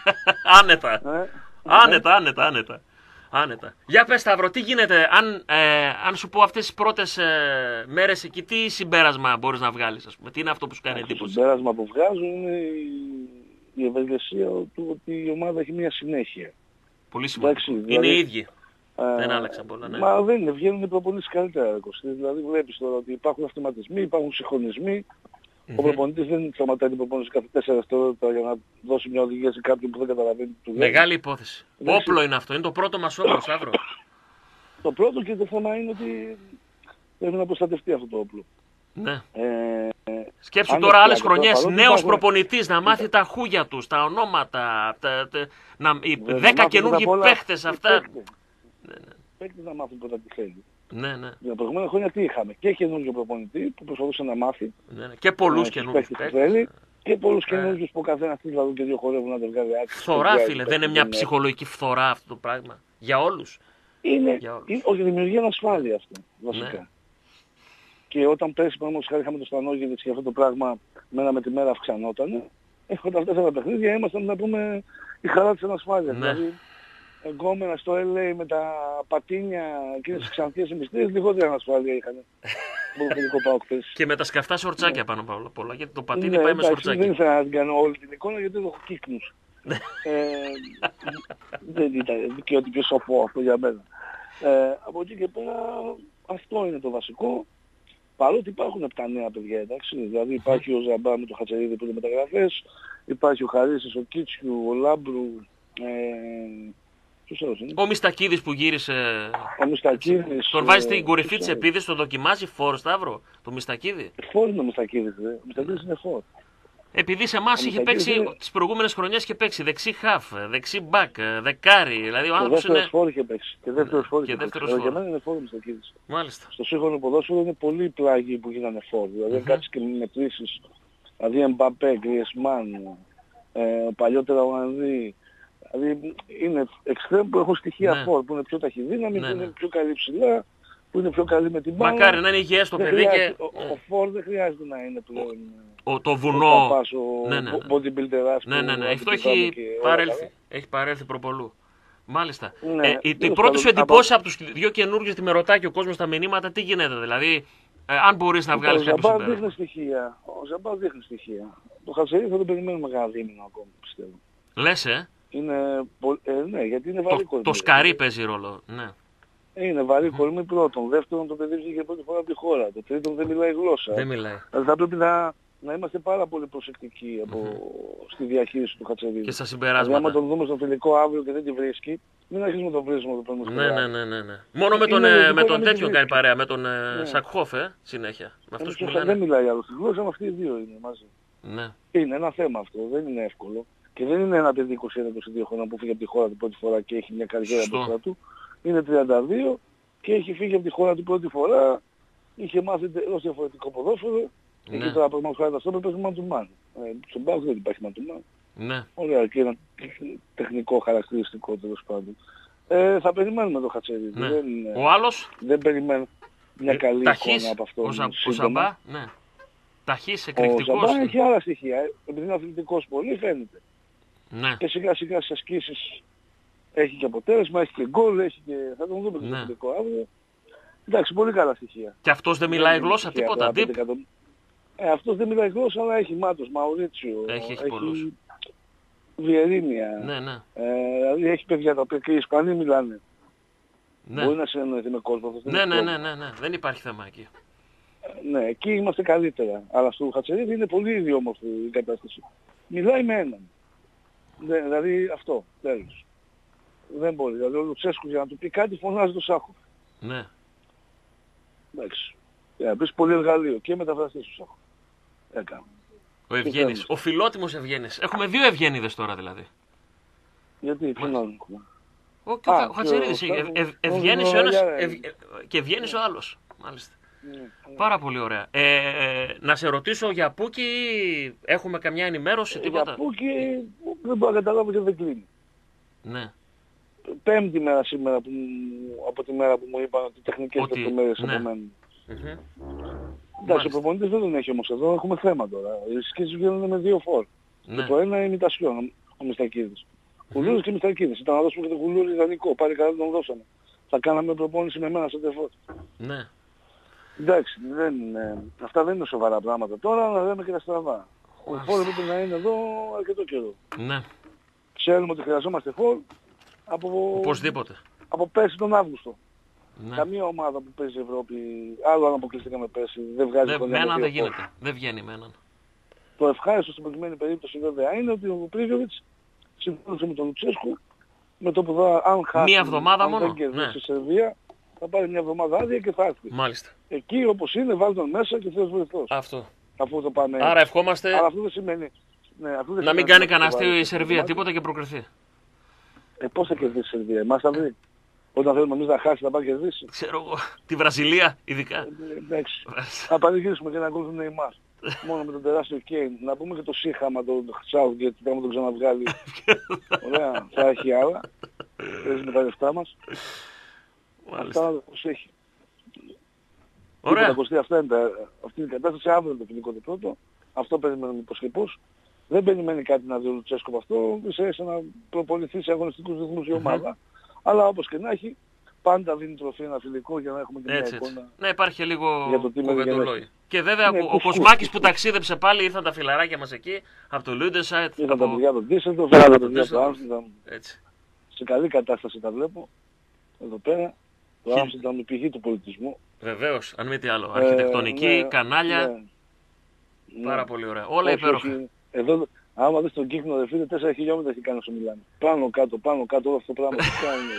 Άνετα. Για πες Σταύρο, τι γίνεται, αν σου πω αυτές τις πρώτες μέρες εκεί, τι συμπέρασμα μπορείς να βγάλεις, ας πούμε, τι είναι αυτό που σου κάνει εντύπωση? Το συμπέρασμα που βγάζω είναι η ευαισθησία του ότι η ομάδα έχει μια συνέχεια. Πολύ σημαντικό. Είναι οι ίδιοι. Δεν άλλαξαν πολλά, ναι. Μα δεν είναι, βγαίνουν οι προπονήσεις καλύτερα. Δηλαδή βλέπεις τώρα ότι υπάρχουν αυτοματισμοί, υπάρχουν συγχρονισμοί. Ο προπονητής δεν σταματάει την προπόνηση κάθε 4 δευτερόλεπτα για να δώσει μια οδηγία σε κάποιον που δεν καταλαβαίνει τι του λέει. Μεγάλη υπόθεση. Όπλο είναι αυτό. Είναι το πρώτο μας όπλο, Σταύρο. Το πρώτο και το θέμα είναι ότι πρέπει να προστατευτεί αυτό το όπλο. Ναι. Σκέψου τώρα άλλες χρονιές, νέος προπονητής να μάθει τα χούγια τους, τα ονόματα, 10 καινούργιοι παίχτες αυτά. Παίκτες να μάθουν πρώτα τι θέλει. Ναι, ναι. Για προηγούμενα χρόνια τι είχαμε? Και καινούργιο προπονητή που προσπαθούσε να μάθει. Ναι, ναι. Και πολλούς καινούργιους παίκτες. Και πολλούς καινούργιους που ο καθένας της δηλαδή και δύο χορεύουν να το βγάλει άκρη. Φθορά φίλε, δεν είναι μια ψυχολογική φθορά αυτό το πράγμα? Για όλους. Όχι, δημιουργεί ανασφάλεια αυτό βασικά. Ναι. Και όταν πέρσι παραδείγματος χάρη είχαμε το Στανόγεβιτς και αυτό το πράγμα μέρα με τη μέρα αυξανόταν, έχοντας 4 παιχνίδια ήμασταν να πούμε η χαρά της ανασφάλειας. Ναι. Δηλαδή, εγκόμενα στο LA με τα πατίνια και τις ξανθίες εμιστήρες, λιγότερη ανασφάλεια είχαν. Και με τα σκαφτά σορτσάκια πάνω απ' όλα, γιατί το πατίνι πάει με σορτσάκι. Δεν ήθελα να την κάνω όλη την εικόνα γιατί έχω κύκνους. Δεν ήταν και ότι πιο σοφό αυτό για μένα. Από εκεί και πέρα αυτό είναι το βασικό. Παρότι υπάρχουν 7 νέα παιδιά, εντάξει, δηλαδή υπάρχει ο Ζαμπά με το Χατσερίδη που είναι μεταγραφές, υπάρχει ο Χαρίσης, ο Κίτσιου, ο Λάμπρου, ο Μιστακίδης που γύρισε. Ο Μιστακίδης. Τον βάζει στην κορυφή της επίδυσης, τον δοκιμάζει φόρ, Σταύρο, το Μιστακίδη. Φόρ είναι ο Μιστακίδης, ο Μιστακίδης είναι φόρ. Επειδή σε εμάς είχε παίξει τις προηγούμενες χρονιές και παίξει δεξί χαφ, δεξί μπακ, δεκάρι. Δηλαδή ο άνθρωπος είναι. Δεύτερος φόρ είχε παίξει. Και δεύτερος φόρ είχε παίξει. Για μένα είναι φόρ ο Μιστακίδης. Μάλιστα. Στο σύγχρονο ποδόσφαιρο είναι πολλοί πλάγοι που γίνανε φόρ. Δηλαδή αν κάτσεις και μετρήσεις, δηλαδή Εμπαπέ, Γκριεσμάν, παλιότερα ο Ανδρή. Δηλαδή είναι εξτρέμ που έχουν στοιχεία φόρ, που είναι πιο ταχυδύναμοι, που είναι πιο καλή ψηλά, που είναι πιο καλή με την μπάλα. Μακάρι να είναι υγιές το παιδί και... Ο φόρ δεν χρειάζεται να είναι πλέον... Το βουνό... bodybuilderάς. Ναι, αυτό έχει παρέλθει προπολού. Μάλιστα. Ναι, Η πρώτη σου εντυπώση από τους δύο καινούργιους, τη με ρωτάει και ο κόσμος στα μηνύματα, τι γίνεται, δηλαδή, αν μπορείς να βγάλεις κάποιο συμπέρασμα. Ο Ζαμπά δείχνει στοιχεία. Το Χατσερί θα το περιμένουμε κανένα δίμηνο ακόμα, πιστεύω. Λες, ναι, γιατί είναι βαρύ κορμί. Το σκαρί παίζει ρόλο, ναι. Είναι βαρύ κορμί πρώτον. Δεύτερον, το παιδί βγήκε πρώτη φορά από τη χώρα. Το τρίτον, δεν μιλάει γλώσσα. Δεν μιλάει. Δηλαδή θα πρέπει να είμαστε πάρα πολύ προσεκτικοί στη διαχείριση του Χατσερίδη. Και στα συμπεράσματα. Δηλαδή, άμα τον δούμε στο φιλικό αύριο και δεν τη βρίσκει, μην αρχίσουμε να τον βρίζουμε το πρώτο. Ναι. Μόνο με τον τέτοιον κάνει παρέα, με τον Σακχόφ, συνέχεια. Με αυτούς που δεν μιλάει άλλο στη γλώσσα, με αυτοί οι δύο είναι μαζί. Ναι. Είναι ένα θέμα αυτό, δεν είναι εύκολο. Και δεν είναι ένα παιδί 21-22 χρόνια που φύγει από τη χώρα του πρώτη φορά και έχει μια καριέρα μπροστά του. Είναι 32 και έχει φύγει από τη χώρα του πρώτη φορά, είχε μάθει τελώς διαφορετικό ποδόσφαιρο. Ναι. Και τώρα από το στόπερ παίζει μαντουμάν. Στον Πάοκ δεν υπάρχει μαντουμάν. Ναι. Ωραία, και ένα τεχνικό χαρακτηριστικό τέλος πάντων. Θα περιμένουμε το Χατσερίδη. Ναι. Ο άλλος. Δεν περιμένω μια καλή εικόνα από αυτό. Ο Ζαμπά, ναι. Ταχύς, εκρηκτικός. Ο Ζαμπά έχει άλλα στοιχεία. Επειδή είναι αθλητικός πολύ φαίνεται. Ναι. Και σιγά σιγά στις ασκήσεις έχει και αποτέλεσμα, έχει και γκολ, έχει και... θα τον δούμε στο αθλητικό αύριο. Εντάξει, πολύ καλά στοιχεία. Και αυτός δεν μιλάει γλώσσα, τίποτα. Αυτός δεν μιλάει γλώσσα, αλλά έχει Μάτος, Μαουρίτσιο, έχει πολλούς. Βιερίνια. Ναι. Δηλαδή έχει παιδιά τα οποία και οι Ισπανοί μιλάνε. Ναι. Μπορεί να συνεννοηθεί με κόσμο. Ναι. Δεν υπάρχει θέμα εκεί. Ναι, εκεί είμαστε καλύτερα. Αλλά στο Χατσερίδη είναι πολύ ιδιόμορφη η κατάσταση. Μιλάει με έναν. Δηλαδή αυτό, τέλος. Δεν μπορεί. Δηλαδή ο Λουτσέσκου για να του πει κάτι φωνάζει το Σάχο. Ναι. Εντάξει. Για να πεις πολύ εργαλείο και μεταφραστής του Σάχο. Έκανα. Ο Ευγένης. Ο φιλότιμος Ευγένης. Έχουμε δύο Ευγένιδες τώρα δηλαδή. Γιατί, ποιον άλλον έχουμε. Ο Χατσερίδης. Ευγένης ο ένας και Ευγένης ο άλλος. Μάλιστα. Πάρα πολύ ωραία. Να σε ρωτήσω για Πούκι, έχουμε καμιά ενημέρωση, τίποτα. Για Πούκι δεν μπορώ να καταλάβω και δεν κλείνει. Ναι. Πέμπτη μέρα σήμερα από τη μέρα που μου είπαν ότι τεχνικές λεπτομέρειες απομένουν. Εντάξει, ο προπονητής δεν τον έχει όμως εδώ, έχουμε θέμα τώρα. Οι σκήσεις βγαίνουν με δύο φόρ. Και το ένα είναι ημιτασιόν, ο Μιστακίδης. Γουλούρης και Μιστακίδης. Ήταν να δώσουμε και το Γουλούρη ιδανικό, πάλι καλά τον δώσαμε. Θα κάναμε προπόνηση με μένα στο τεφόρ. Ναι. Εντάξει, αυτά δεν είναι σοβαρά πράγματα. Τώρα να λέμε και τα στραβά. Ο φόρ πρέπει να είναι εδώ αρκετό καιρό. Ναι. Ξέρουμε ότι χρειαζόμαστε φόρ οπωσδήποτε. Από πέρσι τον Αύγουστο. Ναι. Καμία ομάδα που παίζει Ευρώπη, άλλο αν αποκλειστήκαμε πέρσι, δεν βγάζει με έναν δεν γίνεται. Δεν βγαίνει με έναν. Το ευχάριστο στην προκειμένη περίπτωση βέβαια είναι ότι ο Πρίβιοβιτς συμφώνησε με τον Λουτσέσκου με το που αν χάσει, μία εβδομάδα αν μόνο. δεν κερδίσει η Σερβία, θα πάρει μια εβδομάδα άδεια και θα έρθει. Μάλιστα. Εκεί όπως είναι βάλει τον μέσα και Θεός βοηθός. Αυτό. Αφού το πάμε. Άρα ευχόμαστε αλλά αυτό δεν σημαίνει. Ναι, αυτό δεν να μην κάνει κανένα αστείο η Σερβία τίποτα και προκριθεί. Πώς θα κερδίσει η Σερβία, εμάς θα βρει. Όταν θέλουμε εμείς να χάσει θα πάει να κερδίσει. Ξέρω εγώ. Τη Βραζιλία ειδικά. Εντάξει. Θα πανηγυρίσουμε και να ακολουθούμε Νεϊμάρ. Μόνο με τον τεράστιο Κέιν. Να πούμε και το Σίχαμα, τον Southgate, που θα τον ξαναβγάλει. Ωραία, θα έχει άλλα. Παίζει με τα λεφτά μας. Αυτά να το προσέχει. Ωραία. Αυτή είναι η κατάσταση. Αύριο το φιλικό το πρώτο. Αυτό περιμένουμε πως και πως. Δεν περιμένει κάτι να δει ο Λουτσέσκο από αυτό. Ίσα να προπονηθεί σε αγωνιστικούς ρυθμούς η ομάδα. Αλλά όπως και να έχει, πάντα δίνει τροφή ένα φιλικό για να έχουμε και μια εικόνα. Ναι, υπάρχει λίγο κουβεντολόι. Και βέβαια ο Κοσμάκης που ταξίδεψε πάλι, ήρθαν τα φιλαράκια μας εκεί, από το Λούντεσάιτ. Ήρθαν τα παιδιά από τον Ντίσσελντορφ, ήρθαν τα παιδιά από το Άμστερνταμ. Σε καλή κατάσταση τα βλέπω, εδώ πέρα. Το Άμστερνταμ είναι η πηγή του πολιτισμού. Βεβαίως, αν μη τι άλλο. Αρχιτεκτονική, κανάλια. Πάρα πολύ ωραία. Όλα υπέροχα. Εδώ, άμα δεις τον Κύκνο, ρε φίλε, 4 χιλιόμετρα έχει κάνει στο Μιλάνο. Πάνω κάτω, όλο αυτό το πράγμα τι κάνει.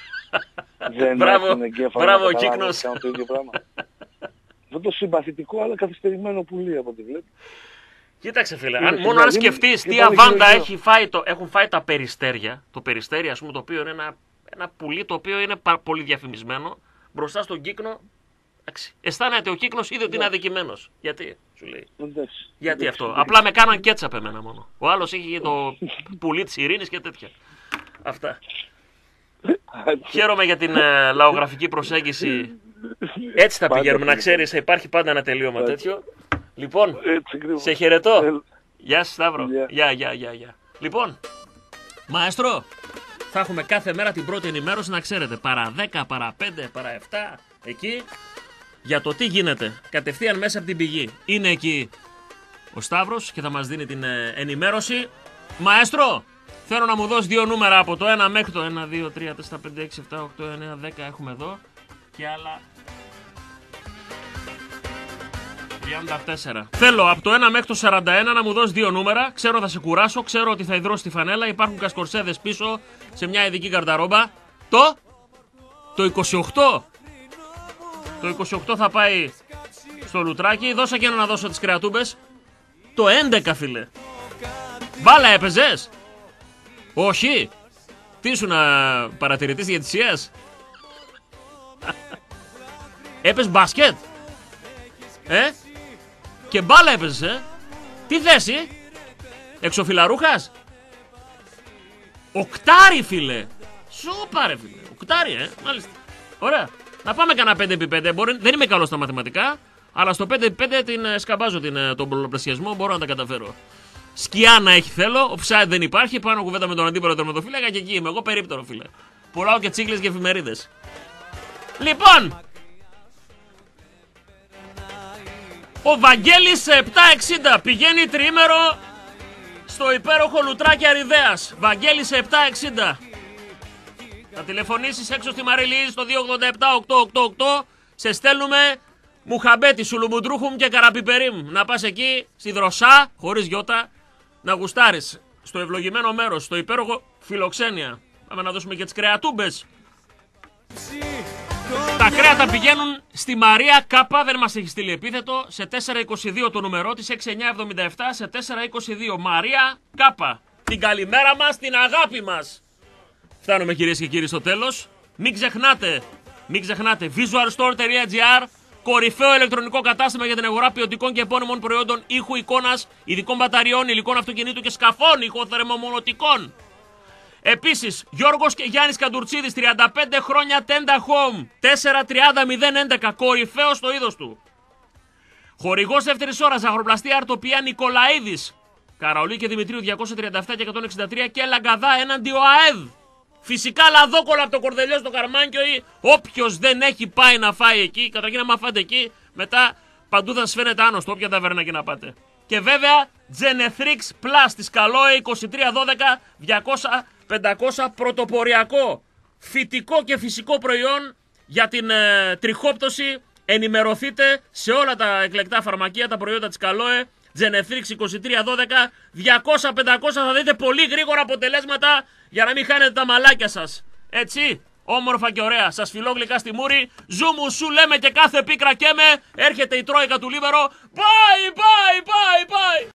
Δεν έχουν εγκέφαλο να καταλάβουν κάνουν το ίδιο πράγμα. Αυτό το συμπαθητικό αλλά καθυστερημένο πουλί από ό,τι βλέπω. Κοίταξε φίλε, μόνο αν σκεφτείς τι αβάντα έχουν φάει τα Περιστέρια, το Περιστέρι ας πούμε, το οποίο είναι ένα πουλί το οποίο είναι πολύ διαφημισμένο, μπροστά στον Κύκνο, αισθάνεται ο Κύκνος ήδη ότι είναι αδικημένος. Γιατί, σου λέει. Γιατί αυτό. Απλά με κάναν κέτσαπ εμένα μόνο. Ο άλλος είχε το πουλί της ειρήνης και τέτοια. Αυτά. Χαίρομαι για την λαογραφική προσέγγιση. Έτσι θα πηγαίνουμε, να ξέρεις, θα υπάρχει πάντα ένα τελείωμα τέτοιο. Λοιπόν, σε χαιρετώ. Γεια σου Σταύρο. Γεια. Λοιπόν, μαέστρο, Θα έχουμε κάθε μέρα την πρώτη ενημέρωση, να ξέρετε. Παρά 10, παρά 5, παρά 7, εκεί. Για το τι γίνεται. Κατευθείαν μέσα από την πηγή. Είναι εκεί ο Σταύρος και θα μας δίνει την ενημέρωση. Μαέστρο, θέλω να μου δώσει 2 νούμερα από το 1 μέχρι το 1, 2, 3, 4, 5, 6, 7, 8, 9, 10 έχουμε εδώ. Και άλλα 34. Θέλω από το 1 μέχρι το 41 να μου δώσει 2 νούμερα. Ξέρω θα σε κουράσω, ξέρω ότι θα υδρώσει τη φανέλα. Υπάρχουν κασκορσέδες πίσω σε μια ειδική καρταρόμπα. Το 28. Το 28 θα πάει στο λουτράκι. Δώσα και ένα να δώσω τις κρεατούμπες. Το 11, φίλε. Μπάλα έπαιζες? Όχι. Τι ήσουν, παρατηρητής διαιτησίας? Έπαιζε μπάσκετ? Και μπάλα έπαιζες, Τι θέση? Εξωφιλαρούχας? Οκτάρι, φίλε. Σούπα, ρε φίλε. Οκτάρι, μάλιστα. Ωραία. Να πάμε κανένα 5x5. Δεν είμαι καλός στα μαθηματικά, αλλά στο 5x5 την σκαμπάζω τον πολλαπλασιασμό. Μπορώ να τα καταφέρω. Σκιά να έχει θέλω. Offside δεν υπάρχει. Πάνω κουβέντα με τον αντίπαλο τερματοφύλακα και εκεί είμαι. Εγώ περίπτερο, φίλε. Πουλάω και τσίκλες και εφημερίδες. Λοιπόν, ο Βαγγέλης σε 7.60 πηγαίνει τριήμερο στο υπέροχο λουτράκι Αριδέας. Βαγγέλης σε 7.60. Θα τηλεφωνήσεις έξω στη Μαριλή στο 287-888. Σε στέλνουμε Μουχαμπέτη, Σουλουμπουντρούχουμ και Καραπιπερίμ. Να πας εκεί στη Δροσά, χωρίς γιώτα, να γουστάρεις. Στο ευλογημένο μέρος, στο υπέροχο Φιλοξένια. Πάμε να δώσουμε και τις κρεατούμπες. Τα κρέατα πηγαίνουν στη Μαρία Κάπα, δεν μας έχει στείλει επίθετο, σε 422 το νούμερό της, 6977 σε 422. Μαρία Κάπα. Την καλημέρα μας, την αγάπη μας. Φτάνουμε, κυρίες και κύριοι, στο τέλος. Μην ξεχνάτε, visualstore.gr, κορυφαίο ηλεκτρονικό κατάστημα για την αγορά ποιοτικών και επώνυμων προϊόντων ήχου, εικόνας, ειδικών μπαταριών, υλικών αυτοκινήτου και σκαφών ηχοθερμομονωτικών. Επίσης, Γιώργος και Γιάννης Καντουρτσίδης, 35 χρόνια Tenda Home, 430-011, κορυφαίο στο είδος του. Χορηγός δεύτερης ώρας, ζαχαροπλαστεία Αρτοπία Νικολαίδης, Καραολί και Δημητρίου 237 και 163 και Λαγκαδά έναντι ο ΑΕΔ. Φυσικά λαδόκολα από το Κορδελιό στο Καρμάνκιο. Όποιος δεν έχει πάει να φάει εκεί, καταρχήν άμα φάτε εκεί, μετά παντού θα σας φαίνεται άνοστο, όποια ταβέρνα και να πάτε. Και βέβαια, Genethrix Plus της Καλόε 2312 200-500, πρωτοποριακό φυτικό και φυσικό προϊόν για την τριχόπτωση. Ενημερωθείτε σε όλα τα εκλεκτά φαρμακεία, τα προϊόντα της Καλόε. Genethrix 2312 200-500, θα δείτε πολύ γρήγορα αποτελέσματα για να μην χάνετε τα μαλάκια σας. Έτσι, όμορφα και ωραία. Σας φιλώ γλυκά στη μούρη. Ζούμου σου λέμε και κάθε πίκρα καίμε. Έρχεται η τρόικα του Λίβερο. Bye, bye, bye, bye.